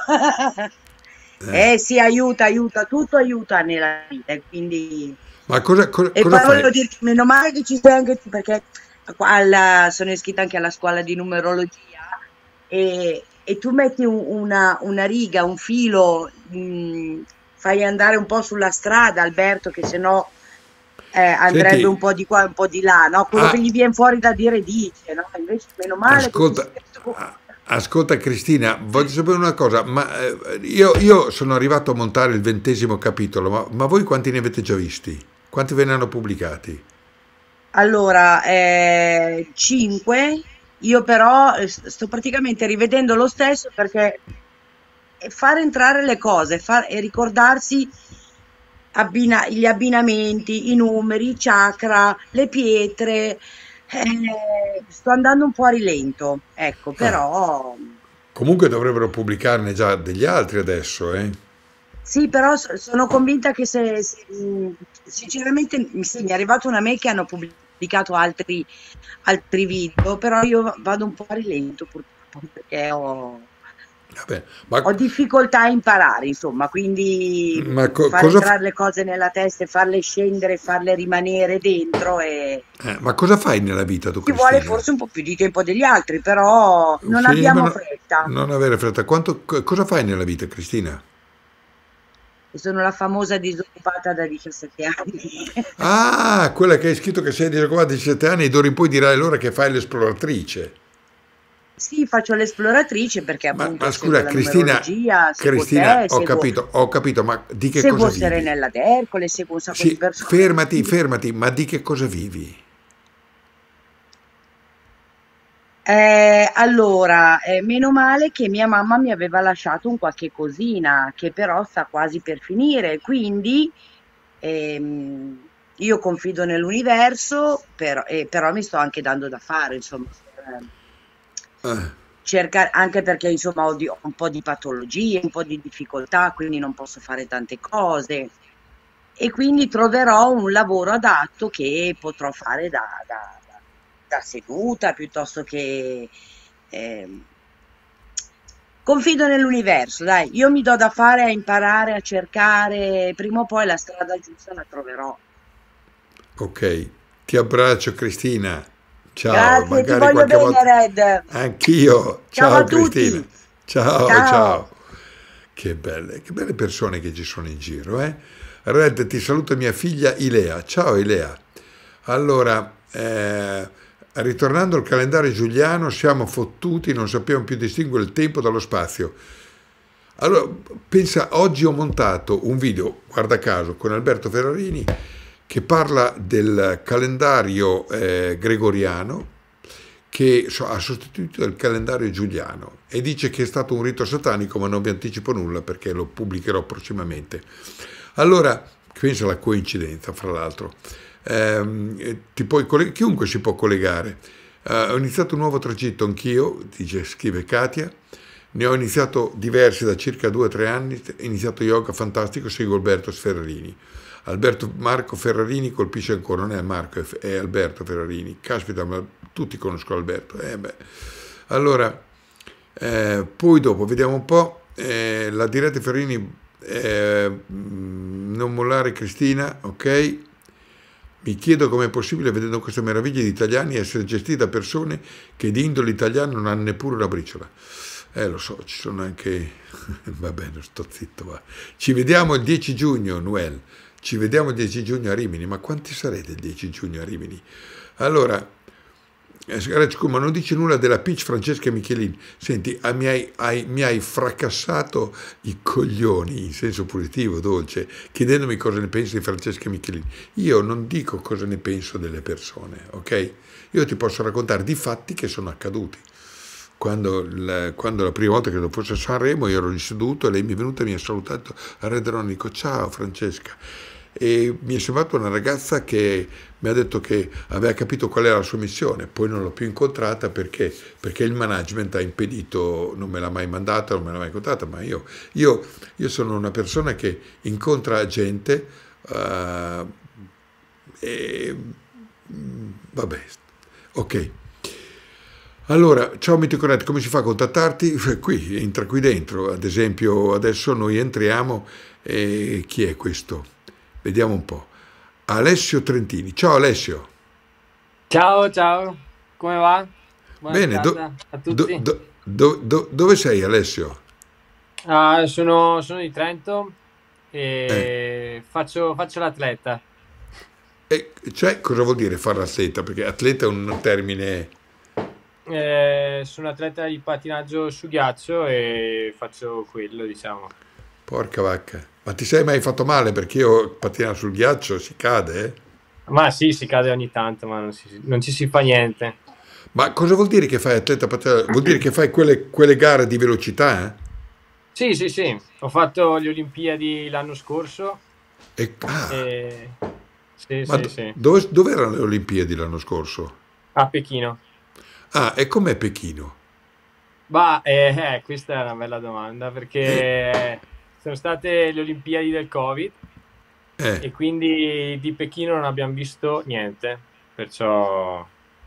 Eh, Eh sì, aiuta, aiuta, tutto aiuta nella vita, e quindi... Ma cosa, cosa, E cosa poi volevo fai? dirti, meno male che ci sei anche tu, perché qua alla- sono iscritta anche alla scuola di numerologia e, e tu metti un- una, una riga, un filo, mh, fai andare un po' sulla strada Alberto, che sennò eh, andrebbe un Senti, po' di qua e un po' di là, no? Quello che ah, gli viene fuori da dire dice, no? Invece meno male che ci ascolta, sei tu. ascolta Cristina, voglio sapere una cosa, ma eh, io, io sono arrivato a montare il ventesimo capitolo, ma, ma voi quanti ne avete già visti? Quanti ve ne hanno pubblicati? Allora, eh, cinque, io però eh, st- sto praticamente rivedendo lo stesso perché far entrare le cose far- e ricordarsi abbina- gli abbinamenti, i numeri, i chakra, le pietre, eh, sto andando un po' a rilento, ecco, Ah, però comunque dovrebbero pubblicarne già degli altri adesso, eh? sì, però so- sono convinta che se, se- mh, sinceramente mi sì, mi è arrivata una mail che hanno pubblicato altri, altri video, però io va- vado un po' a rilento purtroppo perché ho, Vabbè, ma, ho difficoltà a imparare, insomma, quindi ma co- far cosa, entrare le cose nella testa e farle scendere, farle rimanere dentro e eh, ma cosa fai nella vita tu, ci vuole Cristina? forse un po' più di tempo degli altri, però non Sì, ma abbiamo no- fretta. non avere fretta. Quanto, co- cosa fai nella vita, Cristina? E sono la famosa disoccupata da diciassette anni. Ah, quella che hai scritto che sei disoccupata di diciassette anni e d'ora in poi dirai allora che fai l'esploratrice. Sì, faccio l'esploratrice perché Ma, appunto ma seguo scusa, la Cristina, numerologia, seguo Cristina, te, ho seguo, capito, ho capito, ma di che seguo cosa vivi? Serenella d'Ercole, seguo un sacco di Sì, persone. fermati, Quindi, fermati, ma di che cosa vivi? eh, allora, eh, meno male che mia mamma mi aveva lasciato un qualche cosina che però sta quasi per finire, quindi ehm, io confido nell'universo, però, eh, però mi sto anche dando da fare, insomma, per, Eh, cercare, anche perché insomma ho, di- ho un po' di patologie, un po' di difficoltà, quindi non posso fare tante cose e quindi troverò un lavoro adatto che potrò fare da, da- da seduta piuttosto che ehm, confido nell'universo, dai, io mi do da fare a imparare, a cercare, prima o poi la strada giusta la troverò. Ok, ti abbraccio Cristina, ciao, Grazie, ti magari voglio qualche bene, volta Red. anch'io, Ciao ciao a tutti. Cristina, ciao, Ciao. ciao, che belle, che belle persone che ci sono in giro, eh? Red, ti saluta mia figlia Ilea, ciao Ilea. Allora, eh, ritornando al calendario giuliano, siamo fottuti, non sappiamo più distinguere il tempo dallo spazio. Allora, pensa, oggi ho montato un video, guarda caso, con Alberto Ferrarini, che parla del calendario eh, gregoriano, che so- ha sostituito il calendario giuliano, e dice che è stato un rito satanico, ma non vi anticipo nulla perché lo pubblicherò prossimamente. Allora, pensa alla coincidenza, fra l'altro. Ehm, ti puoi coll- chiunque si può collegare. Eh, ho iniziato un nuovo tragitto anch'io, dice, scrive Katia, ne ho iniziato diversi da circa due o tre anni, ho iniziato yoga fantastico, seguo Alberto Ferrarini. Alberto Marco Ferrarini colpisce ancora, non è Marco, è, è Alberto Ferrarini. Caspita, ma tutti conoscono Alberto. Eh, beh. Allora, eh, poi dopo, vediamo un po', eh, la diretta Ferrarini, eh, non mollare Cristina, ok? Mi chiedo come è possibile, vedendo queste meraviglie di italiani, essere gestiti da persone che di indole italiana non hanno neppure una briciola. Eh, lo so, ci sono anche... Va bene, sto zitto, va. Ci vediamo il dieci giugno, Noel. Ci vediamo il dieci giugno a Rimini. Ma quanti sarete il dieci giugno a Rimini? Allora, ma non dice nulla della Peach Francesca Michelin. Senti, ah, mi, hai, hai, mi hai fracassato i coglioni, in senso positivo, dolce, chiedendomi cosa ne pensi di Francesca Michelin. Io non dico cosa ne penso delle persone, ok? Io ti posso raccontare di fatti che sono accaduti. Quando la, quando la prima volta che fosse a Sanremo, io ero lì seduto e lei mi è venuta e mi ha salutato a Redronico, ciao Francesca. E mi è sembrata una ragazza che mi ha detto che aveva capito qual era la sua missione. Poi non l'ho più incontrata perché, perché il management ha impedito, non me l'ha mai mandata, non me l'ha mai incontrata, ma io, io, io sono una persona che incontra gente uh, e vabbè, ok. Allora, ciao Miticonet, come si fa a contattarti? Qui, entra qui dentro, ad esempio adesso noi entriamo e chi è questo? Vediamo un po'. Alessio Trentini. Ciao Alessio. Ciao, ciao. Come va? Buona Bene, do, serata a do, tutti. do, do, do, dove sei Alessio? Ah, sono, sono di Trento e Eh. faccio, faccio l'atleta. E cioè, cosa vuol dire fare atleta? Perché atleta è un termine... Eh, sono atleta di pattinaggio su ghiaccio e faccio quello, diciamo. Porca vacca. Ma ti sei mai fatto male? Perché io pattinare sul ghiaccio si cade, eh? Ma sì, si cade ogni tanto, ma non, si- non ci si fa niente. Ma cosa vuol dire che fai atleta pattinaggio? Vuol dire che fai quelle, quelle gare di velocità, eh? Sì, sì, sì. Ho fatto le Olimpiadi l'anno scorso. E, ah, E... Sì, ma sì, do- sì. dove, dove erano le Olimpiadi l'anno scorso? A Pechino. Ah, e com'è Pechino? Bah, eh, eh, questa è una bella domanda Eh, perché sono state le Olimpiadi del Covid eh. e quindi di Pechino non abbiamo visto niente, perciò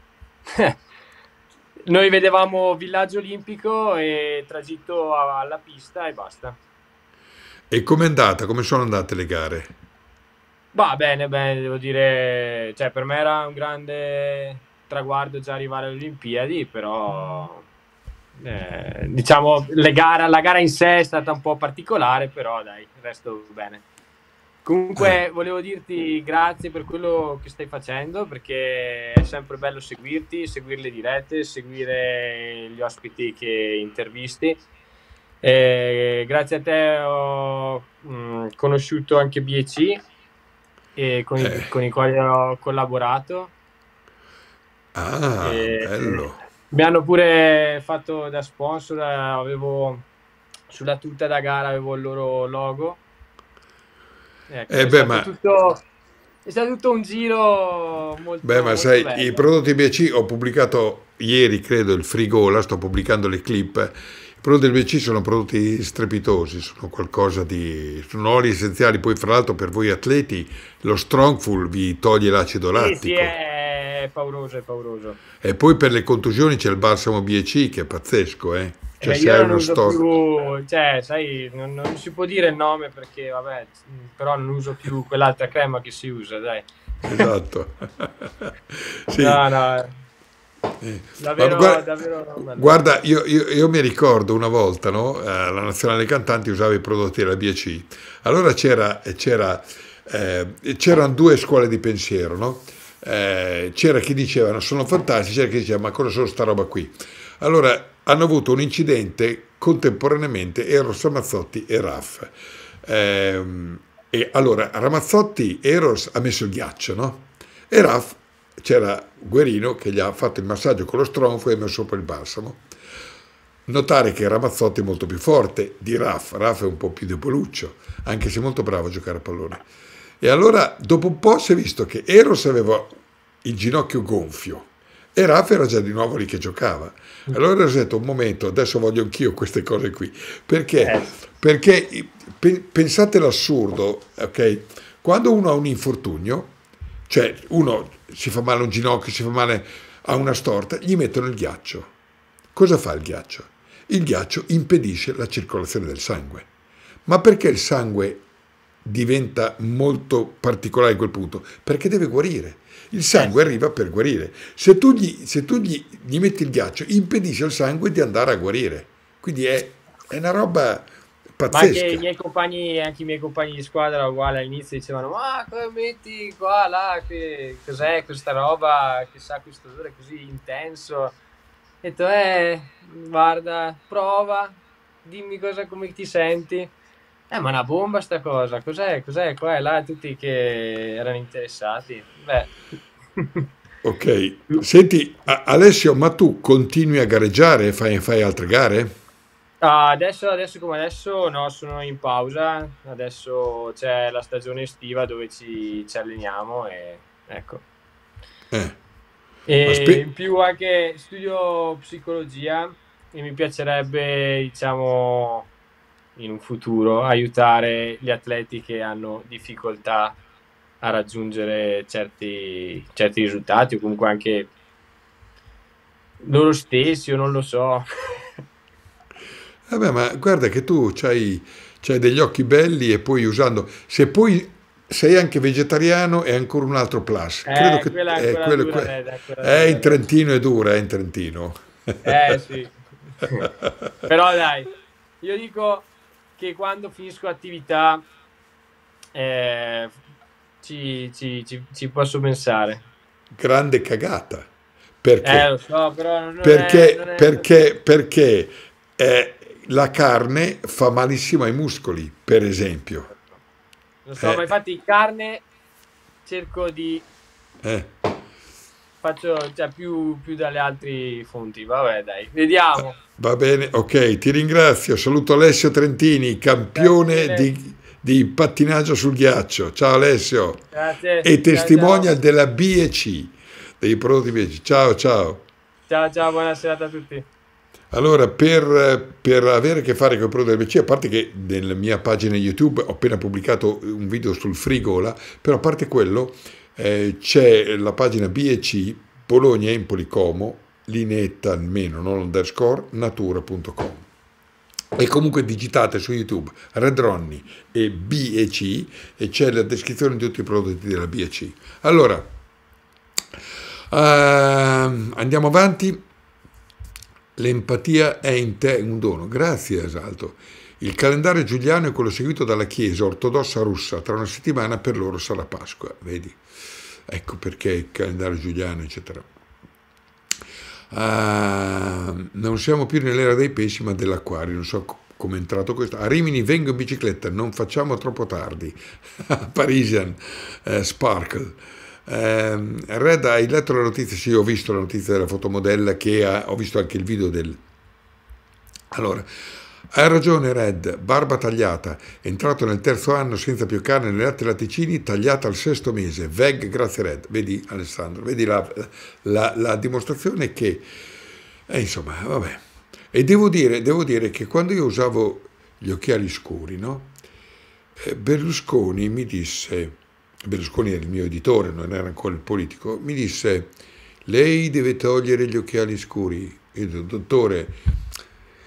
noi vedevamo villaggio olimpico e tragitto a- alla pista e basta. E com'è andata? Come sono andate le gare? Va bene, bene, devo dire, cioè per me era un grande traguardo già arrivare alle Olimpiadi, però eh, diciamo le gare, la gara in sé è stata un po' particolare, però dai, il resto bene. Comunque volevo dirti grazie per quello che stai facendo, perché è sempre bello seguirti, seguire le dirette, seguire gli ospiti che intervisti. E grazie a te ho mh, conosciuto anche B E C e con, i, Eh. con i quali ho collaborato. Ah, E bello. mi hanno pure fatto da sponsor, avevo sulla tuta da gara avevo il loro logo. Ecco, Eh è beh, stato ma, tutto, è stato tutto un giro molto, beh, ma molto sai, i bello. prodotti B E C, ho pubblicato ieri, credo, il Frigola, sto pubblicando le clip. I prodotti B E C sono prodotti strepitosi, sono qualcosa di... sono oli essenziali, poi fra l'altro per voi atleti lo Strongful vi toglie l'acido Sì, sì, lattico. è pauroso, è pauroso. E poi per le contusioni c'è il balsamo B E C che è pazzesco, eh? Cioè, Eh, se io hai non uno uso store... più, cioè, sai, non, non si può dire il nome perché, vabbè, però non uso più quell'altra crema che si usa, dai. Esatto. Sì. No, no, Eh, ma davvero, guarda, davvero bello. guarda, io, io- io mi ricordo una volta, no? Eh, la Nazionale Cantanti usava i prodotti della B e C. Allora c'era, c'era, eh, c'erano due scuole di pensiero, no? Eh, c'era chi diceva no, sono fantastici, c'era chi diceva ma cosa sono sta roba qui? Allora hanno avuto un incidente contemporaneamente Eros Ramazzotti e Raf. Ehm, e allora Ramazzotti, Eros ha messo il ghiaccio, no? E Raf c'era Guerino che gli ha fatto il massaggio con lo stronfo e ha messo sopra il balsamo. Notare che Ramazzotti è molto più forte di Raf, Raf è un po' più deboluccio, anche se molto bravo a giocare a pallone. E allora dopo un po' si è visto che Eros aveva il ginocchio gonfio e Raf era già di nuovo lì che giocava. Allora ho detto un momento, adesso voglio anch'io queste cose qui, perché, perché pe- pensate l'assurdo, ok? Quando uno ha un infortunio, cioè uno si fa male a un ginocchio, si fa male a una storta, gli mettono il ghiaccio. Cosa fa il ghiaccio? Il ghiaccio impedisce la circolazione del sangue. Ma perché il sangue diventa molto particolare in quel punto? Perché deve guarire. Il sangue arriva per guarire. Se tu gli, se tu gli, gli metti il ghiaccio, impedisce al sangue di andare a guarire. Quindi è, è una roba Ma anche pazzesca. i miei compagni, anche i miei compagni di squadra uguale all'inizio dicevano ma come metti qua, là, che cos'è questa roba, che sa questo odore così intenso. Ho detto eh, guarda, prova, dimmi cosa, come ti senti. Eh, ma una bomba sta cosa, cos'è, cos'è, qua e là, tutti che erano interessati. Beh, Ok, senti A- Alessio, ma tu continui a gareggiare? Fai, fai altre gare? ah, adesso, adesso come adesso no, sono in pausa, adesso c'è la stagione estiva dove ci, ci alleniamo e ecco. Eh. E Aspe- in più anche studio psicologia e mi piacerebbe, diciamo, in un futuro aiutare gli atleti che hanno difficoltà a raggiungere certi, certi risultati o comunque anche loro stessi, o non lo so. Vabbè, ma guarda che tu c'hai, c'hai degli occhi belli e poi usando... Se poi sei anche vegetariano è ancora un altro plus. Credo Eh, che quella è è quella quello, dura, que- Red, è quella è dura, in Red. Trentino è dura, è in Trentino. Eh sì. Però dai, io dico che quando finisco attività eh, ci, ci- ci- ci posso pensare. Grande cagata. Eh, Perché? lo so, però non è, Perché, non è- perché, perché eh, la carne fa malissimo ai muscoli, per esempio. lo so, Eh, ma infatti carne cerco di eh. faccio cioè, più, più dalle altre fonti. Vabbè, dai, vediamo. Va bene, ok, ti ringrazio. Saluto Alessio Trentini, campione Grazie mille. di, di pattinaggio sul ghiaccio. Ciao Alessio. Grazie. E Ciao, testimonial ciao. della B e C, dei prodotti B e C. Ciao, ciao. Ciao, ciao, buona serata a tutti. Allora, per, per avere a che fare con i prodotti del B C, a parte che nella mia pagina YouTube ho appena pubblicato un video sul frigola, però a parte quello eh, c'è la pagina B e C, Bologna, Empoli, Como, lineetta almeno, non underscore, natura punto com. E comunque digitate su YouTube Red Ronnie e B e C e c'è la descrizione di tutti i prodotti della B e C. Allora, ehm, andiamo avanti. L'empatia è in te un dono. Grazie, Esalto. Il calendario giuliano è quello seguito dalla Chiesa ortodossa russa. Tra una settimana per loro sarà Pasqua. Vedi? Ecco perché il calendario giuliano, eccetera. Ah, non siamo più nell'era dei pesci, ma dell'acquario. Non so co- come è entrato questo. A Rimini vengo in bicicletta, non facciamo troppo tardi. Parisian eh, Sparkle. Ehm, Red, hai letto la notizia? Sì, ho visto la notizia della fotomodella che ha, ho visto anche il video del... Allora, hai ragione Red, barba tagliata, entrato nel terzo anno senza più carne nei latte e latticini, tagliata al sesto mese, veg, grazie Red. Vedi Alessandro, vedi la, la- la dimostrazione che... eh, insomma, vabbè. E devo dire, devo dire che quando io usavo gli occhiali scuri, no? Eh, Berlusconi mi disse... Berlusconi era il mio editore, non era ancora il politico, mi disse, lei deve togliere gli occhiali scuri. Io ho detto, dottore,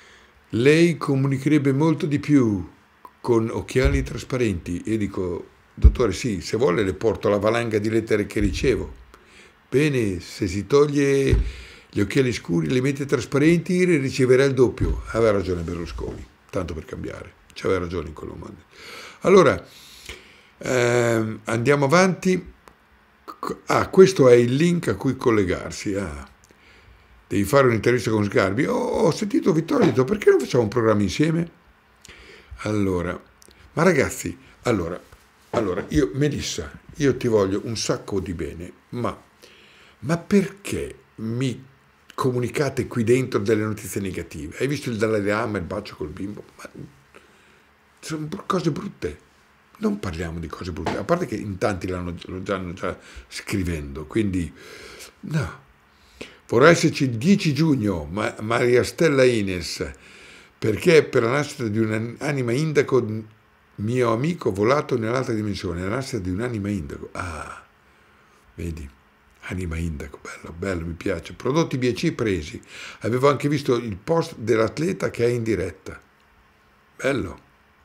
lei comunicherebbe molto di più con occhiali trasparenti. E dico, dottore, sì, se vuole le porto la valanga di lettere che ricevo. Bene, se si toglie gli occhiali scuri, le mette trasparenti, riceverà il doppio. Aveva ragione Berlusconi, tanto per cambiare, c'aveva ragione in quel momento. Allora, ehm, andiamo avanti. Ah, questo è il link a cui collegarsi. Ah, devi fare un'intervista con Sgarbi. Oh, ho sentito Vittorio, ho detto, perché non facciamo un programma insieme? Allora, ma ragazzi, allora, allora io, Melissa, io ti voglio un sacco di bene, ma, ma perché mi comunicate qui dentro delle notizie negative? Hai visto il Dalai Lama, il bacio col bimbo? Ma sono cose brutte. Non parliamo di cose brutte, a parte che in tanti l'hanno lo stanno già scrivendo, quindi no. Vorrà esserci il dieci giugno, ma, Maria Stella Ines, perché per la nascita di un'anima indaco, mio amico volato nell'altra dimensione, la nascita di un'anima indaco. Ah, vedi, anima indaco, bello, bello, mi piace. Prodotti B C presi. Avevo anche visto il post dell'atleta che è in diretta. Bello.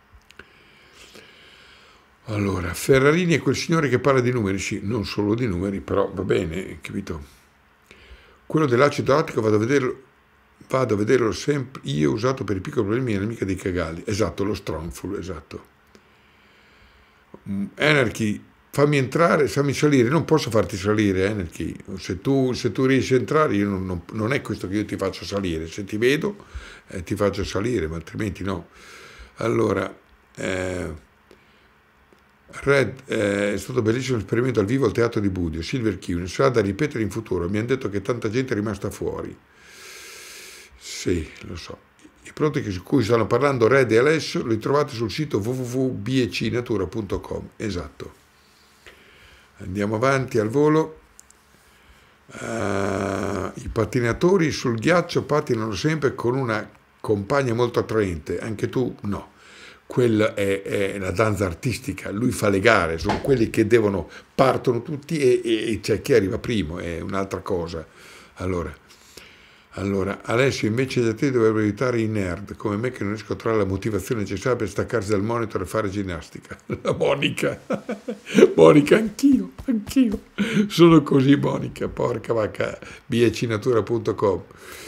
Allora, Ferrarini è quel signore che parla di numeri, sì, non solo di numeri, però va bene, capito? Quello dell'acido lattico vado a vederlo, vado a vederlo sempre, io ho usato per i piccoli problemi, è mica dei cagalli, esatto, lo Strongful, esatto. Anarchy, fammi entrare, fammi salire, non posso farti salire, Anarchy, se tu, se tu riesci a entrare, io non, non, non è questo che io ti faccio salire, se ti vedo eh, ti faccio salire, ma altrimenti no. Allora, eh, Red, eh, è stato bellissimo l'esperimento al vivo al teatro di Budio, Silver Q, sarà da ripetere in futuro, mi hanno detto che tanta gente è rimasta fuori. Sì, lo so. I prodotti su cui stanno parlando Red e Alessio li trovate sul sito w w w punto b e c natura punto com, esatto. Andiamo avanti al volo. Uh, I pattinatori sul ghiaccio pattinano sempre con una compagna molto attraente, anche tu no. Quella è, è la danza artistica, lui fa le gare, sono quelli che devono, partono tutti e, e, e c'è chi arriva primo, è un'altra cosa. Allora, allora, Alessio invece da te dovrebbe aiutare i nerd, come me che non riesco a trovare la motivazione necessaria per staccarsi dal monitor e fare ginnastica. La Monica, Monica, anch'io, anch'io, sono così Monica, porca vacca, b e c natura punto com.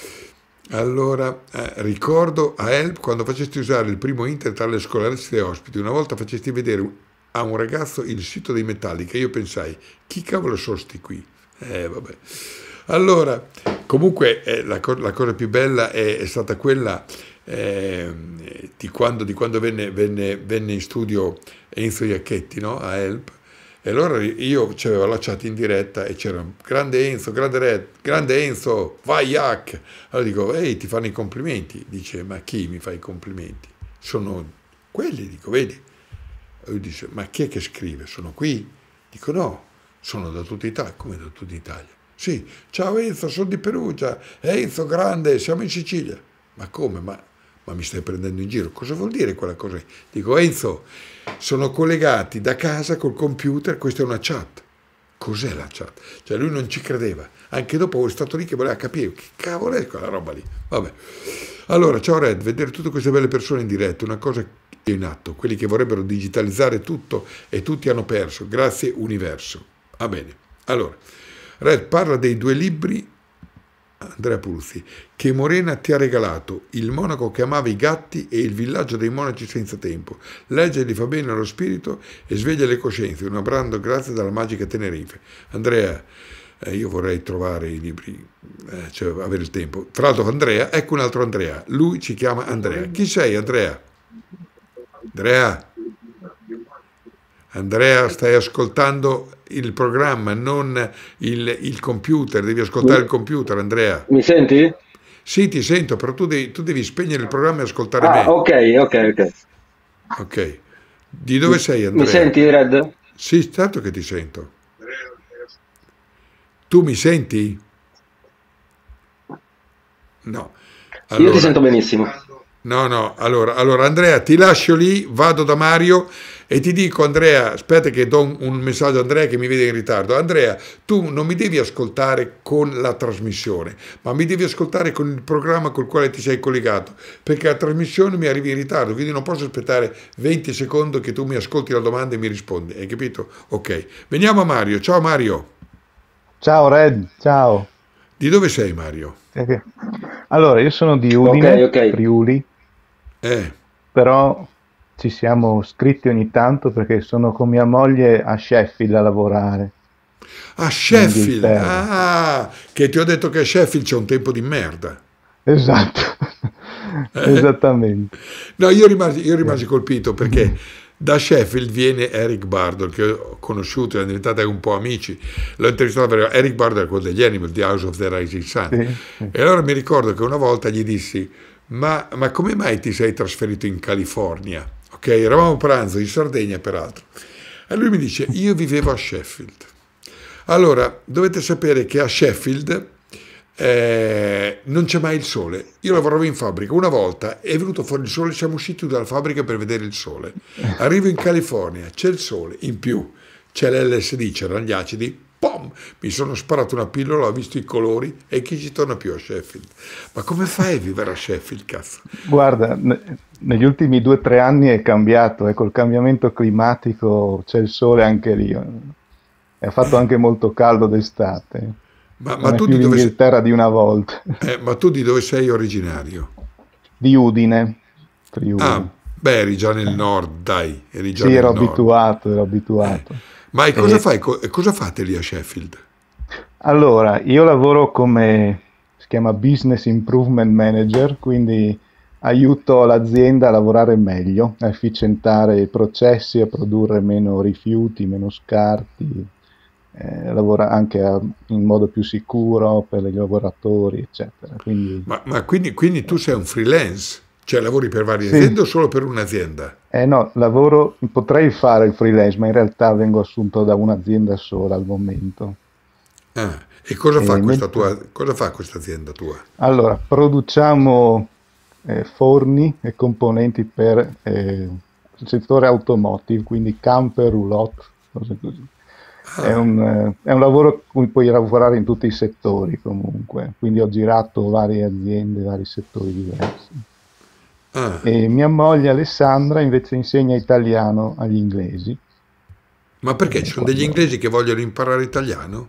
Allora, eh, ricordo a Help quando facesti usare il primo internet alle scolaresche ospiti, una volta facesti vedere a un ragazzo il sito dei Metallica, io pensai, chi cavolo sono sti qui? Eh, vabbè. Allora, comunque eh, la, co la cosa più bella è, è stata quella eh, di quando, di quando venne, venne, venne in studio Enzo Iacchetti, no? A Help. E allora io ci avevo la chat in diretta e c'era grande Enzo, grande Red, grande Enzo, vai Iac. Allora dico, ehi, ti fanno i complimenti. Dice, ma chi mi fa i complimenti? Sono quelli, dico, vedi? E lui dice, ma chi è che scrive? Sono qui? Dico, no, sono da tutta Italia. Come da tutta Italia? Sì, ciao Enzo, sono di Perugia. Enzo, grande, siamo in Sicilia. Ma come? Ma, ma mi stai prendendo in giro? Cosa vuol dire quella cosa? Dico, Enzo, sono collegati da casa col computer, questa è una chat. Cos'è la chat? Cioè lui non ci credeva, anche dopo è stato lì che voleva capire che cavolo è quella roba lì. Vabbè. Allora, ciao Red, vedere tutte queste belle persone in diretta, una cosa è in atto, quelli che vorrebbero digitalizzare tutto e tutti hanno perso, grazie universo. Va bene. Allora, Red parla dei due libri, Andrea Pulzi, che Morena ti ha regalato, Il monaco che amava i gatti e Il villaggio dei monaci senza tempo. Leggerli fa bene allo spirito e sveglia le coscienze. Un abbraccio grazie dalla magica Tenerife. Andrea, eh, io vorrei trovare i libri, eh, cioè avere il tempo. Tra l'altro Andrea, ecco un altro Andrea, lui si chiama Andrea. Chi sei Andrea? Andrea? Andrea, stai ascoltando il programma, non il, il computer, devi ascoltare il computer, Andrea. Mi senti? Sì, ti sento, però tu devi, tu devi spegnere il programma e ascoltare ah, me. ok, ok, ok. Ok. Di dove sei, Andrea? Mi senti, Red? Sì, certo che ti sento. Tu mi senti? No. Allora, io ti sento benissimo. No, no, allora, allora Andrea, ti lascio lì, vado da Mario E ti dico, Andrea, aspetta che do un, un messaggio a Andrea che mi vede in ritardo. Andrea, tu non mi devi ascoltare con la trasmissione, ma mi devi ascoltare con il programma col quale ti sei collegato, perché la trasmissione mi arriva in ritardo, quindi non posso aspettare venti secondi che tu mi ascolti la domanda e mi rispondi. Hai capito? Ok. Veniamo a Mario. Ciao Mario. Ciao Red, ciao. Di dove sei, Mario? Allora, io sono di Udine, Ok, ok. Friuli, Eh. però ci siamo scritti ogni tanto perché sono con mia moglie a Sheffield a lavorare. A in Sheffield. Inghilterra. Ah, che ti ho detto che a Sheffield c'è un tempo di merda. Esatto, Eh. esattamente. No, io rimasi, io rimasi colpito perché da Sheffield viene Eric Burdle, che ho conosciuto, siamo diventati un po' amici. L'ho intervistato perché Eric Burdle è quello degli Animal, di House of the Rising Sun. Sì, sì. E allora mi ricordo che una volta gli dissi, ma, ma come mai ti sei trasferito in California? Ok, eravamo a pranzo in Sardegna peraltro. E lui mi dice, io vivevo a Sheffield. Allora, dovete sapere che a Sheffield eh, non c'è mai il sole. Io lavoravo in fabbrica, una volta è venuto fuori il sole, siamo usciti dalla fabbrica per vedere il sole. Arrivo in California, c'è il sole, in più c'è l'L S D, c'erano gli acidi, pom! Mi sono sparato una pillola, ho visto i colori e chi ci torna più a Sheffield? Ma come fai a vivere a Sheffield, cazzo? Guarda, ne- negli ultimi due o tre anni è cambiato, e col cambiamento climatico c'è il sole anche lì. E ha fatto anche molto caldo d'estate. Ma, Non ma è tu più di dove sei? l'Inghilterra di una volta. Eh, ma tu di dove sei originario? Di Udine, Friuli. Ah, beh, eri già nel nord, dai, eri già Sì, nel ero nord. abituato, ero abituato. Ma e cosa E- fai? co- e cosa fate lì a Sheffield? Allora, io lavoro come, si chiama Business Improvement Manager, quindi aiuto l'azienda a lavorare meglio, a efficientare i processi, a produrre meno rifiuti, meno scarti, eh, lavora anche a- in modo più sicuro per i lavoratori, eccetera. Quindi, Ma, ma quindi, quindi tu sei un freelance? Cioè lavori per varie sì. aziende o solo per un'azienda? Eh no, lavoro, potrei fare il freelance, ma in realtà vengo assunto da un'azienda sola al momento. Ah, e cosa E fa questa mentre- tua, cosa fa questa azienda tua? Allora, produciamo eh, forni e componenti per eh, il settore automotive, quindi camper, roulotte, cose così. È Ah, un, eh, è un lavoro in cui puoi lavorare in tutti i settori comunque, quindi ho girato varie aziende, vari settori diversi. ah. E mia moglie Alessandra invece insegna italiano agli inglesi. Ma perché ci Eh, sono degli quando- inglesi che vogliono imparare italiano?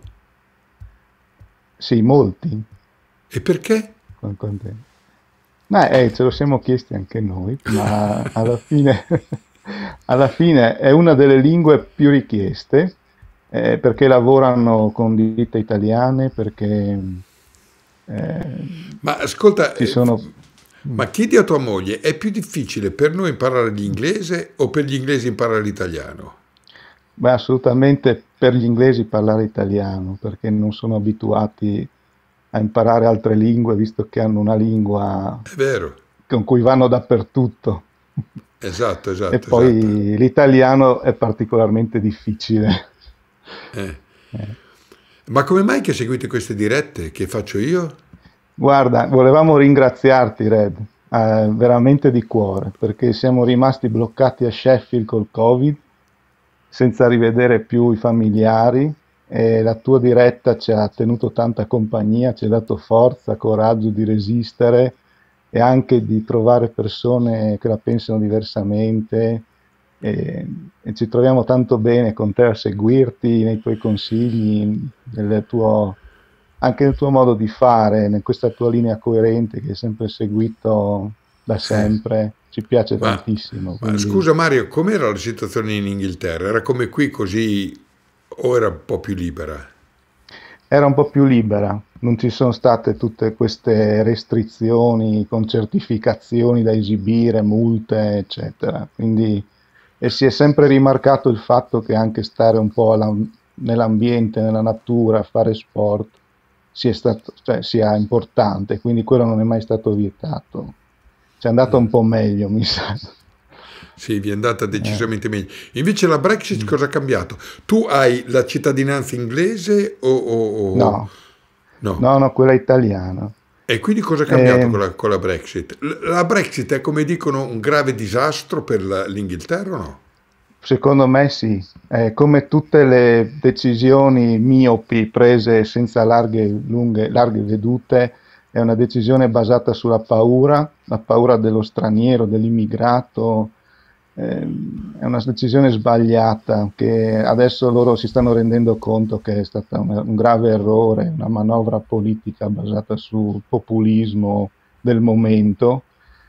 Sì, molti. E perché? Sono contento. Ma eh, ce lo siamo chiesti anche noi, ma alla fine, alla fine è una delle lingue più richieste, eh, perché lavorano con ditte italiane, perché eh, Ma ascolta, ci eh, sono... ma chiedi a tua moglie, è più difficile per noi imparare l'inglese o per gli inglesi imparare l'italiano? Beh, assolutamente per gli inglesi parlare italiano, perché non sono abituati a imparare altre lingue, visto che hanno una lingua È vero, con cui vanno dappertutto. esatto, E esatto, poi esatto. l'italiano è particolarmente difficile. Eh. Eh. Ma come mai che seguite queste dirette che faccio io? Guarda, volevamo ringraziarti, Red, eh, veramente di cuore, perché siamo rimasti bloccati a Sheffield col Covid, senza rivedere più i familiari, e la tua diretta ci ha tenuto tanta compagnia, ci ha dato forza, coraggio di resistere e anche di trovare persone che la pensano diversamente, e, e ci troviamo tanto bene con te a seguirti nei tuoi consigli, nel tuo, anche nel tuo modo di fare, in questa tua linea coerente che hai sempre seguito da sempre. Ci piace Ma, tantissimo. ma Quindi scusa Mario, com'era la situazione in Inghilterra? Era come qui così o era un po' più libera? era un po' più libera, non ci sono state tutte queste restrizioni con certificazioni da esibire, multe, eccetera. Quindi, e si è sempre rimarcato il fatto che anche stare un po' alla- nell'ambiente, nella natura, fare sport, sia stato, cioè, sia importante, quindi quello non è mai stato vietato. Ci è andato un po' meglio, mi sa. Sì, vi è andata decisamente meglio. Invece la Brexit cosa ha cambiato? Tu hai la cittadinanza inglese o... o- o- No, no? no, no, quella italiana. E quindi cosa è cambiato Eh, con la, con la Brexit? L- La Brexit è, come dicono, un grave disastro per la- l'Inghilterra o no? secondo me sì. Eh, come tutte le decisioni miopi prese senza larghe, lunghe, larghe vedute, è una decisione basata sulla paura, la paura dello straniero, dell'immigrato. Ehm, È una decisione sbagliata che adesso loro si stanno rendendo conto che è stata un, un grave errore, una manovra politica basata sul populismo del momento,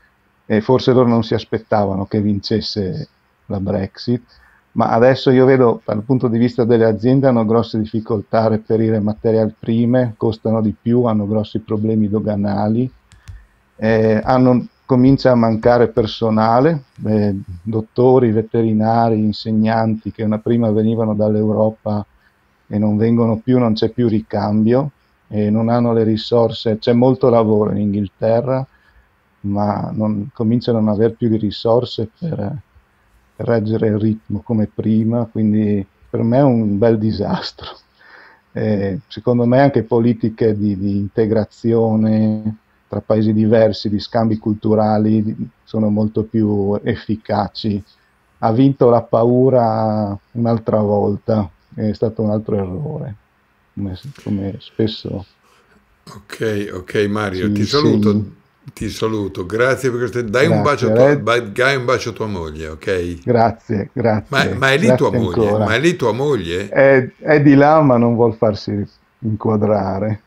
e forse loro non si aspettavano che vincesse la Brexit, ma adesso io vedo dal punto di vista delle aziende hanno grosse difficoltà a reperire materie prime, costano di più, hanno grossi problemi doganali, eh, hanno, comincia a mancare personale, eh, dottori, veterinari, insegnanti che una prima venivano dall'Europa e non vengono più, non c'è più ricambio e non hanno le risorse, c'è molto lavoro in Inghilterra, ma non, cominciano a non avere più le risorse per reggere il ritmo come prima, quindi per me è un bel disastro. Eh, secondo me anche politiche di, di integrazione tra paesi diversi, di scambi culturali, sono molto più efficaci. Ha vinto la paura un'altra volta, è stato un altro errore, come, come spesso. Ok, ok Mario, Sì, ti saluto. sì. Ti saluto, grazie per questo. Dai un bacio, Grazie, a Red. tua, dai un bacio a tua moglie, ok? Grazie, grazie. Ma, ma è lì Grazie tua moglie? ancora. Ma è lì tua moglie? È, è di là, ma non vuol farsi inquadrare.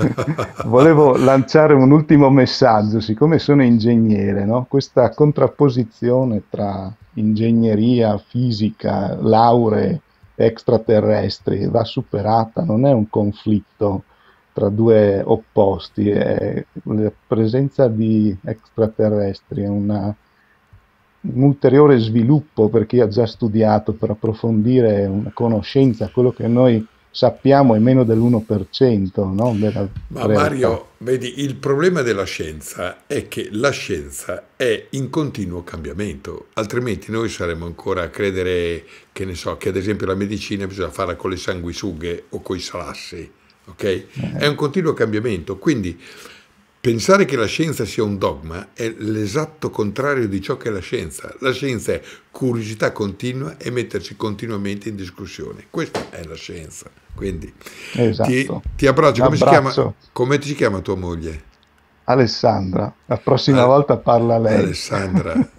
Volevo lanciare un ultimo messaggio, siccome sono ingegnere, no? Questa contrapposizione tra ingegneria, fisica, lauree extraterrestri va superata, non è un conflitto tra due opposti, è la presenza di extraterrestri è una, un ulteriore sviluppo per chi ha già studiato, per approfondire una conoscenza, quello che noi sappiamo è meno dell'uno per cento, no, della Ma realtà. Mario, vedi, il problema della scienza è che la scienza è in continuo cambiamento, altrimenti noi saremmo ancora a credere, che ne so, che ad esempio la medicina bisogna farla con le sanguisughe o con i salassi, ok? È un continuo cambiamento, quindi pensare che la scienza sia un dogma è l'esatto contrario di ciò che è la scienza. La scienza è curiosità continua e mettersi continuamente in discussione. Questa è la scienza. Quindi Esatto. ti, ti abbraccio. Un Come si chiama, abbraccio. come si chiama tua moglie? Alessandra, la prossima Al- volta parla lei. Alessandra.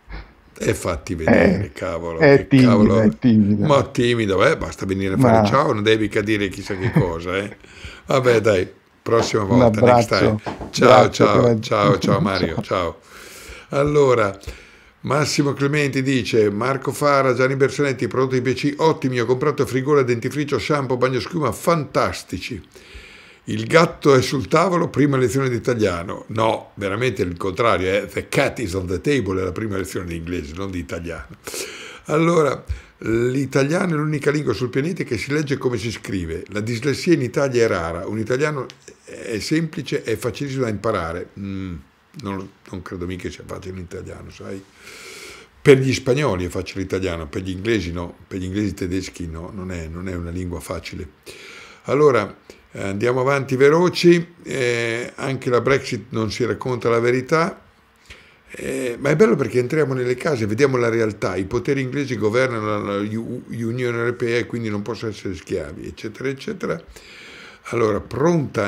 E fatti vedere, È, cavolo, è che timida, cavolo. è timida. Ma timida, beh, basta venire a fare Ma ciao, non devi mica dire chissà che cosa, eh. Vabbè, dai, prossima un volta, next time. abbraccio. Ciao, Grazie ciao, per... ciao, ciao Mario, Ciao. ciao. Allora, Massimo Clementi dice, Marco Fara, Gianni Bersonetti, prodotti P C ottimi, ho comprato frigola, dentifricio, shampoo, bagnoschiuma, fantastici. Il gatto è sul tavolo, prima lezione di italiano. No, veramente il contrario, è The cat is on the table, è la prima lezione di inglese, non di italiano. Allora, l'italiano è l'unica lingua sul pianeta che si legge come si scrive. La dislessia in Italia è rara, un italiano è semplice, è facilissimo da imparare. Mm, non, non credo mica sia facile l'italiano, sai? Per gli spagnoli è facile l'italiano, per gli inglesi no, per gli inglesi tedeschi no, non è, non è una lingua facile. Allora, eh, andiamo avanti veloci, eh, anche la Brexit non si racconta la verità, eh, ma è bello perché entriamo nelle case, vediamo la realtà, i poteri inglesi governano l'Unione Europea e quindi non possono essere schiavi, eccetera, eccetera. Allora, pronta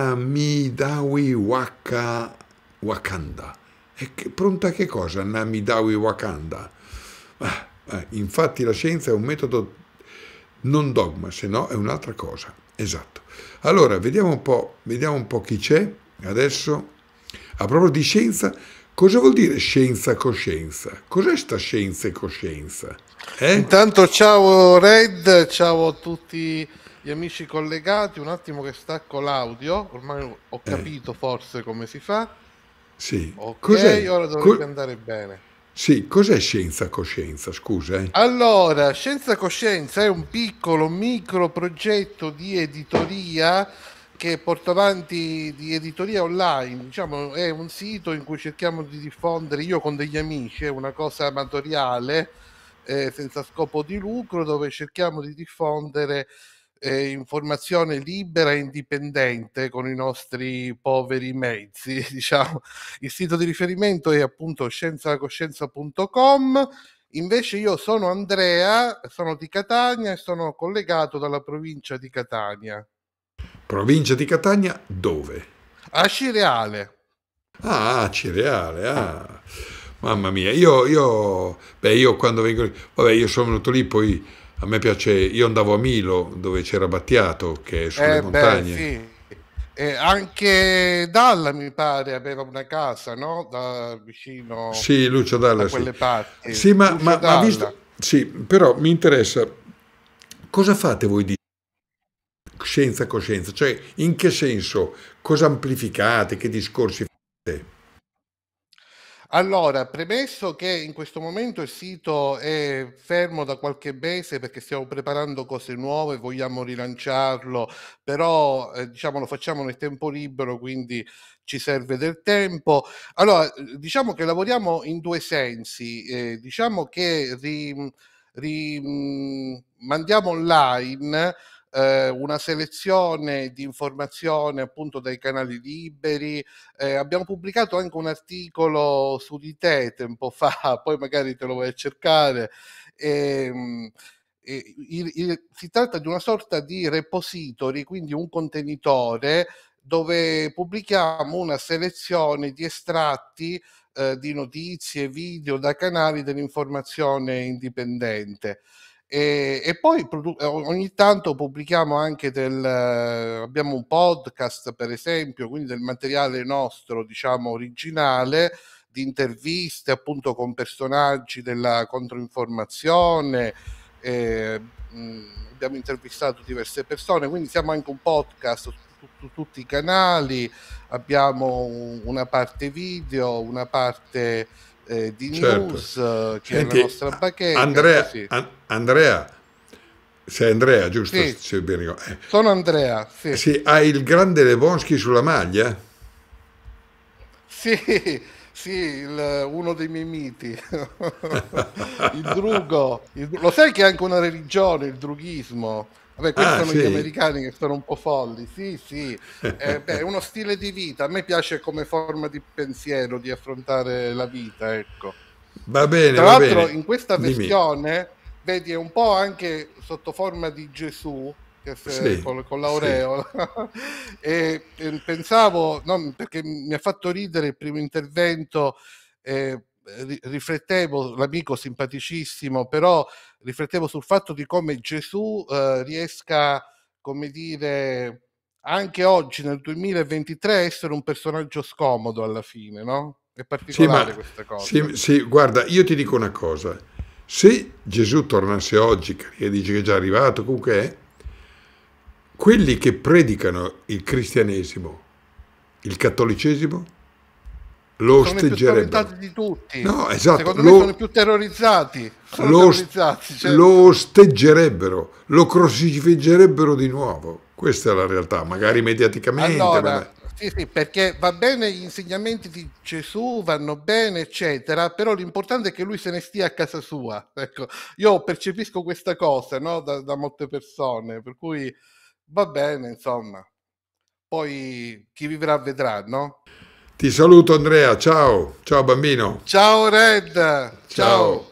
Namidawi Waka, Wakanda. E che, pronta a che cosa Namidawi Wakanda? Ah, eh, infatti la scienza è un metodo non dogma, se no è un'altra cosa. Esatto. Allora, vediamo un po', vediamo un po' chi c'è adesso. A proposito di scienza, cosa vuol dire scienza coscienza? Cos'è sta scienza e coscienza? Eh? Intanto ciao Red, ciao a tutti gli amici collegati, un attimo che stacco l'audio, ormai ho capito eh. forse come si fa. Sì. Ok, cos'è? ora dovrebbe Co- andare bene. Sì, cos'è scienza coscienza? Scusa. Eh. Allora, Scienza Coscienza è un piccolo micro progetto di editoria che porto avanti, di editoria online, diciamo, è un sito in cui cerchiamo di diffondere, io con degli amici, è una cosa amatoriale, eh, senza scopo di lucro, dove cerchiamo di diffondere eh, informazione libera e indipendente con i nostri poveri mezzi, diciamo. Il sito di riferimento è appunto scienza coscienza punto com. Invece io sono Andrea, sono di Catania e sono collegato dalla provincia di Catania. Provincia di Catania dove? A Cireale. Ah, Cireale, ah. Mamma mia, io, io, beh, io quando vengo, vabbè, io sono venuto lì, poi a me piace, io andavo a Milo, dove c'era Battiato, che è sulle Eh, montagne. beh, sì. E anche Dalla mi pare aveva una casa, no? Da vicino Sì, Lucio Dalla, da sì. quelle parti. Sì, ma, Lucio ma, ma Dalla. visto, sì, però mi interessa, cosa fate voi di scienza coscienza? Cioè, in che senso? Cosa amplificate? Che discorsi fate? Allora, premesso che in questo momento il sito è fermo da qualche mese perché stiamo preparando cose nuove, vogliamo rilanciarlo, però eh, diciamo lo facciamo nel tempo libero, quindi ci serve del tempo. Allora, eh, diciamo che lavoriamo in due sensi, eh, diciamo che ri- ri- mh, mandiamo online eh, una selezione di informazioni appunto dai canali liberi. Eh, abbiamo pubblicato anche un articolo su di te tempo fa, poi magari te lo vai a cercare. Ehm, e il- il- si tratta di una sorta di repository, quindi un contenitore dove pubblichiamo una selezione di estratti eh, di notizie, video da canali dell'informazione indipendente. E, e poi produ- eh, ogni tanto pubblichiamo anche del, eh, abbiamo un podcast per esempio, quindi del materiale nostro, diciamo, originale, di interviste appunto con personaggi della controinformazione. eh, mh, abbiamo intervistato diverse persone, quindi siamo anche un podcast su, su- su tutti i canali, abbiamo un- una parte video, una parte eh, di Certo. news, eh, che è la Senti, nostra bacheca, Andrea, così. An- Andrea, sei Andrea, giusto? Sì, Se ben ricordo. Eh, sono Andrea, sì. sì, hai il grande Lewonski sulla maglia? Sì, sì, il- uno dei miei miti. Il drugo. Il- lo sai che è anche una religione, il drughismo? Vabbè, questi Ah, sono gli sì. americani che sono un po' folli. Sì, sì. Eh, beh, è uno stile di vita. A me piace come forma di pensiero, di affrontare la vita, ecco. Va bene, Tra va l'altro bene. in questa Dimmi. versione, vedi, è un po' anche sotto forma di Gesù, che se- Sì, con, con sì. l'aureola. e, e pensavo, no, perché mi ha fatto ridere il primo intervento, eh, ri- riflettevo, l'amico simpaticissimo, però riflettevo sul fatto di come Gesù eh, riesca, come dire, anche oggi nel duemilaventitré essere un personaggio scomodo alla fine, no? È Sì, particolare ma questa cosa. sì, sì, guarda, io ti dico una cosa. Se Gesù tornasse oggi, che dice che è già arrivato, comunque è, quelli che predicano il cristianesimo, il cattolicesimo, lo Sono i più osteggerebbero. spaventati di tutti. No, esatto, Secondo me sono i lo, più terrorizzati. Sono lo, terrorizzati. Cioè, lo osteggerebbero, lo crocifiggerebbero di nuovo. Questa è la realtà, magari mediaticamente. vabbè. allora, sì, sì, perché va bene gli insegnamenti di Gesù, vanno bene, eccetera, però l'importante è che lui se ne stia a casa sua. Ecco, io percepisco questa cosa, no, da, da molte persone, per cui va bene, insomma. Poi chi vivrà vedrà, no? Ti saluto Andrea, ciao, ciao bambino. Ciao Red, ciao. Ciao.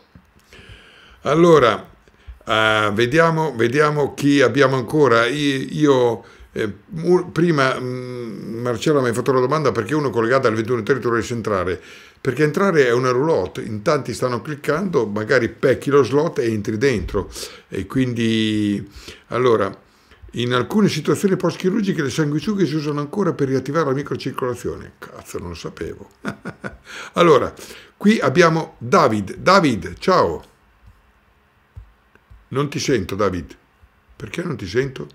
Allora, eh, vediamo, vediamo chi abbiamo ancora. Io, io, eh, mu- prima mh, Marcello mi ha fatto la domanda perché uno collegato al ventuno territorio riesce a entrare. Perché entrare è una roulotte, in tanti stanno cliccando, magari pecchi lo slot e entri dentro. E quindi, allora, in alcune situazioni post-chirurgiche le sanguisughe si usano ancora per riattivare la microcircolazione. Cazzo, non lo sapevo. Allora, qui abbiamo David. David, ciao. Non ti sento, David. Perché non ti sento?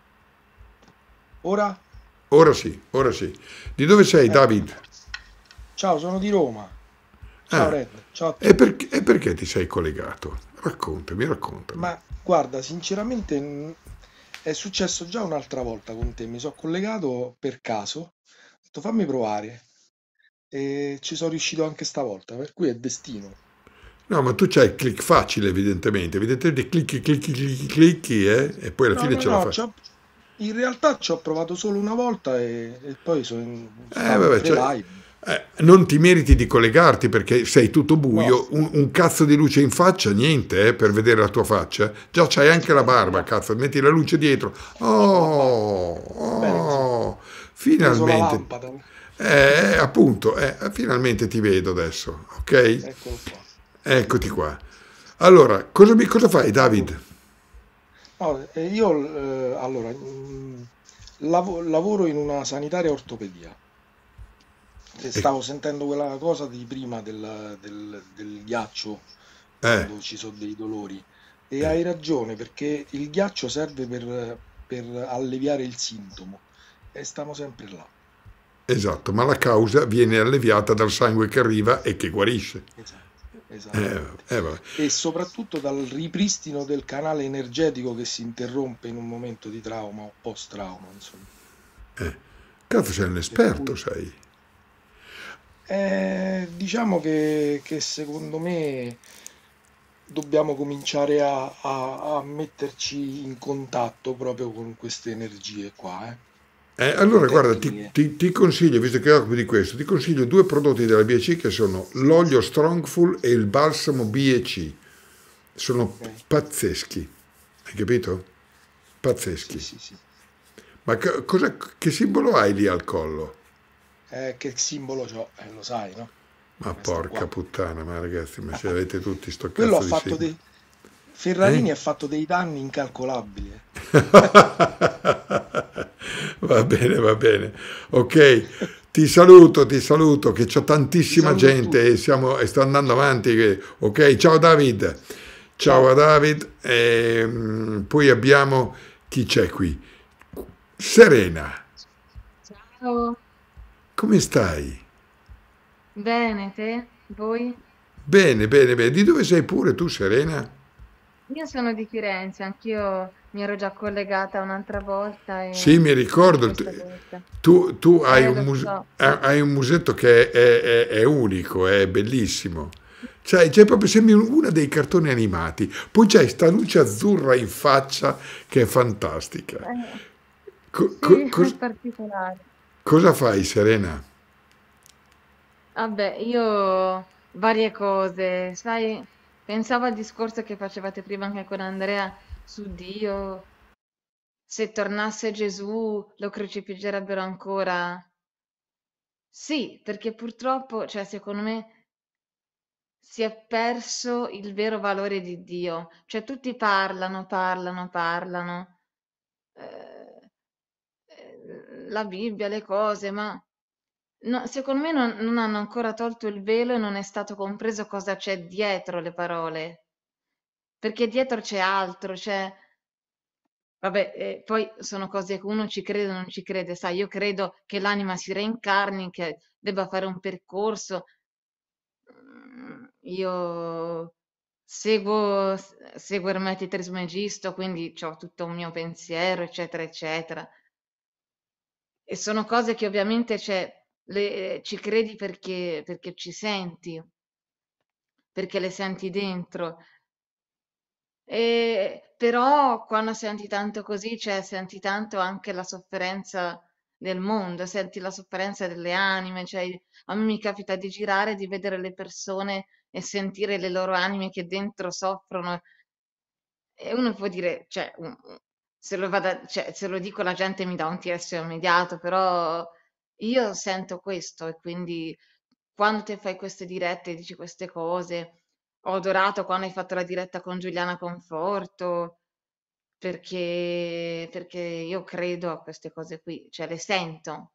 Ora? Ora sì, ora sì. Di dove sei, Ecco. David? Ciao, sono di Roma. Ciao Ah, Red, ciao a e, tutti. perché, e perché ti sei collegato? Raccontami, raccontami. Ma guarda, sinceramente mh, è successo già un'altra volta con te. Mi sono collegato per caso, ho detto fammi provare e ci sono riuscito anche stavolta, per cui è destino. No, ma tu c'hai il click facile, evidentemente. Evidentemente clicchi, clicchi, clicchi, clicchi, eh? E poi alla No, fine no, ce la no, fai. c'ho- in realtà ci ho provato solo una volta e, e poi sono, Eh, stavo in vabbè, pre c'hai, live. Eh, non ti meriti di collegarti perché sei tutto buio, un, un cazzo di luce in faccia, niente eh, per vedere la tua faccia. Già c'hai anche la barba, cazzo, metti la luce dietro. Oh, oh, finalmente. Eh, appunto, eh, finalmente ti vedo adesso, ok? Eccolo qua. Eccoti qua. Allora, cosa, mi, cosa fai, David? No, eh, io eh, allora mh, lav- lavoro in una sanitaria ortopedia. E stavo sentendo quella cosa di prima del, del- del ghiaccio Eh, quando ci sono dei dolori. E hai ragione, perché il ghiaccio serve per, per alleviare il sintomo. E stiamo sempre là. esatto, ma la causa viene alleviata dal sangue che arriva e che guarisce. Esatto, Eh, esattamente. eh, vabbè. E soprattutto dal ripristino del canale energetico che si interrompe in un momento di trauma o post-trauma, insomma. Eh. Cazzo, sei un Per esperto, cui sei. eh, diciamo che, che secondo me dobbiamo cominciare a, a- a metterci in contatto proprio con queste energie qua, eh. Eh, allora, guarda, ti, Tecniche. ti- ti consiglio, visto che occupi di questo, ti consiglio due prodotti della B E C che sono l'olio Strongful e il balsamo B E C. Sono Ok. pazzeschi, hai capito? Sì, Pazzeschi. sì, sì. Ma che, cosa- che simbolo hai lì al collo? Eh, che simbolo c'ho? Eh, lo sai, no? Ma Questo porca qua. puttana, ma ragazzi, ma ce l'avete tutti sto Quello ha cazzo di fatto simbolo. dei... Ferrarini Eh? ha fatto dei danni incalcolabili. eh. Va bene, va bene. Ok, ti saluto, ti saluto, che c'ho Ti tantissima saluto a gente e, tutti. siamo, e sto andando avanti. che- Ok, ciao David. Ciao a Ciao. David. Ehm, poi abbiamo, chi c'è qui? Serena, Ciao, come stai? bene te? Voi? Bene, bene, bene. Di dove sei pure tu, Serena? Io sono di Firenze, anch'io mi ero già collegata un'altra volta Sì, e mi ricordo. questa volta. Tu, tu hai Eh, un, lo muse- so. hai un musetto che è, è- è unico, è bellissimo. Cioè, c'è proprio, sembri uno dei cartoni animati. Poi c'hai sta luce azzurra in faccia che è fantastica. Eh, Co- co- sì, è cos- particolare. cosa fai, Serena? Vabbè, io varie cose, sai, pensavo al discorso che facevate prima anche con Andrea su Dio, se tornasse Gesù lo crocifiggerebbero ancora. Sì, perché purtroppo, cioè, secondo me si è perso il vero valore di Dio. Cioè, tutti parlano, parlano, parlano, eh, eh, la Bibbia, le cose, ma no, secondo me non, non hanno ancora tolto il velo e non è stato compreso cosa c'è dietro le parole. Perché dietro c'è altro, c'è... Vabbè, eh, poi sono cose che uno ci crede o non ci crede, sai, io credo che l'anima si reincarni, che debba fare un percorso. Mm, Io seguo, seguo il Ermetic Trismegisto, quindi ho tutto un mio pensiero, eccetera, eccetera. E sono cose che ovviamente cioè, le- ci credi perché, perché ci senti, perché le senti dentro. E, però quando senti tanto così, cioè senti tanto anche la sofferenza del mondo, senti la sofferenza delle anime, cioè a me mi capita di girare, di vedere le persone e sentire le loro anime che dentro soffrono e uno può dire, cioè, un- un- se lo vada, cioè, se lo dico la gente mi dà un T S immediato, però io sento questo e quindi quando te fai queste dirette e dici queste cose, ho adorato quando hai fatto la diretta con Giuliana Conforto, perché, perché io credo a queste cose qui, cioè le sento.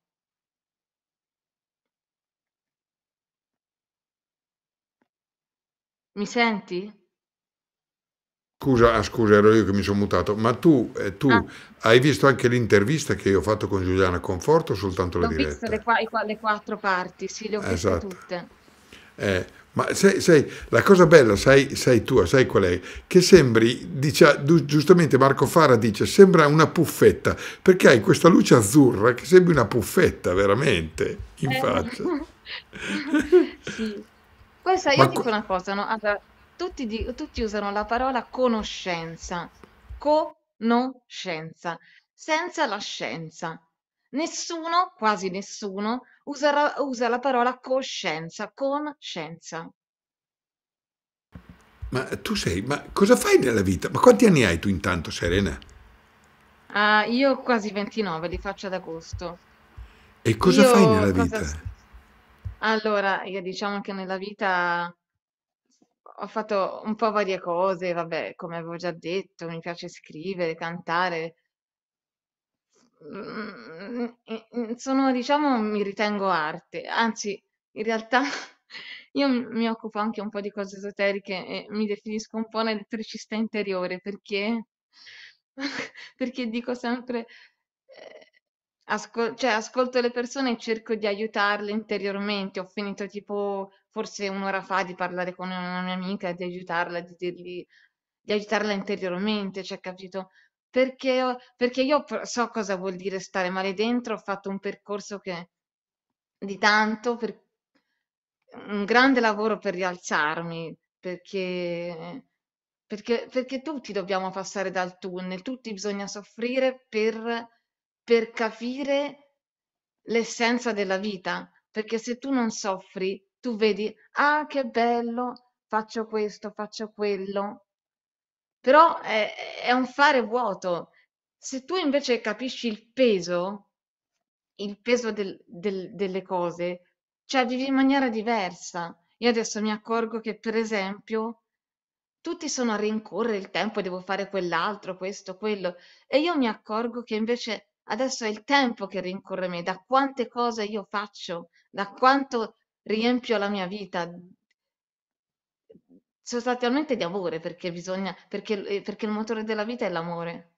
Mi senti? Scusa, ah, scusa, ero io che mi sono mutato. Ma tu, eh, Ah, tu hai visto anche l'intervista che io ho fatto con Giuliana Conforto o soltanto la l'ho viste le, diretta? qua- i qua- le quattro parti, sì, le ho viste Esatto. tutte. Eh, ma sai, sai, la cosa bella, sai, sai tua, sai qual è? Che sembri, dice, giu- giustamente Marco Fara dice, sembra una puffetta, perché hai questa luce azzurra che sembri una puffetta, veramente, in Eh, faccia. sì. Poi sai, io Ma dico qu- una cosa, no? Allora, tutti, di- tutti usano la parola conoscenza, conoscenza, senza la scienza. nessuno, quasi nessuno, usa, ra- usa la parola coscienza, con scienza. Ma tu sei, ma cosa fai nella vita? Ma quanti anni hai tu intanto, Serena? Ah, io ho quasi ventinove, li faccio ad agosto. E cosa fai Io nella cosa... vita? Allora, io diciamo che nella vita ho fatto un po' varie cose, vabbè, come avevo già detto, mi piace scrivere, cantare. Mm, mm, mm, Sono, diciamo, mi ritengo arte, anzi, in realtà io mi mi occupo anche un po' di cose esoteriche e mi definisco un po' un'elettricista interiore perché, perché dico sempre, eh, ascol- cioè, ascolto le persone e cerco di aiutarle interiormente. Ho finito tipo forse un'ora fa di parlare con una mia amica, di aiutarla, di dirgli, di aiutarla interiormente, cioè, capito? Perché, ho- perché io p- so cosa vuol dire stare male dentro, ho fatto un percorso che, di tanto, per, un grande lavoro per rialzarmi, perché, perché, perché tutti dobbiamo passare dal tunnel, tutti bisogna soffrire per, per capire l'essenza della vita, perché se tu non soffri, tu vedi, ah, che bello, faccio questo, faccio quello, però è, è un fare vuoto. Se tu invece capisci il peso, il peso del- del- delle cose, cioè vivi in maniera diversa. Io adesso mi accorgo che, per esempio, tutti sono a rincorrere il tempo, devo fare quell'altro, questo, quello, e io mi accorgo che invece adesso è il tempo che rincorre me, da quante cose io faccio, da quanto riempio la mia vita, sostanzialmente di amore, perché bisogna, perché, eh, perché il motore della vita è l'amore.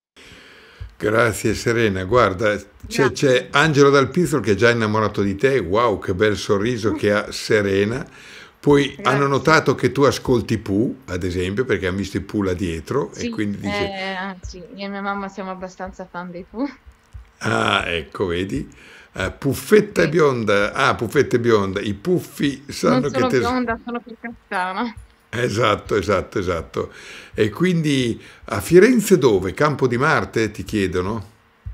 Grazie Serena, guarda, c'è, c'è Grazie. Angelo Dal Pizzo che è già innamorato di te, wow, che bel sorriso che ha Serena. Poi hanno Grazie. notato che tu ascolti Pooh, ad esempio, perché hanno visto i Pooh là dietro e Sì, quindi dice, eh, anzi, io e mia mamma siamo abbastanza fan dei Pooh. ah, ecco, vedi, Eh, Puffetta e Sì. bionda, ah, Puffetta e bionda, i puffi Non sanno che sono te... bionda, sono più castana. Esatto, esatto, esatto. E quindi a Firenze dove? Campo di Marte, ti chiedono?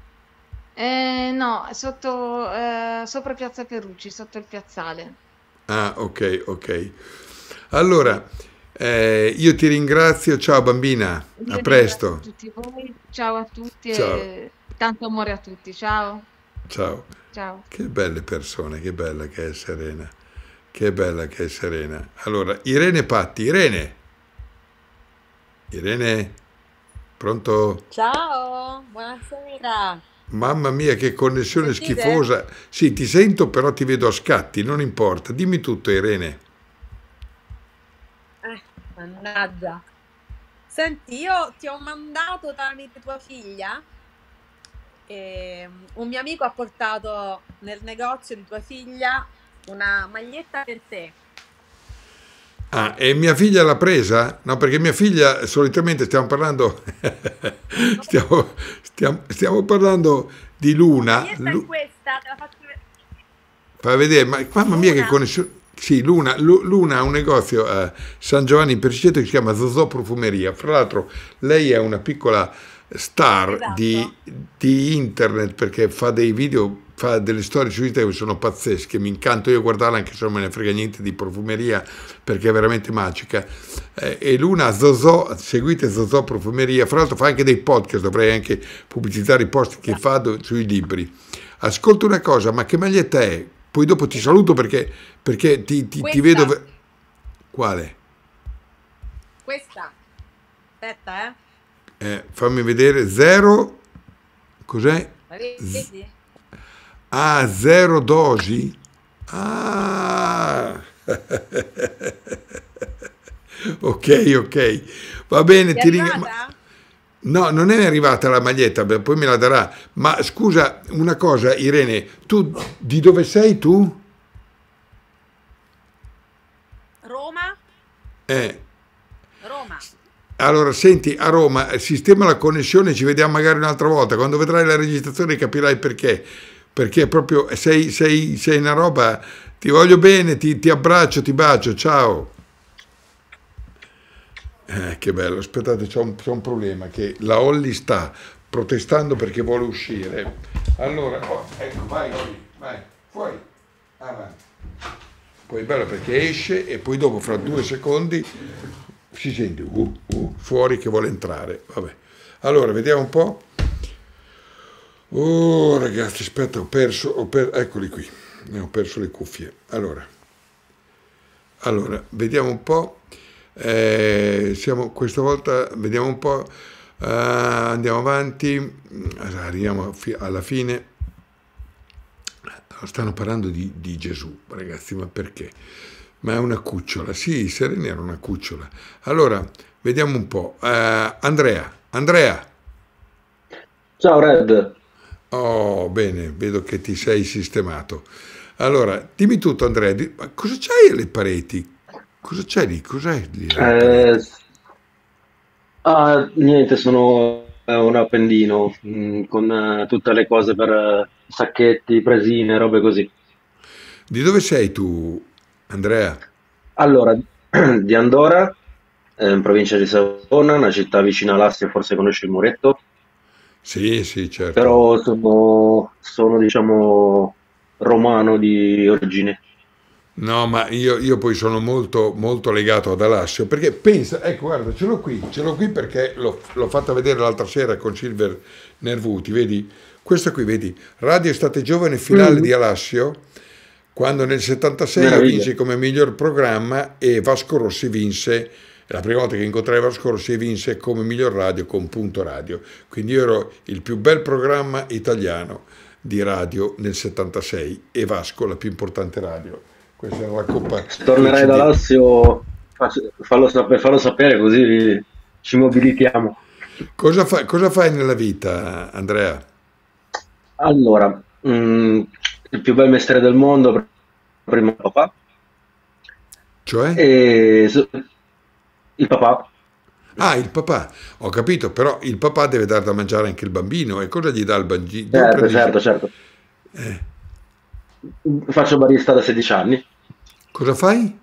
Eh, no, sotto, eh, sopra Piazza Ferrucci, sotto il piazzale. Ah, ok, ok. Allora, eh, io ti ringrazio, ciao bambina, Io a ringrazio presto. tutti voi, ciao a tutti Ciao, e tanto amore a tutti. Ciao, ciao. ciao. Che belle persone, che bella che è Serena, che bella che è Serena. Allora, Irene Patti, Irene, Irene, pronto? Ciao, buonasera. Mamma mia, che Mi connessione sentite? schifosa. Sì, ti sento, però ti vedo a scatti, non importa. Dimmi tutto, Irene. Eh, mannaggia. Senti, io ti ho mandato tramite tua figlia, ehm, un mio amico ha portato nel negozio di tua figlia una maglietta per te. Ah, e mia figlia l'ha presa? No, perché mia figlia, solitamente stiamo parlando, stiamo, stiamo, stiamo parlando di La Luna. maglietta è Lu- questa, te la faccio vedere. Fa vedere, ma mamma mia che Luna? connessione. Sì, Luna, Lu- Luna ha un negozio a San Giovanni in Perciceto che si chiama Zozò Profumeria. Fra l'altro, lei è una piccola star di, Esatto. di internet perché fa dei video, fa delle storie su internet che sono pazzesche. Mi incanto io a guardarla anche se non me ne frega niente di profumeria perché è veramente magica. Eh, e Luna Zozò, seguite Zozò Profumeria. Fra l'altro, fa anche dei podcast, dovrei anche pubblicizzare i post che fa do- sui libri. Ascolta una cosa, ma che maglietta è? Poi dopo ti saluto perché, perché ti, ti- ti vedo... Questa, ve- Quale? questa. Aspetta, eh. Eh, fammi vedere. Zero... Cos'è? La Z- vedi? ah, zero dosi? Ah... Ok, ok. Va bene, Ti è ti ringrazio. arrivata? No, non è arrivata la maglietta, beh, poi me la darà. Ma scusa, una cosa, Irene, tu di dove sei tu? Roma? Eh, Roma. allora, senti, a Roma, eh, sistema la connessione, ci vediamo magari un'altra volta. Quando vedrai la registrazione capirai perché. Perché proprio sei, sei, sei una roba, ti voglio bene, ti, ti abbraccio, ti bacio, ciao. Eh, che bello, aspettate, c'è un, c'è un problema, che la Holly sta protestando perché vuole uscire. Allora, oh, ecco, vai, Oli, vai, fuori, avanti. Poi è bello perché esce e poi dopo, fra due secondi, si sente uh, uh, fuori che vuole entrare. Vabbè. Allora, vediamo un po'. Oh, ragazzi, aspetta, ho perso, ho per... eccoli qui, ne ho perso le cuffie. Allora, allora vediamo un po'. Eh, siamo, questa volta, vediamo un po'. Uh, andiamo avanti, arriviamo alla fine. Stanno parlando di, di Gesù, ragazzi, ma perché? Ma è una cucciola, sì, Serena era una cucciola. Allora, vediamo un po'. Uh, Andrea, Andrea. Ciao Red. Oh, bene, vedo che ti sei sistemato. Allora, dimmi tutto, Andrea, di, ma cosa c'hai alle pareti? Cosa c'è lì? Cos'è lì? Eh, ah, niente, sono eh, un appendino mh, con eh, tutte le cose per eh, sacchetti, presine, robe così. Di dove sei tu, Andrea? Allora, di Andora, eh, in provincia di Savona, una città vicina a Lassia, forse conosci il Muretto, Sì, sì, certo. però sono, sono diciamo romano di origine. No, ma io, io poi sono molto, molto legato ad Alassio, perché pensa, ecco, guarda, ce l'ho qui, ce l'ho qui perché l'ho l'ho fatta vedere l'altra sera con Silver Nervuti, vedi? Questa qui, vedi? Radio Estate Giovane finale Mm, di Alassio, quando nel settantasei io meraviglia. vinsi come miglior programma e Vasco Rossi vinse, è la prima volta che incontrai Vasco Rossi e vinse come miglior radio con Punto Radio. Quindi io ero il più bel programma italiano di radio nel settantasei e Vasco la più importante radio. Questa era la Coppa Se tornerai da dei C D. Lazio, faccio- fallo, sape- fallo sapere così ci mobilitiamo. Cosa fai, cosa fai nella vita, Andrea? Allora, mm, il più bel mestiere del mondo, prima il papà, Cioè? e so- il papà, Ah, il papà. Ho capito, però il papà deve dare da mangiare anche il bambino. E cosa gli dà il bambino? Dove certo, prendi... certo, certo. Eh, Faccio barista da sedici anni, cosa fai?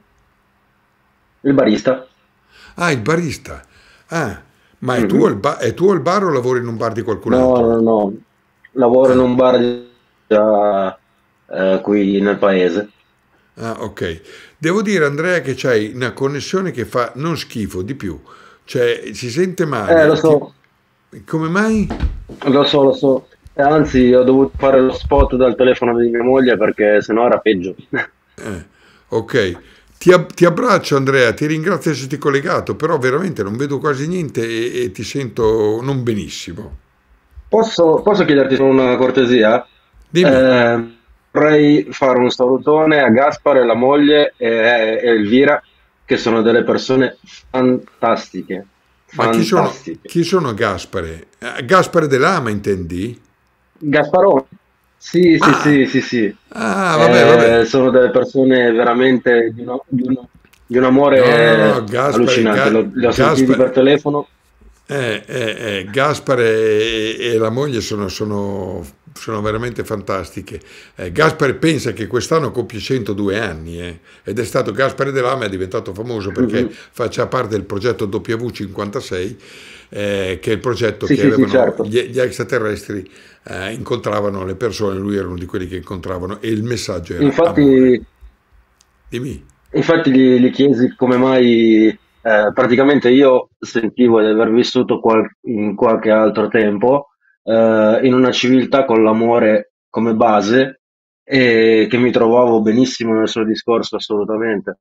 il barista. Ah, il barista. Ah, ma è Mhm. tuo il, ba- è tuo il bar o lavori in un bar di qualcun No, altro? no, no, lavoro in Ah, un bar già eh, qui nel paese. ah, ok. Devo dire, Andrea, che c'hai una connessione che fa non schifo, di più. Cioè, si sente Eh, lo male. Ti- so, Come mai? lo so, lo so. E anzi, ho dovuto fare lo spot dal telefono di mia moglie perché sennò era peggio. Eh, ok. Ti, ab- ti abbraccio, Andrea, ti ringrazio di esserti collegato, però veramente non vedo quasi niente e, e ti sento non benissimo. Posso, posso chiederti solo una cortesia? Dimmi. Eh, vorrei fare un salutone a Gaspare, la moglie e, e Elvira, che sono delle persone fantastiche. Ma chi sono, Fantastiche. chi sono Gaspare? Eh, Gaspare dell'Ama, intendi? Gasparone. Sì, sì, Ah, sì, sì, sì. ah, vabbè, vabbè. Eh, sono delle persone veramente di, uno- di uno- di un No, no, amore no, Gaspare, allucinante. Ga- Lo- Li ho sentiti Gaspare, per telefono. eh, eh, eh, Gaspare e, e la moglie sono, sono, sono veramente fantastiche. Eh, Gaspare pensa che quest'anno compie centodue anni, eh, ed è stato Gaspare dell'Ama, è diventato famoso perché Mhm. faccia parte del progetto W cinquantasei, eh, che è il progetto Sì, che sì, sì, avevano certo. gli, gli extraterrestri, eh, incontravano le persone, lui era uno di quelli che incontravano e il messaggio era amore. Infatti, Dimmi. infatti gli, gli chiesi come mai, eh, praticamente io sentivo di aver vissuto qual- in qualche altro tempo eh, in una civiltà con l'amore come base e che mi trovavo benissimo nel suo discorso, assolutamente.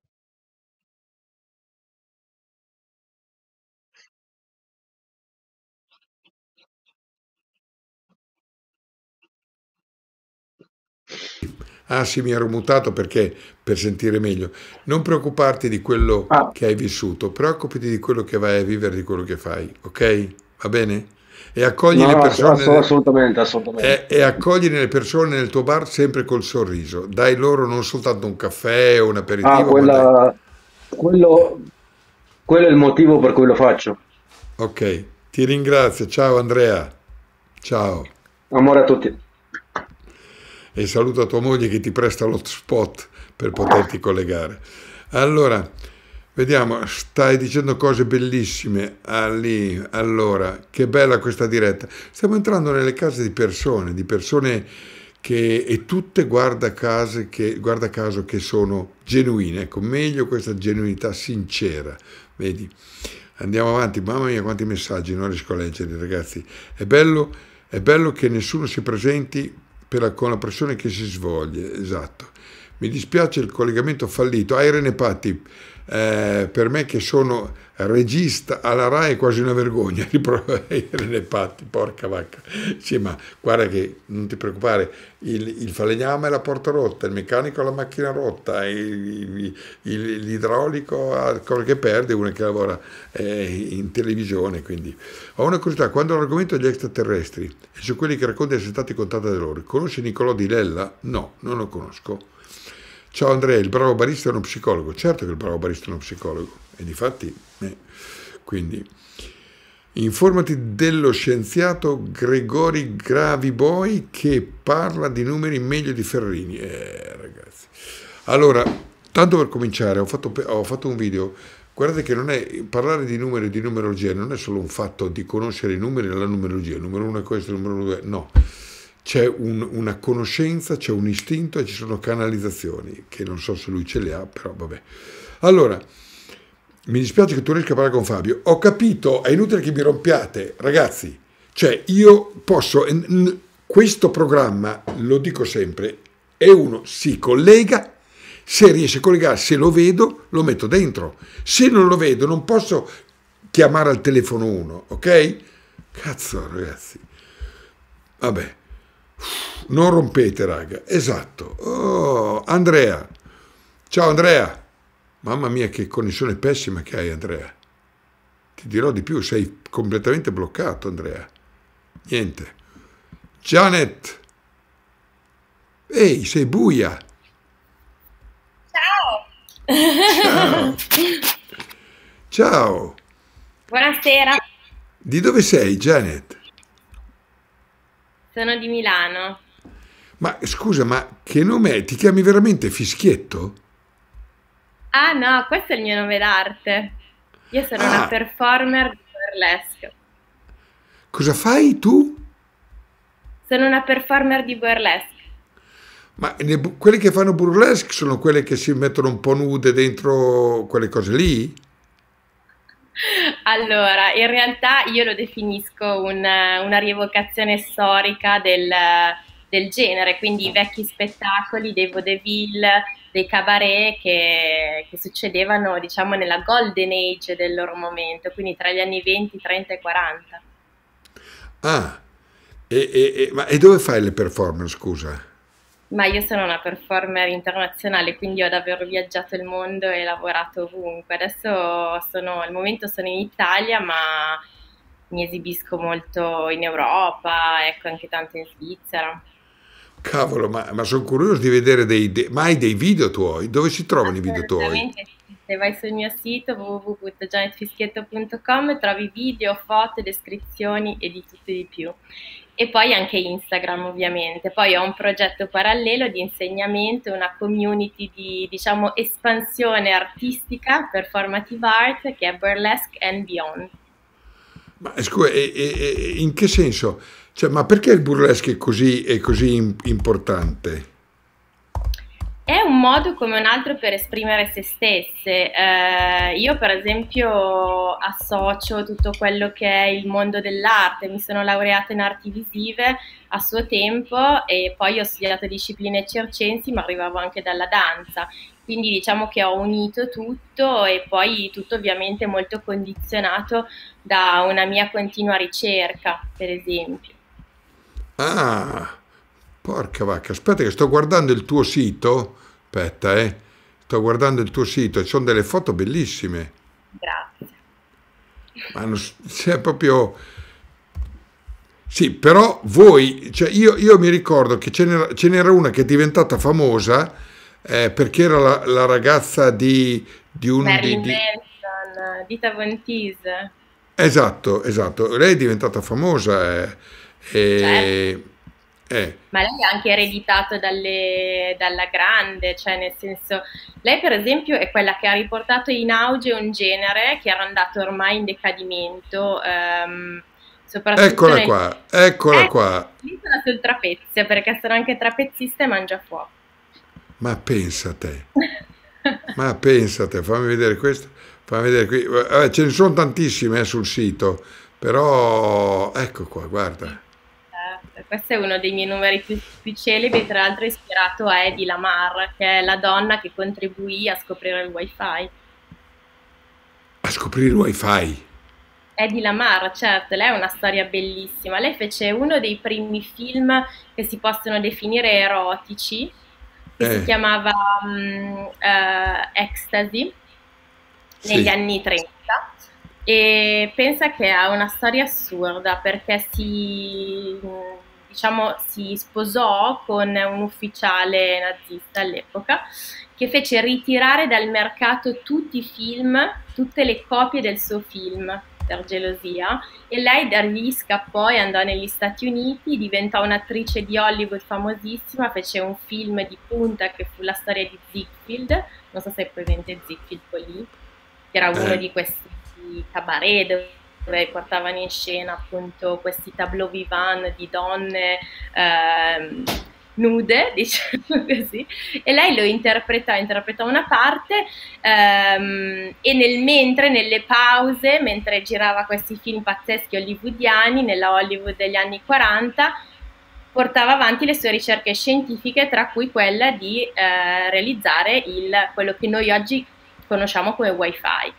Ah sì, mi ero mutato perché per sentire meglio. Non preoccuparti di quello Ah, che hai vissuto, preoccupati di quello che vai a vivere, di quello che fai, ok? Va bene? E accogli no, le no, ass- persone ass- nel- assolutamente, assolutamente. e, e accogli le persone nel tuo bar sempre col sorriso. Dai loro non soltanto un caffè o un Ah, aperitivo, ma dai. quella, quello, quello è il motivo per cui lo faccio. Ok, ti ringrazio. Ciao Andrea. Ciao. Amore a tutti. E saluto a tua moglie che ti presta l'hotspot per poterti collegare. Allora, Vediamo, stai dicendo cose bellissime. Ah, lì, allora, che bella questa diretta. Stiamo entrando nelle case di persone, di persone che, e tutte guarda caso che, guarda caso che sono genuine. Ecco, meglio questa genuinità sincera. Vedi? Andiamo avanti. Mamma mia, quanti messaggi, non riesco a leggere, ragazzi. È bello, è bello che nessuno si presenti per la, con la pressione che si svolge. Esatto. Mi dispiace il collegamento fallito. Ah, Irene Patti, eh, per me che sono regista alla Rai è quasi una vergogna. Irene Patti, porca vacca. Sì, ma guarda che non ti preoccupare, il, il falegname ha la porta rotta, il meccanico ha la macchina rotta, il, il, l'idraulico ha quello che perde, uno che lavora eh, in televisione. Quindi ho una curiosità, quando l'argomento degli extraterrestri e su quelli che racconta di essere stati contatti da loro, conosci Nicolò Di Lella? No, non lo conosco. Ciao Andrea, il bravo barista è uno psicologo. Certo che il bravo barista è uno psicologo, e difatti, eh. Quindi, informati dello scienziato Gregori Graviboi che parla di numeri meglio di Ferrini. Eh, ragazzi. Allora, tanto per cominciare, ho fatto, ho fatto un video. Guardate che non è, parlare di numeri e di numerologia non è solo un fatto di conoscere i numeri e la numerologia. Il numero uno è questo, il numero due, no. C'è un, una conoscenza, c'è un istinto e ci sono canalizzazioni, che non so se lui ce le ha, però vabbè. Allora, mi dispiace che tu riesca a parlare con Fabio. Ho capito, è inutile che mi rompiate, ragazzi. Cioè, io posso, questo programma, lo dico sempre, e uno si collega, se riesce a collegarsi, se lo vedo, lo metto dentro. Se non lo vedo, non posso chiamare al telefono uno, ok? Cazzo, ragazzi. Vabbè. Non rompete, raga. Esatto. Oh, Andrea. Ciao Andrea. Mamma mia, che connessione pessima che hai, Andrea. Ti dirò di più, sei completamente bloccato, Andrea. Niente. Janet. Ehi, sei buia. Ciao. Ciao. Ciao. Buonasera. Di dove sei, Janet? Sono di Milano. Ma scusa, ma che nome è? Ti chiami veramente Fischietto? Ah no, questo è il mio nome d'arte. Io sono Ah. una performer di burlesque. Cosa fai tu? Sono una performer di burlesque. Ma le bu- quelle che fanno burlesque sono quelle che si mettono un po' nude dentro quelle cose lì? Allora, in realtà io lo definisco un- una rievocazione storica del, del genere, quindi i vecchi spettacoli dei vaudeville, dei cabaret che, che succedevano, diciamo, nella golden age del loro momento, quindi tra gli anni venti, trenta e quaranta. Ah, e, e- e- ma e dove fai le performance, scusa? Ma io sono una performer internazionale, quindi ho davvero viaggiato il mondo e lavorato ovunque. Adesso sono, al momento sono in Italia, ma mi esibisco molto in Europa, ecco, anche tanto in Svizzera. Cavolo, ma, ma sono curioso di vedere dei, dei, ma hai dei video tuoi? Dove si trovano i video tuoi? Assolutamente sì. Se vai sul mio sito w w w punto janet fischietto punto com trovi video, foto, descrizioni e di tutto e di più. E poi anche Instagram, ovviamente. Poi ho un progetto parallelo di insegnamento, una community di, diciamo, espansione artistica, performative art, che è Burlesque and Beyond. Ma scusa, e- e- e- in che senso? Cioè, ma perché il burlesque è così, è così im- importante? È un modo come un altro per esprimere se stesse. Eh, io, per esempio, associo tutto quello che è il mondo dell'arte. Mi sono laureata in arti visive a suo tempo e poi ho studiato discipline circensi, ma arrivavo anche dalla danza. Quindi diciamo che ho unito tutto e poi tutto ovviamente molto condizionato da una mia continua ricerca, per esempio. Ah, porca vacca, aspetta che sto guardando il tuo sito. Aspetta, eh. Sto guardando il tuo sito e ci sono delle foto bellissime. Grazie. Ma non s- c'è proprio... Sì, però voi, cioè io, io mi ricordo che ce n'era, ce n'era una che è diventata famosa eh, perché era la, la ragazza di, di un... Di, Marilyn di- Manson, Dita Von Teese. Esatto, esatto. Lei è diventata famosa eh, e, Eh, Ma lei ha anche ereditato dalle- dalla grande, cioè nel senso, lei per esempio è quella che ha riportato in auge un genere che era andato ormai in decadimento, ehm, soprattutto eccola nel... qua, eccola Eh, qua. lì sono sul trapezio, perché sono anche trapezzista e mangiafuoco. Ma pensa a te, ma pensa a te, fammi vedere questo, fammi vedere qui. Vabbè, ce ne sono tantissime eh, sul sito, però ecco qua, guarda. Eh, questo è uno dei miei numeri più, più celebri, tra l'altro ispirato a Eddie Lamar, che è la donna che contribuì a scoprire il wifi. A scoprire il wifi. Eddie Lamar, certo, lei ha una storia bellissima. Lei fece uno dei primi film che si possono definire erotici, che si Eh, chiamava mm, eh, Ecstasy, negli sì, anni trenta, e pensa che ha una storia assurda perché si, diciamo, si sposò con un ufficiale nazista all'epoca che fece ritirare dal mercato tutti i film, tutte le copie del suo film per gelosia, e lei da lì scappò e andò negli Stati Uniti, diventò un'attrice di Hollywood famosissima, fece un film di punta che fu la storia di Ziegfeld, non so se è presente Ziegfeld lì, che era uno eh, di questi cabaret dove portavano in scena appunto questi tableau vivant di donne ehm, nude, diciamo così, e lei lo interpretò, interpretò una parte ehm, e nel mentre, nelle pause, mentre girava questi film pazzeschi hollywoodiani, nella Hollywood degli anni quaranta, portava avanti le sue ricerche scientifiche, tra cui quella di eh, realizzare il, quello che noi oggi conosciamo come wifi.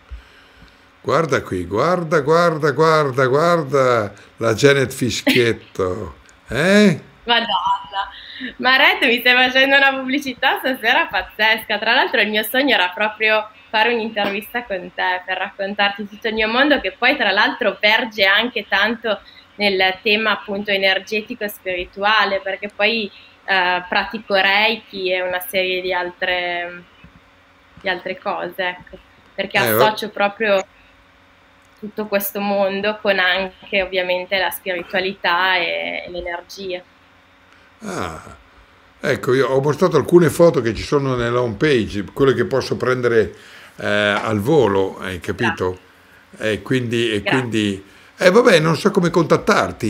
guarda qui, guarda, guarda, guarda, guarda la Janet Fischietto. Eh? Madonna, ma Red, mi stai facendo una pubblicità stasera pazzesca. Tra l'altro il mio sogno era proprio fare un'intervista con te per raccontarti tutto il mio mondo, che poi tra l'altro verge anche tanto nel tema appunto energetico e spirituale, perché poi eh, pratico Reiki e una serie di altre, di altre cose, ecco, perché Eh, va- associo proprio tutto questo mondo con anche ovviamente la spiritualità e, e l'energia. ah, ecco, io ho mostrato alcune foto che ci sono nella home page, quelle che posso prendere eh, al volo, hai capito? E quindi, e Grazie. quindi eh, vabbè, non so come contattarti.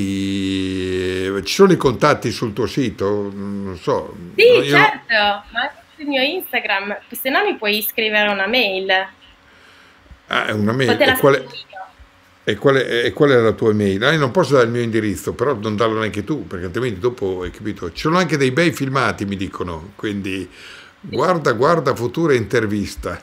Ci sono i contatti sul tuo sito? Non so. Sì, Io no- certo, ma anche sul mio Instagram, se no mi puoi scrivere una mail, Ah, è una mail. o te E la qual scrivo è, io. e qual è- e qual è la tua mail? Ah, io non posso dare il mio indirizzo, però non darlo neanche tu, perché altrimenti dopo, hai capito? Ci sono anche dei bei filmati, mi dicono, quindi guarda, guarda, futura intervista.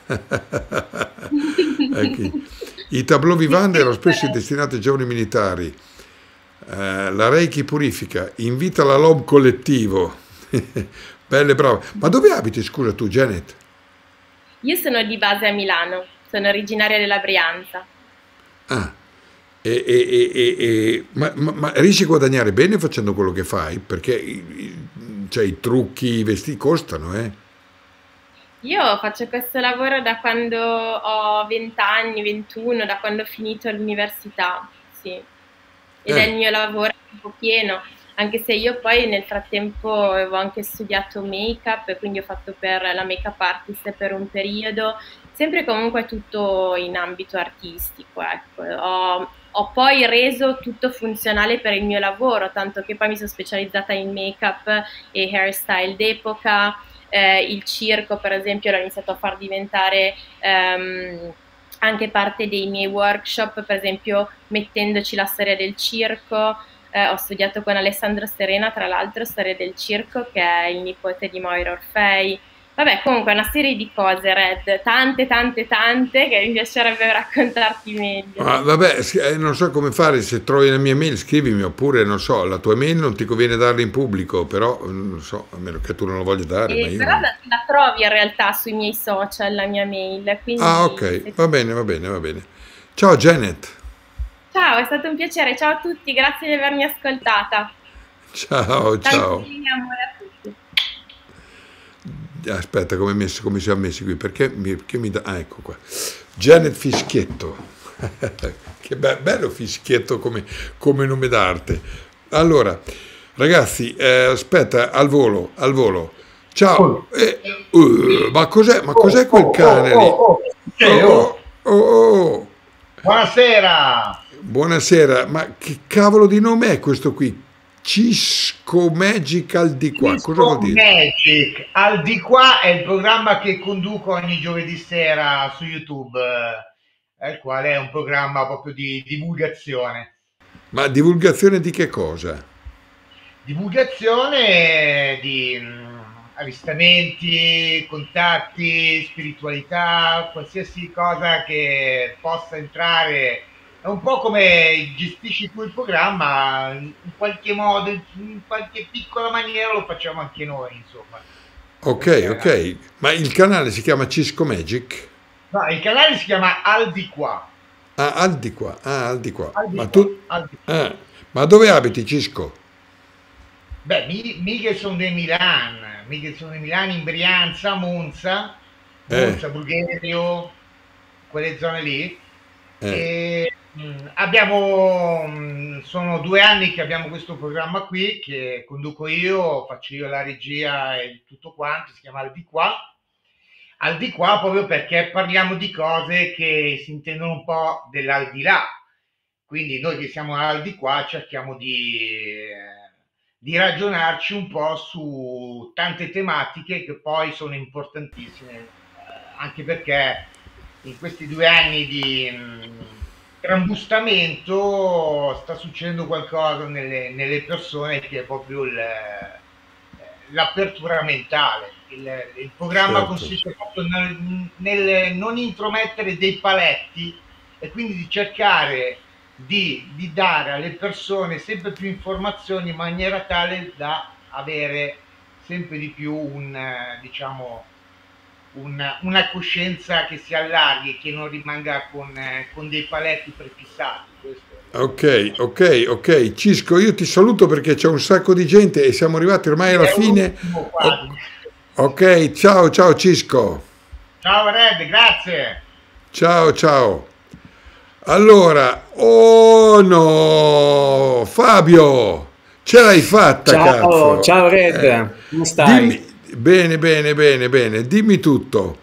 Ecco. I tableau vivant erano spesso destinati ai giovani militari. Eh, la Reiki purifica, invita alla L O B collettivo. Belle, brave. Ma dove abiti, scusa tu, Janet? Io sono di base a Milano, sono originaria della Brianza. Ah, e, e- e- e- e- ma, ma- ma riesci a guadagnare bene facendo quello che fai? Perché i, i- cioè, i trucchi, i vestiti costano, eh? Io faccio questo lavoro da quando ho venti anni, ventuno, da quando ho finito l'università, sì. Ed è il Eh, mio lavoro a tempo pieno, anche se io poi nel frattempo avevo anche studiato make-up, e quindi ho fatto per la make-up artist per un periodo, sempre comunque tutto in ambito artistico, ecco. Ho, ho poi reso tutto funzionale per il mio lavoro, tanto che poi mi sono specializzata in make-up e hairstyle d'epoca. Eh, il circo, per esempio, l'ho iniziato a far diventare ehm, anche parte dei miei workshop, per esempio mettendoci la storia del circo. Eh, ho studiato con Alessandro Serena, tra l'altro, storia del circo, che è il nipote di Moira Orfei. Vabbè, comunque una serie di cose, Red, tante, tante, tante, che mi piacerebbe raccontarti meglio. ma vabbè, s- eh, non so come fare, se trovi la mia mail scrivimi, oppure non so, la tua mail non ti conviene darla in pubblico, però non so, a meno che tu non la voglia dare, ma E io però non... la, la trovi in realtà sui miei social, la mia mail, quindi Ah, ok, va bene, va bene, va bene. Ciao Janet, ciao, è stato un piacere, ciao a tutti, grazie di avermi ascoltata. ciao, ciao. Tanti amore a tutti. Aspetta, come, messo, come siamo messi qui? Perché mi, perché mi dà... Ah, ecco qua. Janet Fischietto. Che be- bello Fischietto come, come nome d'arte. Allora, Ragazzi, eh, aspetta, al volo, al volo. Ciao. Eh, uh, ma cos'è, ma cos'è quel cane lì? Oh, Oh, oh, oh. Buonasera! Buonasera, ma che cavolo di nome è questo qui? Cisco Magic al di qua, cosa vuol Cisco dire? Magic, al di qua è il programma che conduco ogni giovedì sera su YouTube, eh, il quale è un programma proprio di divulgazione. Ma divulgazione di che cosa? Divulgazione di mh, avvistamenti, contatti, spiritualità, qualsiasi cosa che possa entrare. È un po' come gestisci tu il programma, in qualche modo, in qualche piccola maniera lo facciamo anche noi, insomma. Ok, ok, ma il canale si chiama Cisco Magic? No, il canale si chiama Al di qua. Ah, al di qua, ah, al di qua. Al di Ma qua, tu, al di qua. ah, ma dove abiti, Cisco? Beh, mi, mica sono di Milano, mica sono di Milano, in Brianza, Monza, Eh. Monza, Brugherio, quelle zone lì. Eh. E, mh, abbiamo, mh, sono due anni che abbiamo questo programma qui che conduco io, faccio io la regia e tutto quanto, si chiama Al di qua. Al di qua proprio perché parliamo di cose che si intendono un po' dell'aldilà. Quindi noi che siamo al di qua cerchiamo di, eh, di ragionarci un po' su tante tematiche che poi sono importantissime, eh, anche perché in questi due anni di mh, trambustamento sta succedendo qualcosa nelle, nelle persone che è proprio il, eh, l'apertura mentale. Il, il programma Certo. consiste proprio nel, nel non intromettere dei paletti e quindi di cercare di, di dare alle persone sempre più informazioni in maniera tale da avere sempre di più un, eh, diciamo, una, una coscienza che si allarghi e che non rimanga con, eh, con dei paletti prefissati. Questo. Ok, ok, ok. Cisco, io ti saluto perché c'è un sacco di gente e siamo arrivati ormai alla È fine. l'ultimo quasi. Ok, ciao, ciao Cisco. Ciao Red, grazie. Ciao, ciao. Allora, oh no, Fabio, ce l'hai fatta, Ciao, cazzo. ciao Red, Eh, come stai? dimmi, bene, bene, bene, bene, dimmi tutto.